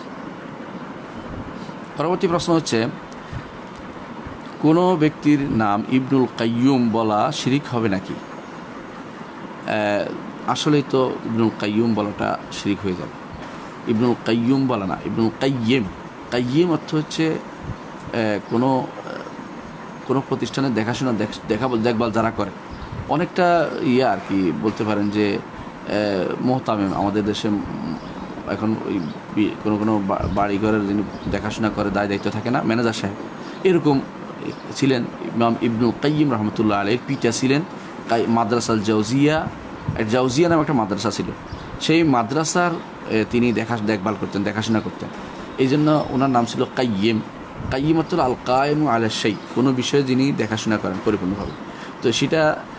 পরবর্তী প্রশ্ন হচ্ছে, কোনো ব্যক্তির নাম ইবনুল কাইয়ুম বলা শিরিক হবে নাকি? আসলেই তো ইবনুল কাইয়ুম বলাটা শিরিক হয়ে যাবে। ইবনুল কাইয়ুম বলা না, ইবনুল কাইয়িম। কাইয়িম অর্থ হচ্ছে কোনো কোনো প্রতিষ্ঠানের দেখাশোনা দেখা দেখভাল যারা করে, অনেকটা ইয়ে আর কি বলতে পারেন যে মোহতামিম। আমাদের দেশে এখন ওই কোনো কোনো বাড়িঘরের যিনি দেখাশোনা করে, দায় দায়িত্ব থাকে না, ম্যানেজার সাহেব, এরকম ছিলেন ইমাম ইবনুল কাইয়িম রহমতুল্লাহ আলাইহির পিতা ছিলেন মাদ্রাসাল জাউজিয়া। জাউজিয়া নামে একটা মাদ্রাসা ছিল, সেই মাদ্রাসার তিনি দেখা দেখভাল করতেন, দেখাশোনা করতেন, এই জন্য ওনার নাম ছিল কাইয়িম। কাইয়িম অর্থ আল কায়েম আলা শাই, কোনো বিষয়ে যিনি দেখাশোনা করেন পরিপূর্ণভাবে, তো সেটা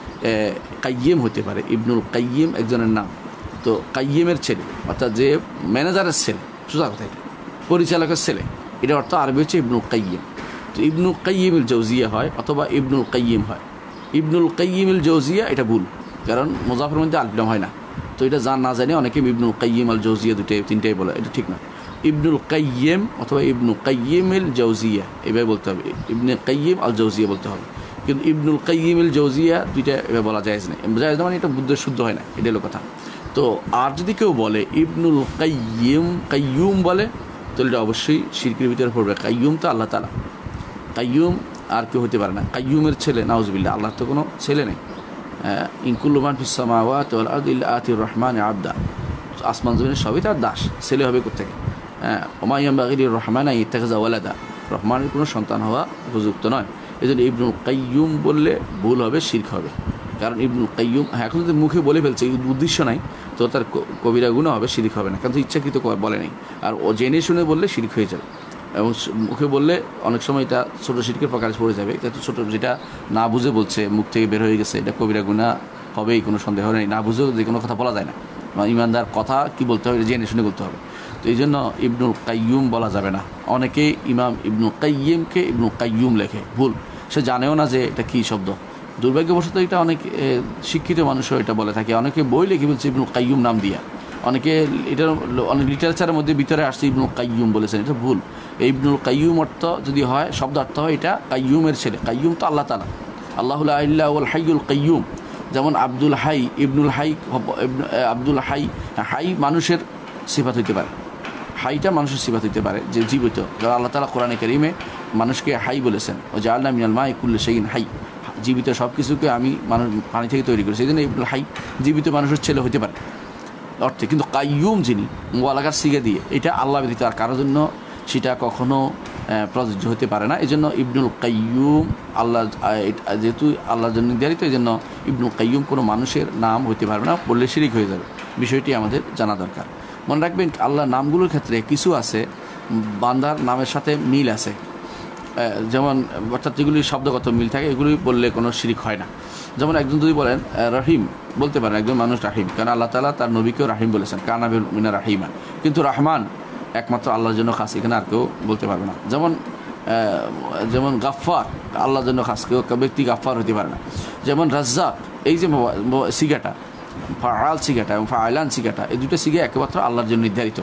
কাইয়িম হতে পারে। ইবনুল কাইয়িম একজনের নাম, তো কাইয়িমের ছেলে অর্থাৎ যে ম্যানেজারের ছেলে, সোজা কথা, এটা পরিচালকের ছেলে, এটা অর্থ আরবি হচ্ছে ইবনুল কাইয়িম। তো ইবনুল কাইয়িমুল জাউজিয়া হয় অথবা ইবনুল কাইয়িম হয়। ইবনুল কাইয়িমুল জাউজিয়া এটা ভুল, কারণ মুজাফের মধ্যে আলবিলাম হয় না, তো এটা জান না জানে অনেকে ইবনুল কাইয়িম আল জাউজিয়া দুটাই তিনটাই বলে, এটা ঠিক না। ইবনুল কাইয়িম অথবা ইবনু কাইয়িমুল জাউজিয়া এভাবে বলতে হবে, ইবনে কাইয়িম আল জাউজিয়া বলতে হবে। কিন্তু ইবনুল কাইয়িমুল জাউজিয়া দুইটা এভাবে বলা যায় না, জায়েজ না মানে এটা বুদ্ধ শুদ্ধ হয় না, এটা হলো কথা। তো আর যদি কেউ বলে ইবনুল কাইয়িম কাইয়ুম বলে, তাহলে এটা অবশ্যই শিরকের ভিতরে পড়বে। কাইয়ুম তো আল্লাহ তাআলা, কাইয়ুম আর কেউ হতে পারে না। কাইয়ুমের ছেলে নাউজুবিল্লাহ, আল্লাহর তো কোনো ছেলে নেই। ইনকুল্লু মান ফিস সামাওয়াতি ওয়াল আরদি ইল্লা আতির রহমানি আবদা, আসমান জমিনের সবই তার দাস, ছেলে হবে কোত্থেকে? হ্যাঁ, ওমা ইয়ানবাগি লির রহমানি আন ইয়াত্তাখিযা ওয়ালাদা, রহমানের কোনো সন্তান হওয়া উপযুক্ত নয়। এই জন্য ইবনুল কাইয়ুম বললে ভুল হবে, শিরক হবে। কারণ ইবনুল কাইয়ুম হ্যাঁ এখন যদি মুখে বলে ফেলছে, উদ্দেশ্য নাই, তো তার কবিরা গুনাহ হবে, শিরক হবে না, কারণ ইচ্ছাকৃত বলে নেই। আর ও জেনে শুনে বললে শিরক হয়ে যাবে, এবং মুখে বললে অনেক সময় এটা ছোটো শিরকের প্রকারে পড়ে যাবে। কিন্তু ছোটো যেটা না বুঝে বলছে, মুখ থেকে বের হয়ে গেছে, এটা কবিরা গুনাহ হবেই, কোনো সন্দেহ নেই। না বুঝেও যে কোনো কথা বলা যায় না, ইমানদার কথা কি বলতে হবে, জেনে শুনে বলতে হবে। তো এই জন্য ইবনুল কাইয়ুম বলা যাবে না। অনেকেই ইমাম ইবনুল কাইয়িমকে ইবনুল কাইয়ুম লেখে, ভুল, সে জানেও না যে এটা কী শব্দ। দুর্ভাগ্যবশত এটা অনেক শিক্ষিত মানুষও এটা বলে থাকে, অনেকে বই লিখে বলছে ইবনুল কাইয়ুম নাম দিয়া, অনেকে এটা অনেক লিটারেচারের মধ্যে ভিতরে আসছে ইবনুল কাইয়ুম বলেছেন, এটা ভুল। এই ইবনুল কাইয়ুম অর্থ যদি হয়, শব্দ অর্থ হয় এটা কাইয়ুমের ছেলে। কাইয়ুম তো আল্লাহ তাআলা, আল্লাহু লা ইলাহা ওয়াল হাইয়ুল কাইয়ুম। যেমন আব্দুল হাই, ইবনুল হাই, আব্দুল হাই, হাই মানুষের সিফাত হইতে পারে, হাইটা মানুষের সিফাত হতে পারে, যে জীবিত। যারা আল্লাহ তাআলা কোরআনে কারীমে মানুষকে হাই বলেছেন, ও জাআলনা মিনাল মাই কুল্লি শাইইন হাই, জীবিত সব কিছুকে আমি মানুষ পানি থেকে তৈরি করেছি, এই জন্য ইবনুল হাই জীবিত মানুষের ছেলে হতে পারে অর্থে। কিন্তু কাইয়ুম যিনি মুবালাগার সিগা দিয়ে, এটা আল্লাহ ব্যতীত আর কারোর জন্য সেটা কখনো প্রযোজ্য হতে পারে না। এই জন্য ইবনুল কাইয়ুম আল্লাহ, যেহেতু আল্লাহর জন্য নির্ধারিত, এই জন্য ইবনুল কাইয়ুম কোনো মানুষের নাম হতে পারবে না, বললে শিরিক হয়ে যাবে। বিষয়টি আমাদের জানা দরকার। মনে রাখবেন আল্লাহর নামগুলোর ক্ষেত্রে কিছু আছে বান্দার নামের সাথে মিল আছে, যেমন অর্থাৎ যেগুলি শব্দগত মিল থাকে এগুলি বললে কোনো শিরিক হয় না। যেমন একজন যদি বলেন রহিম, বলতে পারেন একজন মানুষ রাহিম, কারণ আল্লাহ তাআলা তার নবীকেও রাহিম বলেছেন, কানা মিনা রাহিমান। কিন্তু রহমান একমাত্র আল্লাহর জন্য খাস, এখানে আর কেউ বলতে পারবে না। যেমন যেমন গাফফার আল্লাহর জন্য খাস, কেউ ব্যক্তি গাফফার হতে পারে না। যেমন রাজ্জাক, এই যে সিগাটা ফাআল সিগাটা এবং ফাআলান সিগাটা, এই দুটো সিগা একমাত্র আল্লাহর জন্য নির্ধারিত,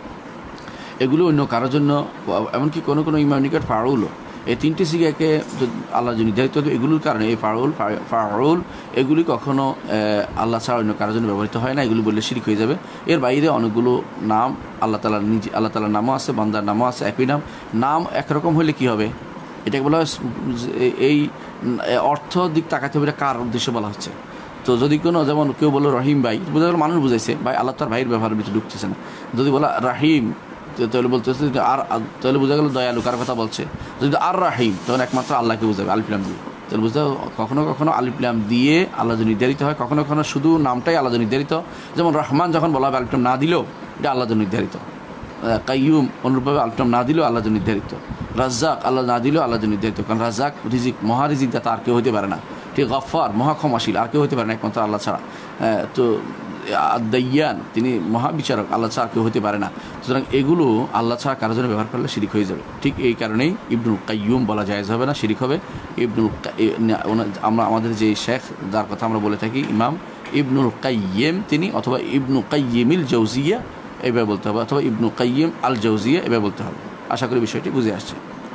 এগুলো অন্য কারোর জন্য, এমনকি কোনো কোনো ইমাম নিকট ফাউলও, এই তিনটি সিগাকে আল্লাহর জন্য নির্ধারিত, এগুলোর কারণে এই ফাউল ফাউল এগুলি কখনো আল্লাহ ছাড়া অন্য কারোর জন্য ব্যবহৃত হয় না, এগুলি বললে শিরক হয়ে যাবে। এর বাইরে অনেকগুলো নাম আল্লাহ তাআলার নিজে, আল্লাহ তাআলার নামও আছে, বান্দার নামও আছে, একই নাম। নাম একরকম হলে কী হবে, এটাকে বলা হয়, এই অর্থ দিক তাকাতে হবে কার উদ্দেশ্যে বলা হচ্ছে। তো যদি কোনো, যেমন কেউ বলো রহিম ভাই, বোঝা গেল মানুষ বুঝাইছে, ভাই আল্লাহ তার ভাইয়ের ব্যবহারের ভিতরে ঢুকতেছে না। যদি বলা রাহিম, তাহলে বলতেছে আর, তাহলে বোঝা গেল দয়ালু কার কথা বলছে। যদি আর রাহিম, তখন একমাত্র আল্লাহকে বোঝাবে আলিফলাম দিয়ে। তাহলে বুঝতে কখনো কখনো আলিফলাম দিয়ে আল্লাহ নির্ধারিত হয়, কখনো কখনো শুধু নামটাই আল্লাহ নির্ধারিত। যেমন রহমান যখন বলা হবে আলিফলাম না দিলেও এটা আল্লাহ নির্ধারিত। কাইয়ুম অনুরূপভাবে আলিফলাম না দিলেও আল্লাহ নির্ধারিত। রাজ্জাক আল্লাহ না দিলেও আল্লাহ নির্ধারিত, কারণ রাজ্জাক রিজিক, মহারিজিক দাতা আর কেউ হতে পারে না। ঠিক গফফার মহাক্ষমাশীল আর কেউ হতে পারে না একমাত্র আল্লাহ ছাড়া। তো আদ-দাইয়ান তিনি মহাবিচারক, আল্লাহ ছাড়া কেউ হতে পারে না। সুতরাং এগুলো আল্লাহ ছাড়া কারোর জন্য ব্যবহার করলে শিরিক হয়ে যাবে। ঠিক এই কারণেই ইবনুল কাইয়ুম বলা জায়েজ হবে না, শিরিক হবে। ইবনুল, আমরা আমাদের যে শেখ যার কথা আমরা বলে থাকি ইমাম ইবনুল কাইয়িম, তিনি অথবা ইবনু কাইয়িমিল জাওজিয়া এভাবে বলতে হবে, অথবা ইবনু কাইয়িম আল জাওজিয়া এভাবে বলতে হবে। আশা করি বিষয়টি বুঝে আসছে।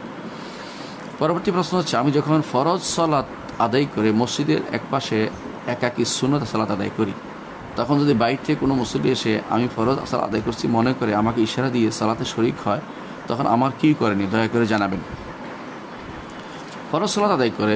পরবর্তী প্রশ্ন হচ্ছে, আমি যখন ফরজ সালাত আদায় করে মসজিদের একপাশে একাকী সুন্নত সালাত আদায় করি, তখন যদি বাইর থেকে কোনো মুসল্লি এসে আমি ফরজ সালাত আদায় করছি মনে করে আমাকে ইশারা দিয়ে সালাতে শরিক হয়, তখন আমার কী করেনি দয়া করে জানাবেন। ফরজ সালাত আদায় করে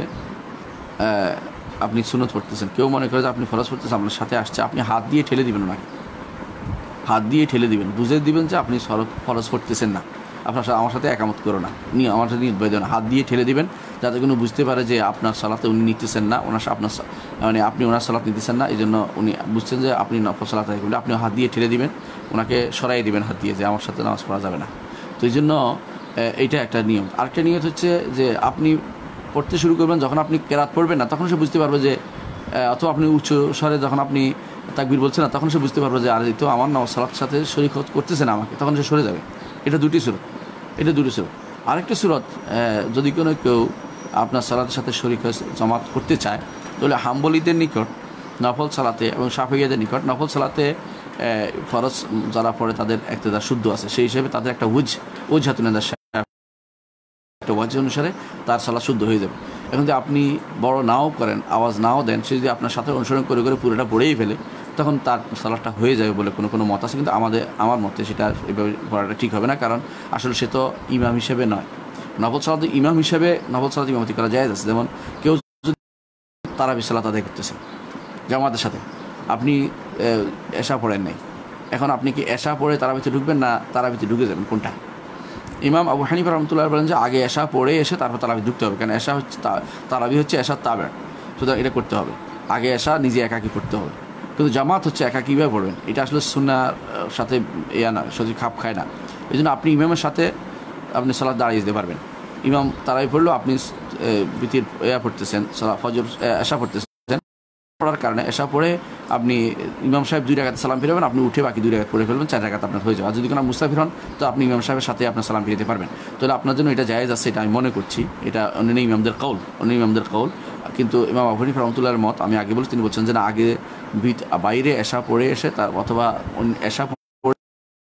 আপনি সুন্নত পড়তেছেন, কেউ মনে করে যে আপনি ফরজ পড়তেছেন, আপনার সাথে আসছে, আপনি হাত দিয়ে ঠেলে দিবেন ওনাকে, হাত দিয়ে ঠেলে দিবেন, বুঝে দিবেন যে আপনি ফরজ পড়তেছেন না, আপনার আমার সাথে একামত করো না, নিয়ে আমার সাথে নিয়ে বেঁধে না, হাত দিয়ে ঠেলে দিবেন, যাতে কোনো বুঝতে পারে যে আপনার সালাতে উনি নিতেছেন না, ওনার আপনার মানে আপনি ওনার সালাত নিতেছেন না, এই জন্য উনি বুঝছেন যে আপনি নফল সালাত আদায় করলে আপনি হাত দিয়ে ঠেলে দিবেন, ওনাকে সরাই দিবেন হাত দিয়ে, যে আমার সাথে নামাজ পড়া যাবে না। তো এই জন্য এইটা একটা নিয়ম। আরেকটা নিয়ম হচ্ছে যে আপনি পড়তে শুরু করবেন, যখন আপনি কেরাত পড়বেন না তখন সে বুঝতে পারবে যে, অথবা আপনি উচ্চ স্বরে যখন আপনি তাকবীর বলছেন না তখন সে বুঝতে পারবে যে আরে তো আমার নামাজ সালাতের সাথে শরীক করতেছে না আমাকে, তখন সে সরে যাবে। এটা দুটি সুরত, এটা দুটি সুরত। আরেকটা সুরত, যদি কোনো কেউ আপনার সালাতের সাথে শরীক জামাত করতে চায়, তাহলে হাম্বলীদের নিকট নফল সালাতে এবং শাফিঈদের নিকট নফল সালাতে ফরজ যারা পড়ে তাদের ইক্তেদা শুদ্ধ আছে, সেই হিসেবে তাদের একটা উজ ওজহাতুন একটা ওয়াজ অনুসারে তার সালাত শুদ্ধ হয়ে যাবে। এখন যদি আপনি বড় নাও করেন, আওয়াজ নাও দেন, সে যদি আপনার সাথে অনুসরণ করে করে পুরোটা পড়েই ফেলে, তখন তার সালাতটা হয়ে যাবে বলে কোনো কোনো মত আছে। কিন্তু আমাদের আমার মতে সেটা এভাবে পড়াটা ঠিক হবে না, কারণ আসলে সে তো ইমাম হিসেবে নয়। নফল সালাত ইমাম হিসেবে নফল সালাত ইমামতি করা জায়েজ আছে। যেমন কেউ যদি তারাবি সালাত আদায় করতেছে জামাতের সাথে, আপনি এশা পড়েন নাই, এখন আপনি কি এশা পড়ে তারাবিতে ঢুকবেন না তারাবিতে ঢুকে যাবেন, কোনটা? ইমাম আবু হানিফা রাহমাতুল্লাহ বলেন যে আগে এশা পড়ে এসে তারপর তারাবি ঢুকতে হবে, কারণ এশা হচ্ছে তারাবি হচ্ছে এশার তাবে, সুতরাং এটা করতে হবে, আগে এশা নিজে একাকী করতে হবে। কিন্তু জামাত হচ্ছে একা কীভাবে পড়বেন, এটা আসলে সুন্নাহর সাথে ইয়া না, সঠিক খাপ খায় না। এই জন্য আপনি ইমামের সাথে আপনি সালাত দাঁড়িয়ে দিতে পারবেন। ইমাম তারাবি পড়লেও আপনি বিতির ইয়া পড়তেছেন, সালাত ফজর এশা পড়তেছেন, পড়ার কারণে এশা পড়ে আপনি ইমাম সাহেব দুই রাকাত সালাম ফিরাবেন, আপনি উঠে বাকি দুই রাকাত পড়ে ফেলবেন, চার রাকাত আপনার হয়ে যাবে। আর যদি কোনো মুস্তাফির হন তো আপনি ইমাম সাহেবের সাথে আপনার সালাম ফিরাতে পারবেন। তাহলে আপনার জন্য এটা জায়েজ আছে, এটা আমি মনে করছি, এটা অন্য ইমামদের কৌল, অন্য ইমামদের কৌল। কিন্তু ইমাম আবু হানিফা রাহমাতুল্লাহর মত আমি আগে বলছি, তিনি বলছেন যে না, আগে বাইরে এশা পড়ে এসে তার অথবা এশা পড়ে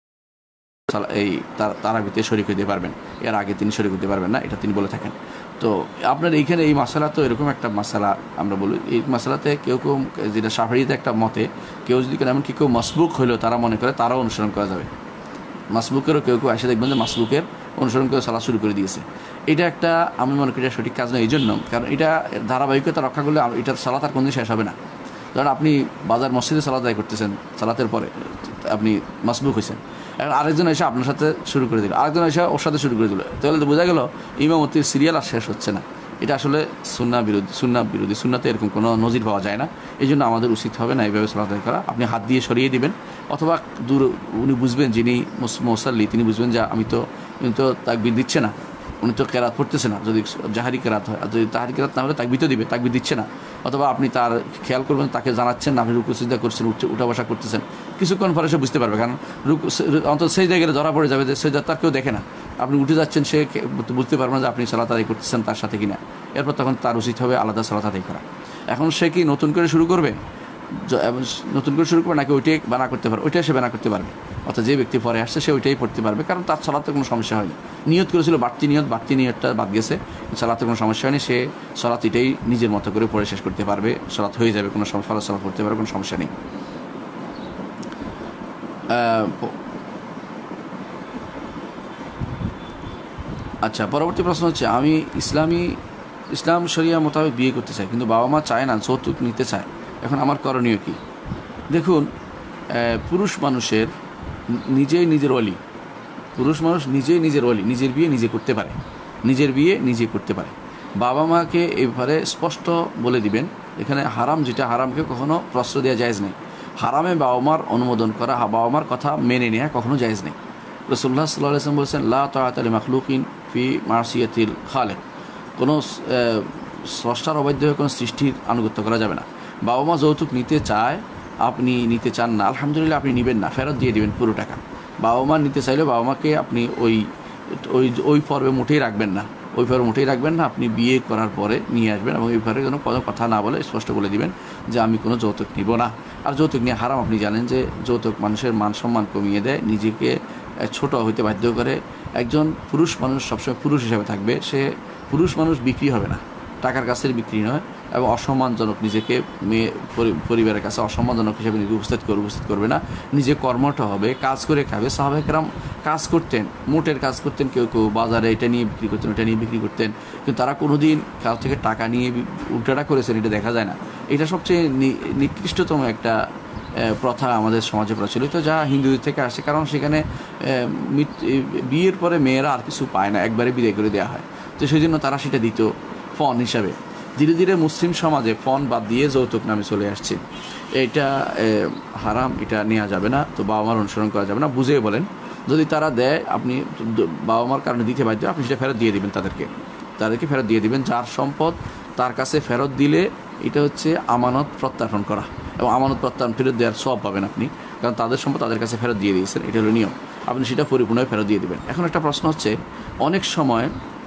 এই তারাবিতে শরীক হতে পারবেন, এর আগে তিনি শরীক হতে পারবেন না, এটা তিনি বলে থাকেন। তো আপনার এইখানে এই মাসালা তো এরকম একটা মাসালা আমরা বলি, এই মাসালাতে কেউ কেউ যেটা শাফিঈতে একটা মতে, কেউ যদি এমনকি কেউ মাসবুক হইলেও তারা মনে করে তারাও অনুসরণ করা যাবে, মাসবুকেরও কেউ কেউ এসে দেখবেন যে মাসবুকের অনুসরণ করে সালাত শুরু করে দিয়েছে। এটা একটা আমি মনে করি এটা সঠিক কাজ নয়, এই জন্য কারণ এটা ধারাবাহিকতা রক্ষা করলে এটা সালাত আর কোনদিন শেষ হবে না। ধরেন আপনি বাজার মসজিদে সালাত আদায় করতেছেন, সালাতের পরে আপনি মাসবুক হয়েছেন, এখন আরেকজন এসে আপনার সাথে শুরু করে দিল, আরেকজন এসে ওর সাথে শুরু করে দিল, তাহলে তো বোঝা গেল ইমামতির সিরিয়াল আর শেষ হচ্ছে না। এটা আসলে সুন্নাহ বিরোধী, সুন্নাহ বিরোধী, সুন্নাতে এরকম কোনো নজির পাওয়া যায় না। এই জন্য আমাদের উচিত হবে না এইভাবে সালাত আদায় করা। আপনি হাত দিয়ে সরিয়ে দিবেন, অথবা দূর উনি বুঝবেন, যিনি মুসাল্লি তিনি বুঝবেন যে আমি তো উনি তো তাকবীর দিচ্ছে না, উনি তো কেরাত পড়তেছে না, যদি জাহারি কেরাত হয়, আর যদি তাহারি কেরাত না হলে তাকবীর তো দিবে, তাকবীর দিচ্ছে না। অথবা আপনি তার খেয়াল করবেন, তাকে জানাচ্ছেন না, আপনি রুকু সিজদা করছেন, উঠা বসা করতেছেন, কিছুক্ষণ পরে সে বুঝতে পারবে, কারণ রুকু অন্তত সেই জায়গায় ধরা পড়ে যাবে যে সে তার কেউ দেখে না, আপনি উঠে যাচ্ছেন, সে বুঝতে পারবে না যে আপনি সালাত আদায় করতেছেন তার সাথে কিনা। এরপর তখন তার উচিত হবে আলাদা সালাত আদায় করা। এখন সে কি নতুন করে শুরু করবে, নতুন করে শুরু করবে নাকি ওইটাই বানা করতে পারবে, ওইটাই সে বানা করতে পারবে, অর্থাৎ যে ব্যক্তি পরে আসছে সে ওইটাই পড়তে পারবে, কারণ তার সালাতে কোনো সমস্যা হয়নি। নিয়ত করেছিল বাড়তি নিয়ত, বাড়তি নিয়তটা বাদ গেছে, সালাতে কোনো সমস্যা হয়নি, সে সালাত এটাই নিজের মতো করে পড়ে শেষ করতে পারবে, সালাত হয়ে যাবে, কোনো সমস্যা, সালাত করতে পারবে, কোনো সমস্যা নেই। আচ্ছা, পরবর্তী প্রশ্ন হচ্ছে, আমি ইসলামী ইসলাম শরিয়া মোতাবেক বিয়ে করতে চাই, কিন্তু বাবা মা চায় না, যৌতুক নিতে চায়, এখন আমার করণীয় কি? দেখুন, পুরুষ মানুষের নিজেই নিজের ওলি, পুরুষ মানুষ নিজেই নিজের ওলি, নিজের বিয়ে নিজে করতে পারে, নিজের বিয়ে নিজে করতে পারে। বাবা মাকে এবারে স্পষ্ট বলে দিবেন, এখানে হারাম যেটা, হারামকে কখনো প্রশ্রয় দেওয়া জায়েজ নেই। হারামে বাবা মার অনুমোদন করা, বাবা মার কথা মেনে নেওয়া কখনো জায়েজ নেই। রাসূলুল্লাহ সাল্লাল্লাহু আলাইহি ওয়াসাল্লাম বলেছেন, লা তাআতা লিমাখলুকিন ফি মাসিয়াতিল খালিক, কোনো স্রষ্টার অবাধ্য হয়ে কোনো সৃষ্টির আনুগত্য করা যাবে না। বাবা মা যৌতুক নিতে চায়, আপনি নিতে চান না, আলহামদুলিল্লাহ, আপনি নেবেন না, ফেরত দিয়ে দেবেন পুরো টাকা। বাবা মা নিতে চাইলে বাবা মাকে আপনি ওই ওই ওই পর্বে মোটেই রাখবেন না, ওই পর্বে মোটেই রাখবেন না, আপনি বিয়ে করার পরে নিয়ে আসবেন, এবং এই পরে কোনো কোনো কথা না বলে স্পষ্ট বলে দিবেন যে আমি কোনো যৌতুক নিব না। আর যৌতুক নিয়ে হারাম, আপনি জানেন যে যৌতুক মানুষের মান সম্মান কমিয়ে দেয়, নিজেকে ছোট হইতে বাধ্য করে। একজন পুরুষ মানুষ সবসময় পুরুষ হিসাবে থাকবে, সে পুরুষ মানুষ বিক্রি হবে না, টাকার কাছে বিক্রি নয়, এবং অসম্মানজনক নিজেকে মেয়ে পরিবারের কাছে অসম্মানজনক হিসেবে নিজে উপস্থিত করবে উপস্থিত করবে না, নিজে কর্মঠ হবে, কাজ করে খাবে। সাহাবায়ে কেরাম কাজ করতেন, মোটের কাজ করতেন, কেউ কেউ বাজারে এটা নিয়ে বিক্রি করতেন, এটা নিয়ে বিক্রি করতেন, কিন্তু তারা কোনো দিন কারো থেকে টাকা নিয়ে উল্টাটা করেছেন এটা দেখা যায় না। এটা সবচেয়ে নিকৃষ্টতম একটা প্রথা আমাদের সমাজে প্রচলিত, যা হিন্দুদের থেকে আসে, কারণ সেখানে বিয়ের পরে মেয়েরা আর কিছু পায় না, একবারে বিদায় করে দেওয়া হয়, তো সেই জন্য তারা সেটা দিত ফন হিসাবে। ধীরে ধীরে মুসলিম সমাজে ফন বাদ দিয়ে যৌতুক নামে চলে আসছে, এটা হারাম, এটা নেওয়া যাবে না। তো বাবা মার অনুসরণ করা যাবে না, বুঝে বলেন, যদি তারা দেয় আপনি বাবা মার কারণে দিতে বাধ্য, আপনি সেটা ফেরত দিয়ে দিবেন, তাদেরকে তাদেরকে ফেরত দিয়ে দিবেন। যার সম্পদ তার কাছে ফেরত দিলে এটা হচ্ছে আমানত প্রত্যার্পণ করা, এবং আমানত প্রত্যার্পণ ফেরত দেওয়ার সব পাবেন আপনি, কারণ তাদের সম্পদ তাদের কাছে ফেরত দিয়ে দিয়েছেন, এটা হলো নিয়ম, আপনি সেটা পরিপূর্ণভাবে ফেরত দিয়ে দেবেন। এখন একটা প্রশ্ন হচ্ছে, অনেক সময়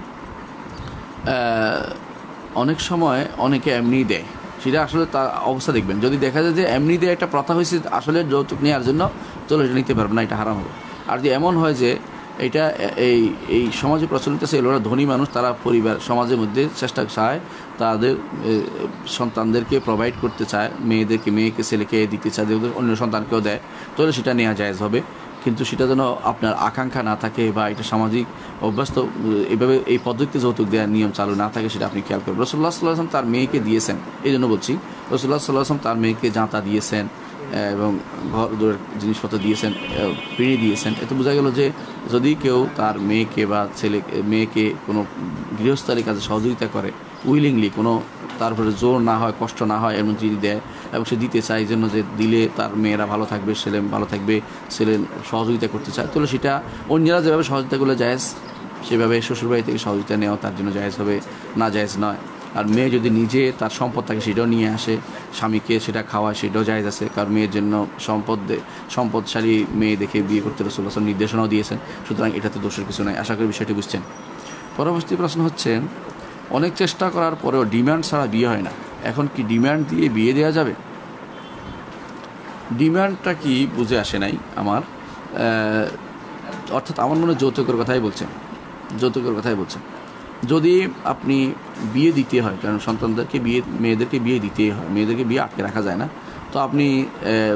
অনেক সময় অনেকে এমনি দেয়, সেটা আসলে তার অবস্থা দেখবেন, যদি দেখা যায় যে এমনি দেয় একটা প্রথা হয়েছে আসলে যৌতুক নেওয়ার জন্য, চলো এটা নিতে পারবে না, এটা হারাম হবে। আর যদি এমন হয় যে এটা এই এই সমাজে প্রচলিত আছে, এগুলো ধনী মানুষ, তারা পরিবার সমাজের মধ্যে চেষ্টা চায়, তাদের সন্তানদেরকে প্রোভাইড করতে চায়, মেয়েদেরকে মেয়েকে ছেলেকে দিতে চায়, অন্য সন্তানকেও দেয়, তাহলে সেটা নেওয়া জায়েজ হবে, কিন্তু সেটা যেন আপনার আকাঙ্ক্ষা না থাকে, বা এটা সামাজিক অভ্যস্ত এইভাবে এই পদ্ধতিতে যৌতুক দেওয়ার নিয়ম চালু না থাকে, সেটা আপনি খেয়াল করবেন। রাসূলুল্লাহ সাল্লাল্লাহু আলাইহি ওয়াসাল্লাম তার মেয়েকে দিয়েছেন, এই জন্য বলছি, রাসূলুল্লাহ সাল্লাল্লাহু আলাইহি ওয়াসাল্লাম তার মেয়েকে জাঁতা দিয়েছেন, এবং ঘর দূরের জিনিসপত্র দিয়েছেন, পিঁড়ি দিয়েছেন। এতে বোঝা গেল যে যদি কেউ তার মেয়েকে বা ছেলে মেয়েকে কোনো গৃহস্থালী কাজে সহযোগিতা করে, উইলিংলি, কোনো তারপরে জোর না হয়, কষ্ট না হয়, এমন যদি দেয়, এবং সে দিতে চায়, এই জন্য যে দিলে তার মেয়েরা ভালো থাকবে, ছেলে ভালো থাকবে, ছেলে সহযোগিতা করতে চায়, তাহলে সেটা অন্যরা যেভাবে সহযোগিতা করলে জায়েজ, সেভাবে শ্বশুরবাড়ি থেকে সহযোগিতা নেওয়া তার জন্য জায়েজ হবে, না জায়েজ নয়। আর মেয়ে যদি নিজে তার সম্পদ থাকে সেটাও নিয়ে আসে, স্বামীকে সেটা খাওয়ায়, সেটাও জায়েজ আছে, কারণ মেয়ের জন্য সম্পদ সম্পদশালী মেয়ে দেখে বিয়ে করতে রাসূলুল্লাহ সাল্লাল্লাহু আলাইহি ওয়াসাল্লাম নির্দেশনাও দিয়েছেন, সুতরাং এটাতে দোষের কিছু নাই। আশা করি বিষয়টি বুঝছেন। পরবর্তী প্রশ্ন হচ্ছে, অনেক চেষ্টা করার পরেও ডিমান্ড ছাড়া বিয়ে হয় না, এখন কি ডিমান্ড দিয়ে বিয়ে দেওয়া যাবে? ডিমান্ডটা কি বুঝে আসে নাই আমার, অর্থাৎ আমার মনে যৌতুকের কথাই বলছেন, যৌতুকের কথাই বলছেন। যদি আপনি বিয়ে দিতে হয়, কারণ সন্তানদেরকে বিয়ে, মেয়েদেরকে বিয়ে দিতেই হয়, মেয়েদেরকে বিয়ে আটকে রাখা যায় না, তো আপনি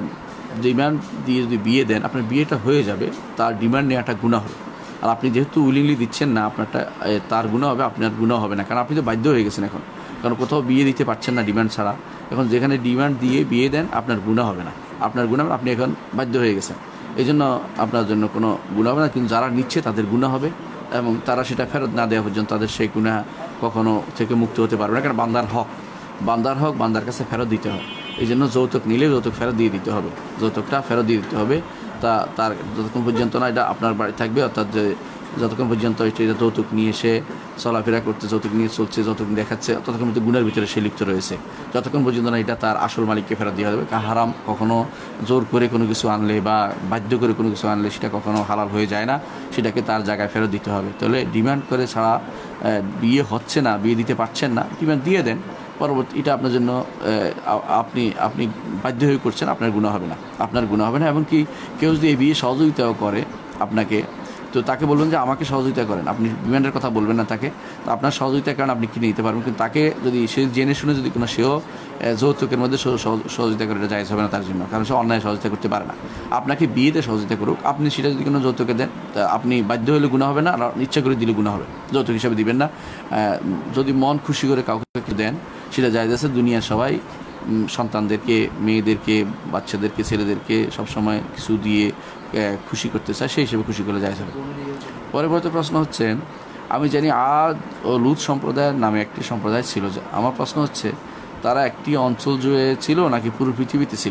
ডিমান্ড দিয়ে যদি বিয়ে দেন, আপনার বিয়েটা হয়ে যাবে, তার ডিমান্ড নেওয়াটা গুনাহ হবে। আর আপনি যেহেতু উইলিংলি দিচ্ছেন না, আপনারটা তার গুনাহ হবে, আপনার গুনাহ হবে না, কারণ আপনি তো বাধ্য হয়ে গেছেন এখন, কারণ কোথাও বিয়ে দিতে পারছেন না ডিমান্ড ছাড়া। এখন যেখানে ডিমান্ড দিয়ে বিয়ে দেন, আপনার গুনাহ হবে না, আপনার গুনাহ আপনি এখন বাধ্য হয়ে গেছেন, এই জন্য আপনার জন্য কোনো গুনাহ হবে না। কিন্তু যারা নিচ্ছে তাদের গুনাহ হবে, এবং তারা সেটা ফেরত না দেওয়া পর্যন্ত তাদের সেই গুনাহ কখনো থেকে মুক্ত হতে পারবে না, কারণ বান্দার হক, বান্দার হক বান্দার কাছে ফেরত দিতে হয়। এই জন্য যৌতুক নিলে যৌতুক ফেরত দিয়ে দিতে হবে, যৌতুকটা ফেরত দিয়ে দিতে হবে। তা তার যতক্ষণ পর্যন্ত না এটা আপনার বাড়ি থাকবে, অর্থাৎ যে যতক্ষণ পর্যন্ত এটা যৌতুক নিয়ে সে চলাফেরা করতে, যৌতুক নিয়ে চলছে, যৌতুক দেখাচ্ছে, ততক্ষণ পর্যন্ত গুণের ভিতরে সে লিপ্ত রয়েছে, যতক্ষণ পর্যন্ত না এটা তার আসল মালিককে ফেরত দেওয়া হবে। হারাম কখনো জোর করে কোনো কিছু আনলে বা বাধ্য করে কোনো কিছু আনলে সেটা কখনো হালাল হয়ে যায় না, সেটাকে তার জায়গায় ফেরত দিতে হবে। তাহলে ডিমান্ড করে ছাড়া বিয়ে হচ্ছে না, বিয়ে দিতে পারছেন না, ডিমান্ড দিয়ে দেন, পরবর্তী এটা আপনার জন্য আপনি আপনি বাধ্য হয়ে করছেন, আপনার গুনাহ হবে না, আপনার গুনাহ হবে না। এমনকি কেউ যদি এই বিয়ে সহযোগিতাও করে আপনাকে, তো তাকে বলবেন যে আমাকে সহযোগিতা করেন, আপনি ডিমান্ডের কথা বলবেন না তাকে, তো আপনার সহযোগিতার কারণে আপনি কিনে নিতে পারবেন। কিন্তু তাকে যদি সে জেনে শুনে যদি কোনো সেও যৌতুকের মধ্যে সহযোগিতা করে, এটা জায়েজ হবে না তার জন্য, কারণ সে অন্যায় সহযোগিতা করতে পারে না। আপনাকে বিয়েতে সহযোগিতা করুক, আপনি সেটা যদি কোনো যৌতুকে দেন, তা আপনি বাধ্য হলে গুনাহ হবে না, আর ইচ্ছা করে দিলে গুনাহ হবে, যৌতুক হিসাবে দিবেন না। যদি মন খুশি করে কাউকে দেন সেটা জায়েজ আছে। দুনিয়ার সবাই সন্তানদেরকে, মেয়েদেরকে, বাচ্চাদেরকে, ছেলেদেরকে সবসময় কিছু দিয়ে খুশি করতে চায়, সেই হিসেবে খুশি করে জায়েজ হবে। পরবর্তী প্রশ্ন হচ্ছে, আমি জানি আদ ও লুত সম্প্রদায়ের নামে একটি সম্প্রদায় ছিল, আমার প্রশ্ন হচ্ছে তারা একটি অঞ্চল জুড়ে ছিল নাকি পুরো পৃথিবীতে ছিল?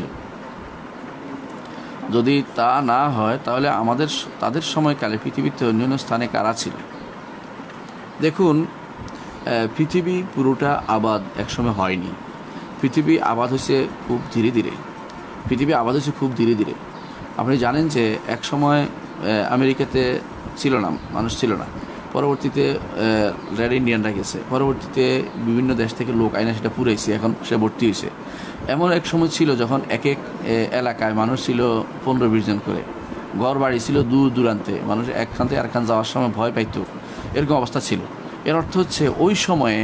যদি তা না হয় তাহলে আমাদের তাদের সময়কালে পৃথিবীতে অন্যান্য স্থানে কারা ছিল? দেখুন, পৃথিবী পুরোটা আবাদ একসময় হয়নি, পৃথিবী আবাদ হয়েছে খুব ধীরে ধীরে, পৃথিবী আবাদ হয়েছে খুব ধীরে ধীরে। আপনি জানেন যে এক সময় আমেরিকাতে ছিল না, মানুষ ছিল না, পরবর্তীতে রেড ইন্ডিয়ানরা গেছে, পরবর্তীতে বিভিন্ন দেশ থেকে লোক আইনা সেটা পুরাইছে, এখন সে ভর্তি হয়েছে। এমন এক সময় ছিল যখন এক এক এলাকায় মানুষ ছিল পনেরো বিশ জন করে, ঘর বাড়ি ছিল দূর দূরান্তে, মানুষ একখান থেকে আরেকখান যাওয়ার সময় ভয় পাইত, এরকম অবস্থা ছিল। এর অর্থ হচ্ছে ওই সময়ে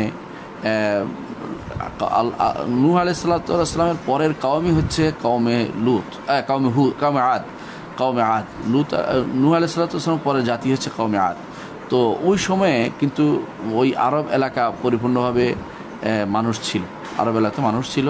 নূহ আলাইহিসসালামের পরের কওমই হচ্ছে কওমে লুত, কওমে হু কওমে আদ কওমে আদ লুত নূহ আলাইহিসসালামের পরের জাতি হচ্ছে কওমে আদ। তো ওই সময়ে কিন্তু ওই আরব এলাকা পরিপূর্ণভাবে মানুষ ছিল, আরব এলাকাতে মানুষ ছিল,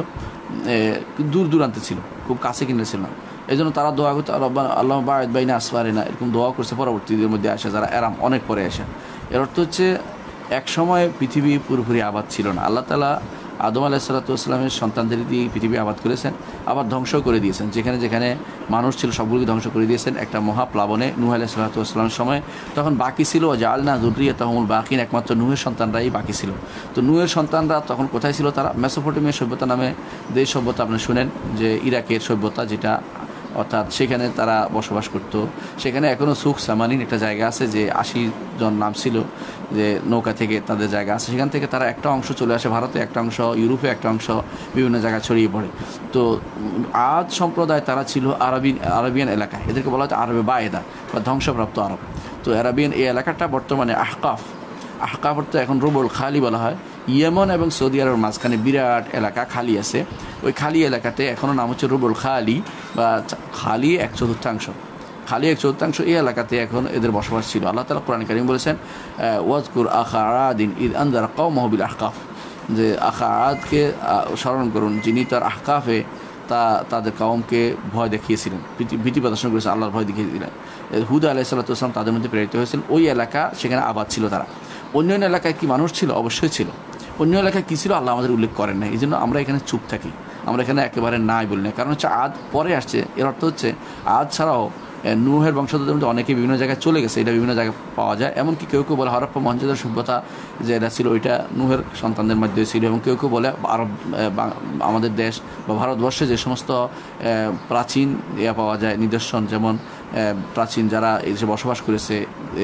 দূর দূরান্তে ছিল, খুব কাছে কিনে ছিল না। এই জন্য তারা দোয়া করতে আল্লাহ বা'আদ বাইনা আসফারিনা এরকম দোয়া করছে পরবর্তীদের মধ্যে আসে, যারা এরাম অনেক পরে আসে। এর অর্থ হচ্ছে এক সময় পৃথিবী পুরোপুরি আবাদ ছিল না। আল্লাহ তাআলা আদম আলাইহিসসালামের সন্তানদের দিয়ে পৃথিবী আবাদ করেছেন, আবার ধ্বংস করে দিয়েছেন, যেখানে যেখানে মানুষ ছিল সবগুলোকে ধ্বংস করে দিয়েছেন একটা মহাপ্লাবনে নূহ আলাইহিসসালামের সময়। তখন বাকি ছিল জাআলনা যুররিয়াতাহুমুল বাকিন, একমাত্র নূহের সন্তানরাই বাকি ছিল। তো নূহের সন্তানরা তখন কোথায় ছিল? তারা মেসোপটেমিয়া সভ্যতা নামে দেশ সভ্যতা আপনি শুনেন, যে ইরাকের সভ্যতা যেটা, অর্থাৎ সেখানে তারা বসবাস করত। সেখানে এখনও সুখ সামানিন একটা জায়গা আছে, যে আশি জন নাম ছিল, যে নৌকা থেকে তাদের জায়গা আছে, সেখান থেকে তারা একটা অংশ চলে আসে ভারতে, একটা অংশ ইউরোপে, একটা অংশ বিভিন্ন জায়গায় ছড়িয়ে পড়ে। তো আদ সম্প্রদায় তারা ছিল আরবি আরবিয়ান এলাকায়, এদেরকে বলা হচ্ছে আরবে বায়েদা বা ধ্বংসপ্রাপ্ত আরব। তো আরবিয়ান এই এলাকাটা বর্তমানে আহকাফ, আহকাফ অর্থ এখন রুবুল খালি বলা হয়। ইয়েমন এবং সৌদি আরবের মাঝখানে বিরাট এলাকা খালি আছে, ওই খালি এলাকাতে এখনও নাম হচ্ছে রুবুল খালি বা খালি এক চতুর্থাংশ, খালি এক চতুর্থাংশ এই এলাকাতে এখন এদের বসবাস ছিল। আল্লাহ তাআলা কোরআন কারীমে বলেছেন, ওয়াজকুর আখা আদিন ইদ আনজারা কওমাহু বিল আহকাফ, যে আখা আদকে স্মরণ করুন, যিনি তার আহকাফে তা তাদের কওমকে ভয় দেখিয়েছিলেন, ভীতি প্রদর্শন করেছেন, আল্লাহর ভয় দেখিয়েছিলেন। হুদ আলাইহিস সালাতু ওয়াস সালাম তাদের মধ্যে প্রেরিত হয়েছিলেন। ওই এলাকা সেখানে আবাদ ছিল তারা। অন্য অন্য এলাকায় কি মানুষ ছিল? অবশ্যই ছিল। অন্য এলাকায় কী ছিল আল্লাহ আমাদের উল্লেখ করেন না, এই জন্য আমরা এখানে চুপ থাকি, আমরা এখানে একেবারে নাই বলি না। কারণ হচ্ছে আদ পরে আসছে, এর অর্থ হচ্ছে আদ ছাড়াও নূহের বংশধরদের মধ্যে অনেকে বিভিন্ন জায়গায় চলে গেছে, এটা বিভিন্ন জায়গায় পাওয়া যায়। এমনকি কেউ কেউ বলে হরপ্পা মহেঞ্জোদারো সভ্যতা যে এটা ছিল, ওইটা নূহের সন্তানদের মধ্যে ছিল। এবং কেউ কেউ বলে আরব আমাদের দেশ বা ভারতবর্ষে যে সমস্ত প্রাচীন ইয়া পাওয়া যায় নিদর্শন, যেমন প্রাচীন যারা এই দেশে বসবাস করেছে,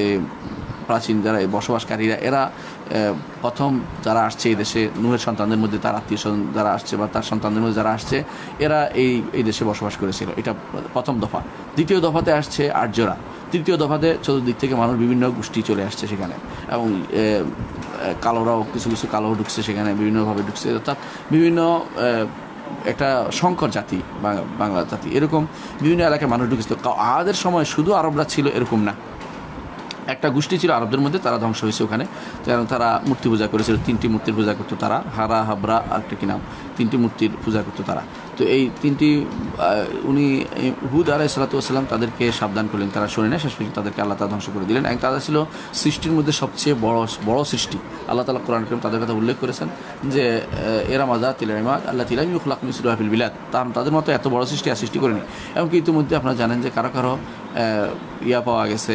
প্রাচীন যারা বসবাসকারীরা, এরা প্রথম যারা আসছে এই দেশে নূহের সন্তানদের মধ্যে, তার আত্মীয় স্বজন যারা আসছে বা তার সন্তানদের মধ্যে যারা আসছে, এরা এই এই দেশে বসবাস করেছিল। এটা প্রথম দফা। দ্বিতীয় দফাতে আসছে আর্যরা, তৃতীয় দফাতে চতুর্দিক থেকে মানুষ বিভিন্ন গোষ্ঠী চলে আসছে সেখানে, এবং কালোরাও কিছু কিছু কালো ঢুকছে সেখানে, বিভিন্নভাবে ঢুকছে, অর্থাৎ বিভিন্ন একটা সংকর জাতি বাংলা জাতি, এরকম বিভিন্ন এলাকায় মানুষ ঢুকেছিল। আদের সময় শুধু আরবরা ছিল এরকম না, একটা গোষ্ঠী ছিল আরবদের মধ্যে, তারা ধ্বংস হয়েছে ওখানে, কারণ তারা মূর্তি পূজা করেছিল, তিনটি মূর্তির পূজা করতো তারা, হারা হাবরা আর একটা কি নাম, তিনটি মূর্তির পূজা করতো তারা। তো এই তিনটি উনি হুদ আলাইহিস সালাতু ওয়াস সালাম তাদেরকে সাবধান করলেন, তারা শুনে না, শেষ পর্যন্ত তাদেরকে আল্লাহ তাআলা ধ্বংস করে দিলেন। এবং তারা ছিল সৃষ্টির মধ্যে সবচেয়ে বড় বড় সৃষ্টি। আল্লাহ তাআলা কোরআন কারীমে তাদের কথা উল্লেখ করেছেন যে এরা মাজা তিলাইমাদ আল্লাহ তিলাম ইউখলাক মিসলুহা ফিল বিলাদ, তাদের মতো এত বড় সৃষ্টি আর সৃষ্টি করেনি। এমনকি ইতিমধ্যে আপনারা জানেন যে কারো কারো ইয়া পাওয়া গেছে,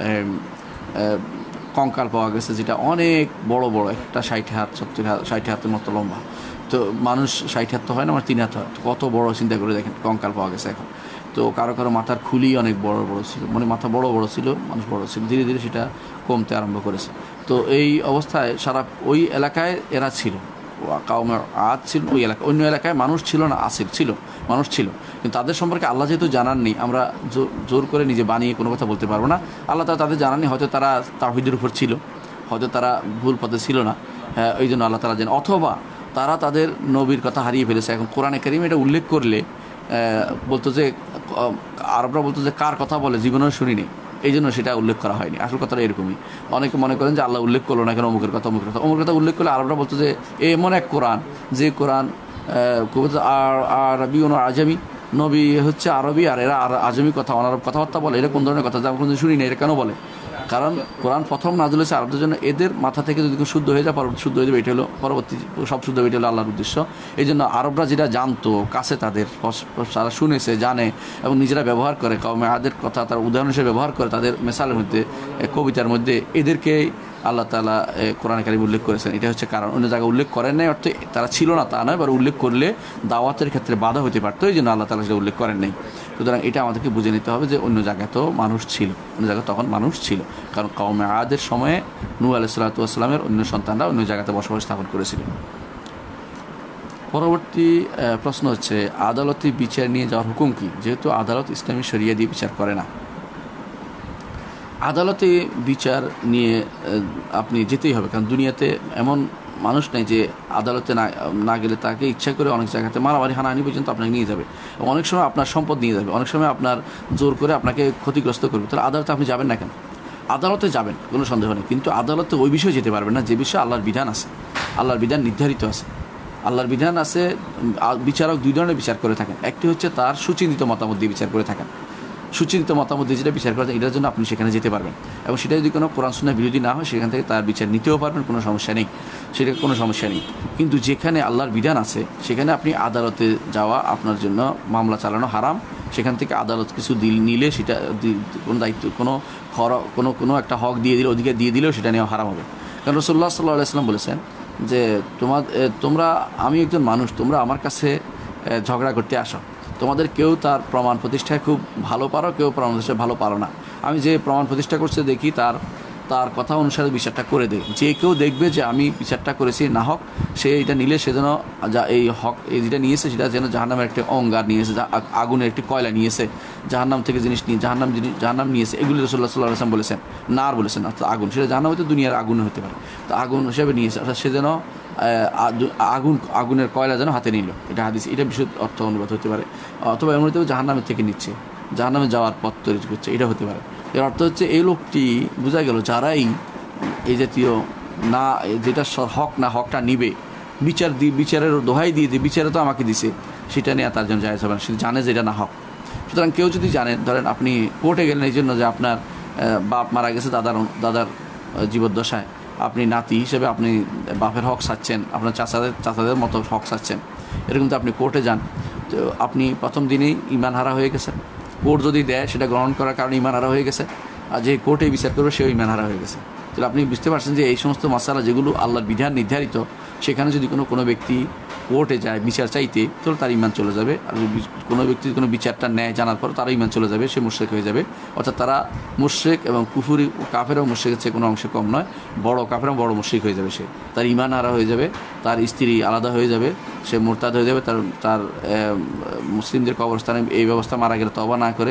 কঙ্কাল পাওয়া গেছে, যেটা অনেক বড় বড়, একটা ষাট হাত সত্তর হাত ষাট হাতের মতো লম্বা। তো মানুষ ষাট হাত তো হয় না, আমার তিন হাত হয়, কত বড় চিন্তা করে দেখেন কঙ্কাল পাওয়া গেছে এখন। তো কারো কারো মাথার খুলি অনেক বড় বড় ছিল, মানে মাথা বড় বড় ছিল, মানুষ বড় ছিল, ধীরে ধীরে সেটা কমতে আরম্ভ করেছে। তো এই অবস্থায় সারা ওই এলাকায় এরা ছিল, কাউমের আদ ছিল ওই এলাকা, অন্য এলাকায় মানুষ ছিল না, আসির ছিল, মানুষ ছিল, কিন্তু তাদের সম্পর্কে আল্লাহ যেহেতু জানাননি, আমরা জোর করে নিজে বানিয়ে কোনো কথা বলতে পারবো না। আল্লাহ তাআলা তাদের জানাননি, হয়তো তারা তাওহীদের উপর ছিল, হয়তো তারা ভুল পথে ছিল না, হ্যাঁ এই জন্য আল্লাহ তাআলা জানেন, অথবা তারা তাদের নবীর কথা হারিয়ে ফেলেছে। এখন কোরআনে কারীম এটা উল্লেখ করলে বলতো যে আরবরা বলতো যে কার কথা বলে, জীবনেও শুনিনি, এই জন্য সেটা উল্লেখ করা হয়নি। আসল কথাটা এরকমই, অনেকে মনে করেন যে আল্লাহ উল্লেখ করলো না কেন অমুকের কথা অমুকের কথা অমুকের কথা উল্লেখ করলে আরবরা বলতো যে এমন এক কোরআন, যে কোরআন আর আরবি ও আজামি, নবী হচ্ছে আরবি আর এরা আর আজমি কথা অনারব কথাবার্তা বলে, এটা কোন ধরনের কথা যা আমরা কোনোদিন শুনি না, এটা কেন বলে? কারণ কোরআন প্রথম নাযিল হয়েছে আরবদের জন্য, এদের মাথা থেকে যদি শুদ্ধ হয়ে যায় পরবর্তী শুদ্ধ হয়ে যাবে, এটা হলো পরবর্তী সব শুদ্ধ, এটা হলো আল্লাহর উদ্দেশ্য। এই জন্য আরবরা যেটা জানতো, কাছে তাদের তারা শুনেছে, জানে এবং নিজেরা ব্যবহার করে, কওমে আদের কথা তার উদাহরণ হিসেবে ব্যবহার করে তাদের মেসালের মধ্যে, কবিতার মধ্যে, এদেরকে আল্লাহ তাআলা কোরআনে কারীম উল্লেখ করেছেন। এটা হচ্ছে কারণ, অন্য জায়গায় উল্লেখ করেন নাই অর্থে তারা ছিল না তা নয়, বা উল্লেখ করলে দাওয়াতের ক্ষেত্রে বাধা হতে পারতো, এই জন্য আল্লাহ তাআলা সেটা উল্লেখ করেন নাই। সুতরাং এটা আমাদেরকে বুঝে নিতে হবে যে অন্য জায়গায় তো মানুষ ছিল, অন্য জায়গায় তখন মানুষ ছিল, কারণ কওমে আদের সময়ে নূহ আলাইহিস সালাতু ওয়াস সালামের অন্য সন্তানরা অন্য জায়গাতে বসবাস স্থাপন করেছিলেন। পরবর্তী প্রশ্ন হচ্ছে আদালতে বিচার নিয়ে যাওয়ার হুকুম কি? যেহেতু আদালত ইসলামী শরিয়া দিয়ে বিচার করে না, আদালতে বিচার নিয়ে আপনি যেতেই হবে, কারণ দুনিয়াতে এমন মানুষ নেই যে আদালতে না না গেলে তাকে ইচ্ছা করে অনেক জায়গাতে মারামারি হানাহানি পর্যন্ত আপনাকে নিয়ে যাবে, এবং অনেক সময় আপনার সম্পদ নিয়ে যাবে, অনেক সময় আপনার জোর করে আপনাকে ক্ষতিগ্রস্ত করবে। তাহলে আদালতে আপনি যাবেন না কেন? আদালতে যাবেন, কোনো সন্দেহ নেই, কিন্তু আদালতে ওই বিষয়ে যেতে পারবেন না যে বিষয়ে আল্লাহর বিধান আছে, আল্লাহর বিধান নির্ধারিত আছে। আল্লাহর বিধান আছে, বিচারক দুই ধরনের বিচার করে থাকেন, একটি হচ্ছে তার সুচিন্তিত মতামত দিয়ে বিচার করে থাকেন, সুচিন্তিত মতামত দিয়ে যেটা বিচার করেন এটার জন্য আপনি সেখানে যেতে পারবেন, এবং সেটা যদি কোনো কোরআন সুন্নাহ বিরোধী না হয় সেখান থেকে তার বিচার নিতেও পারবেন, কোনো সমস্যা নেই, সেটা কোনো সমস্যা নেই। কিন্তু যেখানে আল্লাহর বিধান আছে সেখানে আপনি আদালতে যাওয়া আপনার জন্য মামলা চালানো হারাম, সেখান থেকে আদালত কিছু দিল নিলে সেটা কোনো দায়িত্ব কোনো খর কোনো কোনো একটা হক দিয়ে দিলে অধিকার দিয়ে দিলেও সেটা নেওয়া হারাম হবে। কারণ রাসূলুল্লাহ সাল্লাল্লাহু আলাইহি ওয়াসাল্লাম বলেছেন যে তোমার তোমরা আমি একজন মানুষ, তোমরা আমার কাছে ঝগড়া করতে আসো, তোমাদের কেউ তার প্রমাণ প্রতিষ্ঠায় খুব ভালো পারো, কেউ প্রমাণ প্রতিষ্ঠায় ভালো পারো না, আমি যে প্রমাণ প্রতিষ্ঠা করছে দেখি তার তার কথা অনুসারে বিচারটা করে দেয়, যে কেউ দেখবে যে আমি বিচারটা করেছি না হক, সে এটা নিলে সে যেন যা এই হক এই যেটা নিয়েছে সেটা যেন জাহান্নামের একটি অঙ্গার নিয়েছে, আগুনের একটি কয়লা নিয়েছে, জাহান্নাম থেকে জিনিস নিয়ে জাহান্নাম জিনিস জাহান্নাম নিয়েছে, এগুলি রাসূলুল্লাহ সাল্লাল্লাহু আলাইহি ওয়াসাল্লাম বলেছেন। না আর বলেছেন অর্থাৎ আগুন, সেটা জাহান্নাম হয়তো দুনিয়ার আগুন হতে পারে, তো আগুন হিসেবে নিয়েছে, অর্থাৎ সে যেন আগুন আগুনের কয়লা যেন হাতে নিল, এটা হাদিস, এটা বিশুদ্ধ অর্থ অনুবাদ হতে পারে, অথবা এমন হতে জাহান্নামের থেকে নিচ্ছে, জাহান্নামে যাওয়ার পথ তৈরি করছে, এটা হতে পারে। এর অর্থ হচ্ছে এই লোকটি বোঝা গেল যারাই এই জাতীয় না যেটা হক না হকটা নিবে, বিচার দিয়ে বিচারের দোহাই দিয়ে যে বিচারে তো আমাকে দিছে সেটা নিয়ে তার জন্য জায়েজ হবে না, সে জানে যে এটা না হক। সুতরাং কেউ যদি জানেন, ধরেন আপনি কোর্টে গেলেন এই জন্য যে আপনার বাপ মারা গেছে দাদার দাদার জীবদ্দশায়, আপনি নাতি হিসেবে আপনি বাপের হক চাচ্ছেন, আপনার চাচাদের চাচাদের মতো হক চাচ্ছেন, এরকম তো আপনি কোর্টে যান, তো আপনি প্রথম দিনেই ইমান হারা হয়ে গেছেন। কোর্ট যদি দেয় সেটা গ্রহণ করার কারণে ইমান হারা হয়ে গেছে, আর যে কোর্টে বিচার করবে সেও ইমান হারা হয়ে গেছে। তাহলে আপনি বুঝতে পারছেন যে এই সমস্ত মাসালা যেগুলো আল্লাহর বিধান নির্ধারিত, সেখানে যদি কোনো কোনো ব্যক্তি কোর্টে যায় বিচার চাইতে, তাহলে তার ইমান চলে যাবে। আর কোনো ব্যক্তি কোনো বিচারটা নেয় জানার পর তারও ইমান চলে যাবে, সে মুশরিক হয়ে যাবে। অর্থাৎ তারা মুশরিক এবং কুফরি কাফেরও মুশরিকের চেয়ে কোনো অংশে কম নয়, বড় কাফেরও বড় মুশরিক হয়ে যাবে, সে তার ইমান হারা হয়ে যাবে, তার স্ত্রী আলাদা হয়ে যাবে, সে মুরতাদ হয়ে যাবে, তার তার মুসলিমদের কবরস্থানে এই ব্যবস্থা মারা গেলে তওবা না করে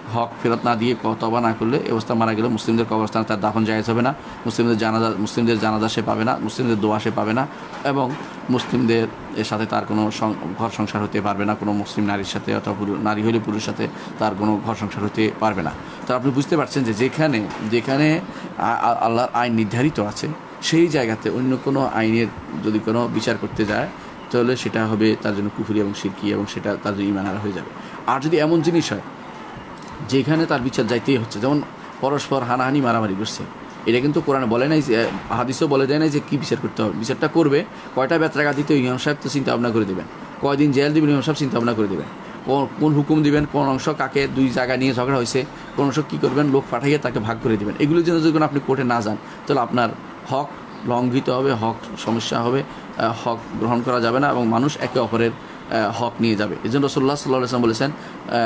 হক ফেরত না দিয়ে তওবা না করলে এই অবস্থা মারা গেলে মুসলিমদের কবরস্থানে তার দাফন জায়েজ হবে না, মুসলিমদের জানাজা মুসলিমদের জানাজা সে পাবে না, মুসলিমদের দোয়া সে পাবে না, এবং মুসলিমদের এর সাথে তার কোনো ঘর সংসার হতে পারবে না, কোনো মুসলিম নারীর সাথে অথবা নারী হলে পুরুষের সাথে তার কোনো ঘর সংসার হতে পারবে না। তো আপনি বুঝতে পারছেন যে যেখানে যেখানে আল্লাহর আইন নির্ধারিত আছে সেই জায়গাতে অন্য কোনো আইনের যদি কোনো বিচার করতে যায় তাহলে সেটা হবে তার জন্য কুফরি এবং শিরকি, এবং সেটা তার জন্য ঈমান হারা হয়ে যাবে। আর যদি এমন জিনিস হয় যেখানে তার বিচার যাইতেই হচ্ছে, যেমন পরস্পর হানাহানি মারামারি করছে, এটা কিন্তু কোরআনে বলে নাই, যে হাদিসও বলে দেয় নাই যে কী বিচার করতে হবে। বিচারটা করবে কয়টা বেত্রাঘা দিতে ইমাম সাহেব তো চিন্তা ভাবনা করে দেবেন, কয়দিন জেল দেবেন ইমাম সাহেব চিন্তা ভাবনা করে দেবেন, কোন হুকুম দিবেন, কোন অংশ কাকে দুই জায়গা নিয়ে ঝগড়া হয়েছে, কোন অংশ কী করবেন, লোক পাঠাইয়ে তাকে ভাগ করে দেবেন। এগুলো যেন যখন আপনি কোর্টে না যান তাহলে আপনার হক লঙ্ঘিত হবে, হক সমস্যা হবে, হক গ্রহণ করা যাবে না, এবং মানুষ একে অপরের হক নিয়ে যাবে। এই জন্য রাসূলুল্লাহ সাল্লাল্লাহু আলাইহি ওয়াসাল্লাম বলেছেন,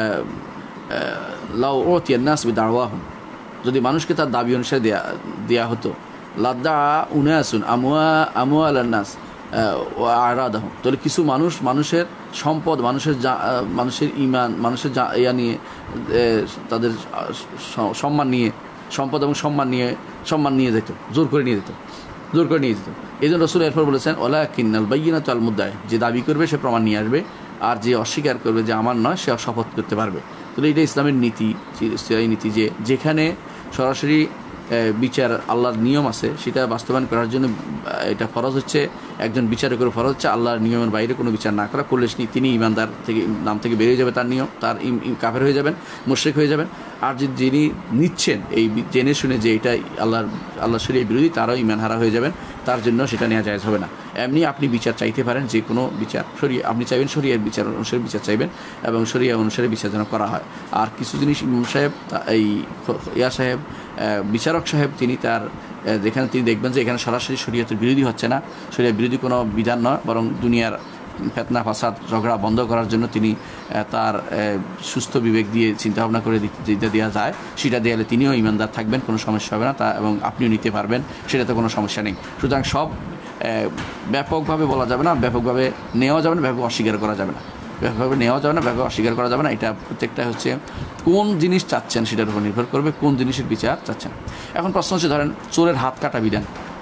লাউ উতিয়া নাস বিদাওয়াহুম, যদি মানুষকে তার দাবি অনুসারে দেয়া দেওয়া হতো, লাদ্দা উনাসুন আমওয়া আমওয়ালান নাস ওয়া আরাদাহুম, তাহলে কিছু মানুষ মানুষের সম্পদ, মানুষের মানুষের ঈমান, মানুষের ইয়া নিয়ে তাদের সম্মান নিয়ে, সম্পদ এবং সম্মান নিয়ে সম্মান নিয়ে যেত, জোর করে নিয়ে যেত জোর করে নিয়ে যেত। এই জন্য রাসূল এরপর বলেছেন, ওয়ালাকিন্নাল বায়্যিনাতু আল মুদ্দাঈ, যে দাবি করবে সে প্রমাণ নিয়ে আসবে, আর যে অস্বীকার করবে যে আমার নয় সে শপথ করতে পারবে। তাহলে এটা ইসলামের নীতি, এই নীতি যে যেখানে সরাসরি বিচার আল্লাহর নিয়ম আছে সেটা বাস্তবায়ন করার জন্য এটা ফরজ হচ্ছে, একজন বিচারকের ফরজ হচ্ছে আল্লাহর নিয়মের বাইরে কোনো বিচার না করা, করলে তিনি ইমানদার থেকে নাম থেকে বেরিয়ে যাবে, তার নিয়ম তার কাফের হয়ে যাবেন, মুশরিক হয়ে যাবেন। আর যে যিনি নিচ্ছেন এই জেনে শুনে যে এটা আল্লাহর আল্লাহ শরীয়ত বিরোধী, তারাও ইমান হারা হয়ে যাবেন, তার জন্য সেটা নেওয়া জায়েজ হবে না। এমনি আপনি বিচার চাইতে পারেন, যে কোনো বিচার শরীয়ত আপনি চাইবেন, শরীয়তের বিচার অনুসারে বিচার চাইবেন, এবং শরীয়ত অনুসারে বিচার যেন করা হয়। আর কিছু জিনিস ইমাম সাহেব, এই ইয়া সাহেব, বিচারক সাহেব, তিনি তার যেখানে তিনি দেখবেন যে এখানে সরাসরি শরীয়তের বিরোধী হচ্ছে না, শরীয়ত বিরোধী কোনো বিধান নয়, বরং দুনিয়ার ফেতনা ফাসাদ ঝগড়া বন্ধ করার জন্য তিনি তার সুস্থ বিবেক দিয়ে চিন্তাভাবনা করে যেটা দেওয়া যায় সেটা দেওয়ালে তিনিও ইমানদার থাকবেন, কোনো সমস্যা হবে না, তা এবং আপনিও নিতে পারবেন, সেটাতে কোনো সমস্যা নেই। সুতরাং সব ব্যাপকভাবে বলা যাবে না, ব্যাপকভাবে নেওয়া যাবে না, ব্যাপক অস্বীকার করা যাবে না, ব্যাপকভাবে নেওয়া যাবে না, ব্যাপক অস্বীকার করা যাবে না। এটা প্রত্যেকটা হচ্ছে কোন জিনিস চাচ্ছেন সেটার উপর নির্ভর করবে, কোন জিনিসের বিচার চাচ্ছেন। এখন প্রশ্ন হচ্ছে, ধরেন চোরের হাত কাটা বিধান,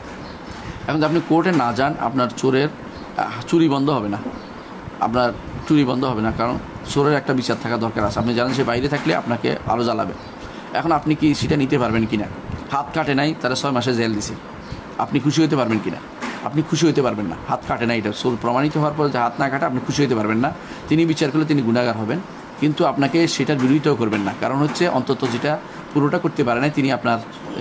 এখন আপনি কোর্টে না যান, আপনার চোরের চুরি বন্ধ হবে না, আপনার চুরি বন্ধ হবে না, কারণ চোরের একটা বিচার থাকা দরকার আছে। আপনি জানেন সে বাইরে থাকলে আপনাকে আরও জ্বালাবে, এখন আপনি কি সেটা নিতে পারবেন কিনা? হাত কাটে নাই, তারা ছয় মাসে জেল দিছে, আপনি খুশি হতে পারবেন কিনা? আপনি খুশি হতে পারবেন না। হাত কাটে না, এটা চোর প্রমাণিত হওয়ার পর যে হাত না কাটে আপনি খুশি হতে পারবেন না। তিনি বিচার করলে তিনি গুনাহগার হবেন, কিন্তু আপনাকে সেটার বিরোধিতাও করবেন না, কারণ হচ্ছে অন্তত যেটা পুরোটা করতে পারে নাই তিনি আপনার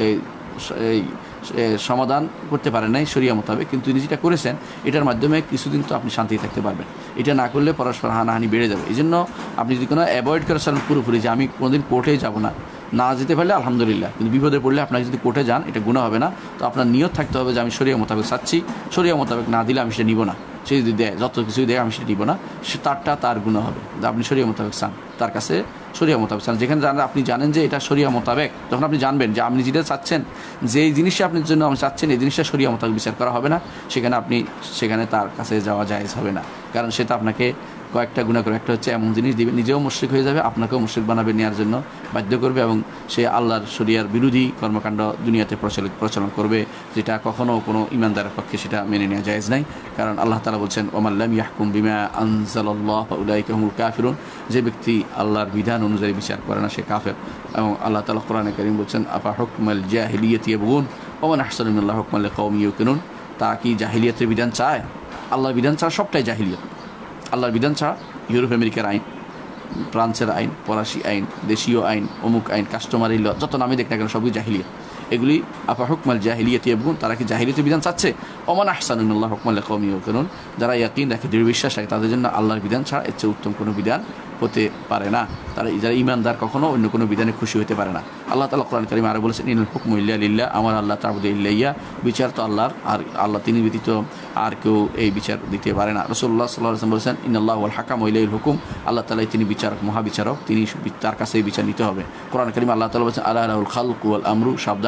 এই সমাধান করতে পারেন নাই শরিয়া মোতাবেক, কিন্তু তিনি যেটা করেছেন এটার মাধ্যমে কিছুদিন তো আপনি শান্তি থাকতে পারবেন। এটা না করলে পরস্পর হানাহানি বেড়ে যাবে। এই জন্য আপনি যদি কোনো অ্যাভয়েড করে চলেন পুরোপুরি, যে আমি কোনোদিন কোর্টেই যাব না, না যেতে পারলে আলহামদুলিল্লাহ, কিন্তু বিপদে পড়লে আপনাকে যদি কোর্টে যান এটা গুনাহ হবে না। তো আপনার নিয়ত থাকতে হবে যে আমি শরিয়া মোতাবেক চাচ্ছি, শরিয়া মোতাবেক না দিলে আমি সেটা নিব না, সে যদি দেয় যত কিছুই দেয় আমি সেটা নিব না, সে তারটা তার গুনাহ হবে। আপনি শরিয়া মোতাবেক চান, তার কাছে শরিয়া মোতাবেক চান, যেখানে জানেন আপনি জানেন যে এটা শরিয়া মোতাবেক, যখন আপনি জানবেন যে আপনি যেটা চাচ্ছেন, যে এই জিনিসটা আপনার জন্য আপনি চাচ্ছেন এই জিনিসটা শরিয়া মোতাবেক বিচার করা হবে না, সেখানে আপনি সেখানে তার কাছে যাওয়া জায়েজ হবে না, কারণ সেটা আপনাকে কয়েকটা গুনাহ করে, একটা হচ্ছে এমন জিনিস দিবে নিজেও মুশরিক হয়ে যাবে, আপনাকেও মুশরিক বানাবে, নেওয়ার জন্য বাধ্য করবে, এবং সে আল্লাহর শরিয়ার বিরোধী কর্মকাণ্ড দুনিয়াতে প্রচলিত প্রচলন করবে, যেটা কখনও কোনো ইমানদারের পক্ষে সেটা মেনে নেওয়া জায়েজ নাই। কারণ আল্লাহ তাআলা বলছেন, ওয়া মান লাম ইয়াহকুম বিমা আনজালাল্লাহু ফাউলাইকা হুমুল কাফিরুন, যে ব্যক্তি আল্লাহর বিধান অনুযায়ী বিচার করে না সে কাফের। এবং আল্লাহ তাআলা কোরআনে কারীম বলছেন, আফা হুকমাল জাহিলিয়াতি ইয়াবগুন ওয়া মান আহসানু মিনাল্লাহি হুকমান লিকাওমিন ইউকিনুন, তারা কি জাহিলিয়াতের বিধান চায়? আল্লাহর বিধান ছাড়া সবটাই জাহিলিয়াত। আল্লাহর বিধান ছাড়া ইউরোপ আমেরিকার আইন, ফ্রান্সের আইন, ফরাসি আইন, দেশীয় আইন, অমুক আইন, কাস্টমারি ল, যত নামে দেখ না কেন সবই জাহিলিয়াত। এগুলি আফা হুকমাল জাহিলিয়াতি ইয়াবগুন, তারা কি জাহিলিয়াতের বিধান চাচ্ছে? ওমান আহসানু মিনাল্লাহি হুকমান লিকাওমিন ইউকিনুন, যারা ইয়াকিন রাখে, দৃঢ় বিশ্বাস রাখে, তাদের জন্য আল্লাহর বিধান ছাড়া এর চেয়ে উত্তম কোনো বিধান হতে পারে না। তারা যারা ইমানদার কখনো অন্য কোনো বিধানে খুশি হতে পারে না। আল্লাহ তাআলা কোরআন কারীমে আরো বলেছেন, ইনাল হুকমু ইল্লা লিল্লাহ, আমার আল্লাহ তা'বুদু ইল্লা ইয়া, বিচার তো আল্লাহর, আর আল্লাহ তিনি ব্যতীত আর কেউ এই বিচার দিতে পারে না। রাসূলুল্লাহ সাল্লাল্লাহু আলাইহি ওয়াসাল্লাম বলেছেন, ইন্নাল্লাহু ওয়াল হাকামু ইলাইহিল হুকুম, আল্লাহ তাআলা তিনি বিচারক, মহাবিচারক, তিনি তার কাছেই বিচার নিতে হবে। কোরআন কারীমে আল্লাহ তাআলা বলেছেন, আলা লাহুল খালকু ওয়াল আমরু, সাবধান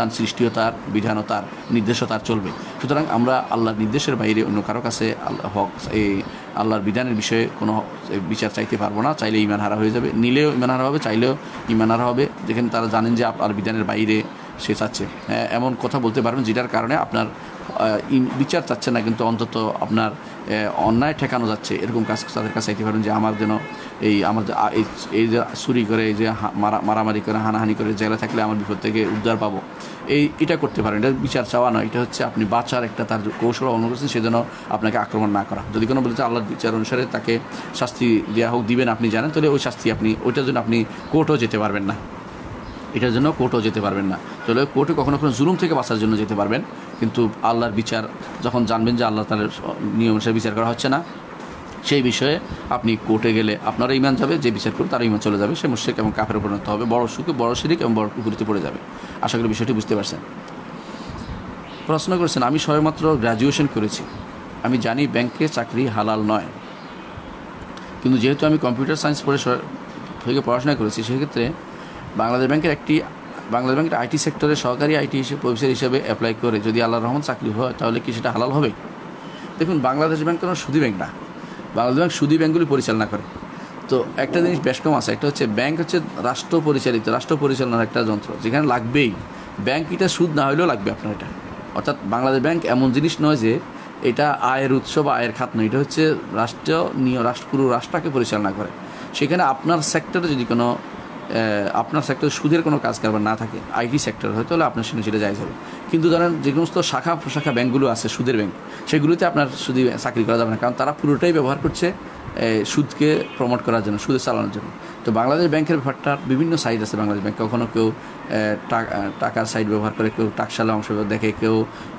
বিধান সৃষ্টিও তার, বিধানও তার, নির্দেশও তার চলবে। সুতরাং আমরা আল্লাহর নির্দেশের বাইরে অন্য কারো কাছে আল্লাহ হক এই আল্লাহর বিধানের বিষয়ে কোনো বিচার চাইতে পারবো না। চাইলে ইমান হারা হয়ে যাবে, নিলেও ইমান হারা হবে, চাইলেও ইমান হারা হবে, যেখানে তারা জানেন যে আল্লাহর বিধানের বাইরে সে চাচ্ছে। এমন কথা বলতে পারবেন যেটার কারণে আপনার বিচার চাচ্ছে না, কিন্তু অন্তত আপনার অন্যায় ঠেকানো যাচ্ছে, এরকম কাজ তাদের কাছে চাইতে পারেন যে আমার যেন এই আমার এই যে চুরি করে, এই যে মারা মারামারি করে, হানাহানি করে জেলে থাকলে আমার বিপদ থেকে উদ্ধার পাবো, এই এটা করতে পারেন। এটা বিচার চাওয়া নয়, এটা হচ্ছে আপনি বাঁচার একটা তার কৌশল অবলম্বন করছেন, সেজন্য আপনাকে আক্রমণ না করা। যদি কোনো বলেছে আল্লাহর বিচার অনুসারে তাকে শাস্তি দেওয়া হোক, দিবেন আপনি জানেন, তাহলে ওই শাস্তি আপনি ওইটার জন্য আপনি কোর্টও যেতে পারবেন না, এটার জন্য কোর্টও যেতে পারবেন না। তাহলে কোর্টে কখনো কখনো জুলুম থেকে বাঁচার জন্য যেতে পারবেন, কিন্তু আল্লাহর বিচার যখন জানবেন যে আল্লাহ তাআলার নিয়ম অনুসারে বিচার করা হচ্ছে না, সেই বিষয়ে আপনি কোর্টে গেলে আপনারও ইমান যাবে, যে বিচার করবে তারও ইমান চলে যাবে, সে মুশরিক এবং কাফেরে পরিণত হবে, বড় সুখে বড় শিরিক এবং বড় কুফরিতে পড়ে যাবে। আশা করি বিষয়টি বুঝতে পারছেন। প্রশ্ন করেছেন, আমি সবেমাত্র গ্র্যাজুয়েশন করেছি, আমি জানি ব্যাংকে চাকরি হালাল নয়, কিন্তু যেহেতু আমি কম্পিউটার সায়েন্স পড়ে থেকে পড়াশোনা করেছি, সেক্ষেত্রে বাংলাদেশ ব্যাংকের একটি বাংলাদেশ ব্যাংকের আইটি সেক্টরে সহকারী আইটি হিসেবে অফিসার হিসেবে অ্যাপ্লাই করে যদি আল্লাহর রহমত চাকরি হয়, তাহলে কি সেটা হালাল হবে? দেখুন, বাংলাদেশ ব্যাংক কোনো সুদী ব্যাংক না, বাংলাদেশ ব্যাংক সুদী ব্যাংকগুলি পরিচালনা করে। তো একটা জিনিস বেশ কম আছে, একটা হচ্ছে ব্যাংক হচ্ছে রাষ্ট্র পরিচালিত, রাষ্ট্র পরিচালনার একটা যন্ত্র, যেখানে লাগবেই ব্যাংক, এটা সুদ না হলেও লাগবে আপনার এটা। অর্থাৎ বাংলাদেশ ব্যাংক এমন জিনিস নয় যে এটা আয়ের উৎস বা আয়ের খাত নয়, এটা হচ্ছে রাষ্ট্র নিয়ে রাষ্ট্র পুরো রাষ্ট্রকে পরিচালনা করে। সেখানে আপনার সেক্টরে যদি কোনো আপনার সেক্টরে সুদের কোনো কাজ কারবার না থাকে, আইটি সেক্টর হয়তো হলে আপনার সেখানে সেটা জায়েজ হবে। কিন্তু ধরেন যে সমস্ত শাখা প্রশাখা ব্যাঙ্কগুলো আছে সুদের ব্যাংক, সেগুলোতে আপনার সুদী চাকরি করা যাবে না, কারণ তারা পুরোটাই ব্যবহার করছে সুদকে প্রমোট করার জন্য, সুদে চালানোর জন্য। তো বাংলাদেশ ব্যাংকের ব্যাপারটার বিভিন্ন সাইড আছে বাংলাদেশ ব্যাংক, কখনো কেউ টাকার সাইড ব্যবহার করে, কেউ টাকশালা অংশ দেখে, কেউ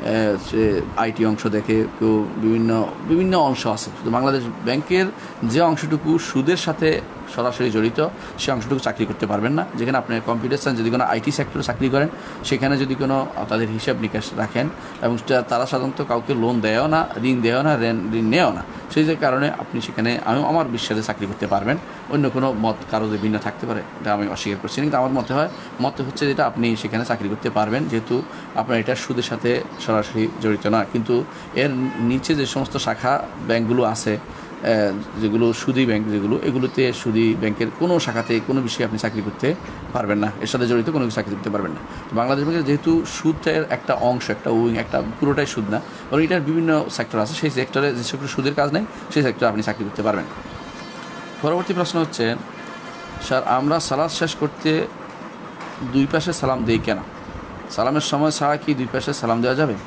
আইটি অংশ দেখে, কেউ বিভিন্ন বিভিন্ন অংশ আছে। তো বাংলাদেশ ব্যাংকের যে অংশটুকু সুদের সাথে সরাসরি জড়িত, সে অংশটুকু চাকরি করতে পারবেন না। যেখানে আপনি কম্পিউটার সায়েন্স যদি কোনো আইটি সেক্টরে চাকরি করেন, সেখানে যদি কোনো তাদের হিসাব নিকাশ রাখেন, এবং তারা সাধারণত কাউকে লোন দেয়ও না, ঋণ দেয়ও না, ঋণ ঋণ নেয়ও না, সেই যে কারণে আপনি সেখানে আমি আমার বিশ্বাসে চাকরি করতে পারবেন। অন্য কোনো মত কারো যে ভিন্ন থাকতে পারে, এটা আমি অস্বীকার করছি, কিন্তু আমার মতে হয় মতে হচ্ছে যেটা আপনি সেখানে চাকরি করতে পারবেন, যেহেতু আপনার এটা সুদের সাথে সরাসরি জড়িত নয়। কিন্তু এর নিচে যে সমস্ত শাখা ব্যাংকগুলো আছে, যেগুলো সুদী ব্যাংক, যেগুলো এগুলোতে সুদী ব্যাংকের কোনো শাখাতে কোনো বিষয়ে আপনি চাকরি করতে পারবেন না, এর সাথে জড়িত কোনো কিছু চাকরি করতে পারবেন না। তো বাংলাদেশ ব্যাংকের যেহেতু সুদের একটা অংশ, একটা উইং, একটা পুরোটাই সুদ না, এবং এটার বিভিন্ন সেক্টর আছে, সেই সেক্টরে যে সেক্টরে সুদের কাজ নেই, সেই সেক্টরে আপনি চাকরি করতে পারবেন। পরবর্তী প্রশ্ন হচ্ছে, স্যার আমরা সালাত শেষ করতে দুই পাশে সালাম দেই কেন? সালামের সময় ছাড়া কি দুই পাশে সালাম দেওয়া যাবে?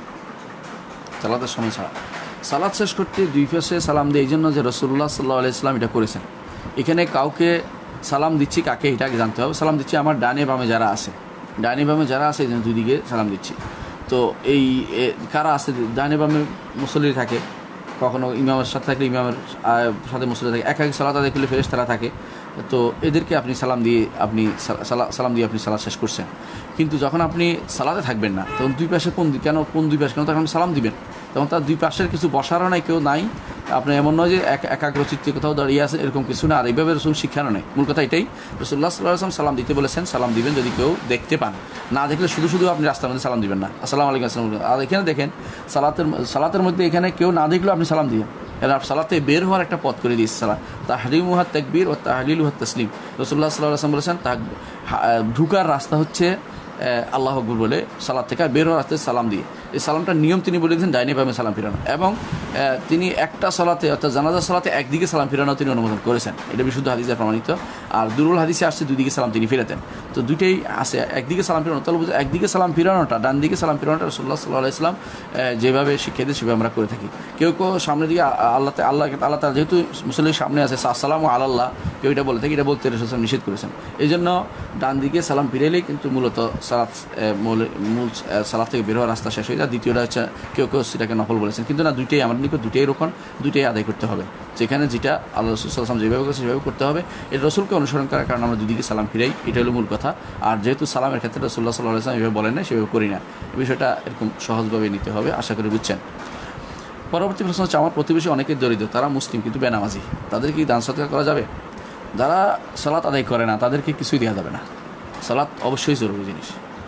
সালাতের সময় ছাড়া সালাত শেষ করতে দুই পাশে সালাম দেয় এই জন্য যে রাসূলুল্লাহ সাল্লাল্লাহু আলাইহি ওয়াসাল্লাম এটা করেছেন। এখানে কাউকে সালাম দিচ্ছি কাকে, এটা আগে জানতে হবে। সালাম দিচ্ছি আমার ডানে বামে যারা আছে, ডানে বামে যারা আছে এই জন্য দুই দিকে সালাম দিচ্ছি। তো এই কারা আছে, ডানে বামে মুসল্লি থাকে, কখনো ইমামের সাথে থাকলে ইমামের সাথে মুসল্লি থাকে, এক এক সালাত আদায় করলে ফেরেশতারা থাকে, তো এদেরকে আপনি সালাম দিয়ে আপনি সালাম দিয়ে আপনি সালাত শেষ করছেন। কিন্তু যখন আপনি সালাতে থাকবেন না, তখন দুই পাশে কোন কেন কোন দুই পাশে কেন তখন আপনি সালাম দিবেন, তখন তার দুই পাশের কিছু বসারও নাই, কেউ নাই, আপনি এমন নয় যে এক একাগ্রচিত্তে কোথাও দাঁড়িয়ে আছেন, এরকম কিছু না। আর এইভাবে রসুল শিক্ষানো নেই, মূল কথা এটাই। রাসূলুল্লাহ সাল্লাল্লাহু আলাইহি ওয়াসাল্লাম সালাম দিতে বলেছেন, সালাম দিবেন যদি কেউ দেখতে পান, না দেখলে শুধু শুধু আপনি রাস্তার মধ্যে সালাম দিবেন না, আসসালামু আলাইকুম আসসালাম। আর এখানে দেখেন সালাতের সালাতের মধ্যে এখানে কেউ না দেখলেও আপনি সালাম দিবেন, এরা সালাতে বের হওয়ার একটা পথ করে দিয়েছে সালাত, তাহরিমুহাত তাকবীর ও তাহলিলুহাত তাসলিম। রাসূলুল্লাহ সাল্লাল্লাহু আলাইহি ওয়াসাল্লাম বলেছেন তা ঢুকার রাস্তা হচ্ছে আল্লাহু আকবার বলে সালাত থেকে, বের হওয়ার রাস্তায় সালাম দিয়ে। এই সালামটার নিয়ম তিনি বলে দিয়েছেন ডাইনে বামে সালাম ফিরানো, এবং তিনি একটা সালাতে অর্থাৎ জানাজা সালাতে একদিকে সালাম ফিরানো তিনি অনুমোদন করেছেন, এটা বিশুদ্ধ হাদিসে প্রমাণিত। আর দুরুল হাদিসে আসছে দুই দিকে সালাম তিনি ফিরাতেন, তো দুইটাই আছে। একদিকে সালাম ফিরানো, তাহলে বুঝে একদিকে সালাম ফিরানোটা, ডান দিকে সালাম ফিরানোটা রাসূলুল্লাহ সাল্লাল্লাহু আলাইহি ওয়াসাল্লাম যেভাবে শিখিয়ে দেয় সেভাবে আমরা করে থাকি। কেউ কেউ সামনের দিকে আল্লাহ আল্লাহ আল্লাহ তাআলা যেহেতু মুসল্লির সামনে আছে, আসসালামু আলাল্লাহ কেউ এটা বলে থাকি, এটা বলতে রাসূল নিষেধ করেছেন। এই জন্য ডান দিকে সালাম ফিরাইলেই কিন্তু মূলত সালাত মূল মূল সালাত থেকে বের হওয়ার রাস্তা শেষ হয়ে যায়। দ্বিতীয়টা হচ্ছে কেউ কেউ সেটাকে নফল বলেছেন, কিন্তু না, দুইটাই আমার নিকট দুইটাই রকম, দুইটাই আদায় করতে হবে। যেখানে যেটা আল্লাহ রাসূল সাল্লাল্লাহু আলাইহি ওয়াসাল্লাম যেভাবে করেছে সেভাবে করতে হবে। এটা রাসূলকে অনুসরণ করার কারণে আমরা দুদিকে সালাম ফিরাই, এটা হলো মূল কথা। আর যেহেতু সালামের ক্ষেত্রে রাসূলুল্লাহ সাল্লাল্লাহু আলাইহি ওয়াসাল্লাম এভাবে বলেন না, সেভাবে করি না, এই বিষয়টা এরকম সহজভাবে নিতে হবে, আশা করি বুঝছেন। পরবর্তী প্রশ্ন হচ্ছে, আমার প্রতিবেশী অনেকেই দরিদ্র, তারা মুসলিম কিন্তু বেনামাজি, তাদের কি দান সদকা করা যাবে? যারা সালাত আদায় করে না তাদেরকে কিছুই দেওয়া যাবে না। সালাত অবশ্যই জরুরি জিনিস,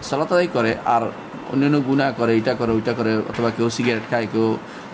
সালাত আদায় করে আর অন্যান্য গুনাহ করে, এটা করে ওইটা করে, অথবা কেউ সিগারেট খায়, কেউ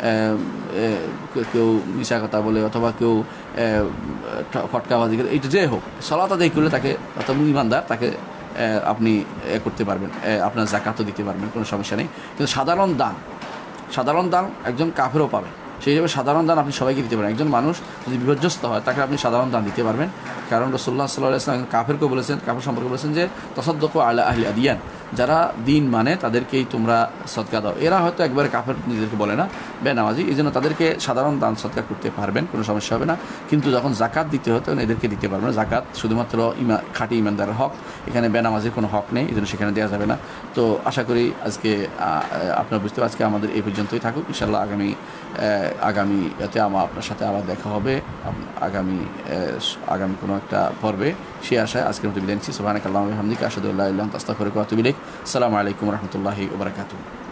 কেউ মিশা কথা বলে, অথবা কেউ ফটকাবাজি করে, এইটা যে হোক, সালাত আদায় করলে তাকে, অথবা ইমানদার, তাকে আপনি এ করতে পারবেন, আপনার জাকাতও দিতে পারবেন, কোনো সমস্যা নেই। কিন্তু সাধারণ দান, সাধারণ দান একজন কাফেরও পাবে, সেই হিসাবে সাধারণ দান আপনি সবাইকে দিতে পারেন। একজন মানুষ যদি বিপর্যস্ত হয় তাকে আপনি সাধারণ দান দিতে পারবেন, কারণ রাসূলুল্লাহ সাল্লাল্লাহু আলাইহি ওয়াসাল্লাম কাফেরকে বলেছেন, কাফের সম্পর্কে বলেছেন যে তাসাদ্দাকু আলা আহলি আদিয়ান, যারা দিন মানে তাদেরকেই তোমরা সদকা দাও। এরা হয়তো একবারে কাফের নিজেদেরকে বলে না, বেনামাজি, এই জন্য তাদেরকে সাধারণ দান সদকা করতে পারবেন, কোনো সমস্যা হবে না। কিন্তু যখন জাকাত দিতে হয় তখন এদেরকে দিতে পারবেন না। জাকাত শুধুমাত্র ইমা খাঁটি ইমানদারের হক, এখানে বেনামাজির কোনো হক নেই, এই জন্য সেখানে দেওয়া যাবে না। তো আশা করি আজকে আপনারা বুঝতে আজকে আমাদের এই পর্যন্তই থাকুক। ইনশাআল্লাহ আগামী আগামী এতে আমার আপনার সাথে আবার দেখা হবে আগামী আগামী কোনো একটা পর্বে। সে আশায় আজকের মতো বিদায় নিচ্ছি। সুবহানাকাল্লাহুম্মা ওয়া বিহামদিকা আশহাদু আল্লা ইলাহা ইল্লা আনতা আস্তাগফিরুকা ওয়া আতুবু ইলাইক। আসসালামু আলাইকুম ওয়া রাহমাতুল্লাহি ওয়া বারাকাতুহু।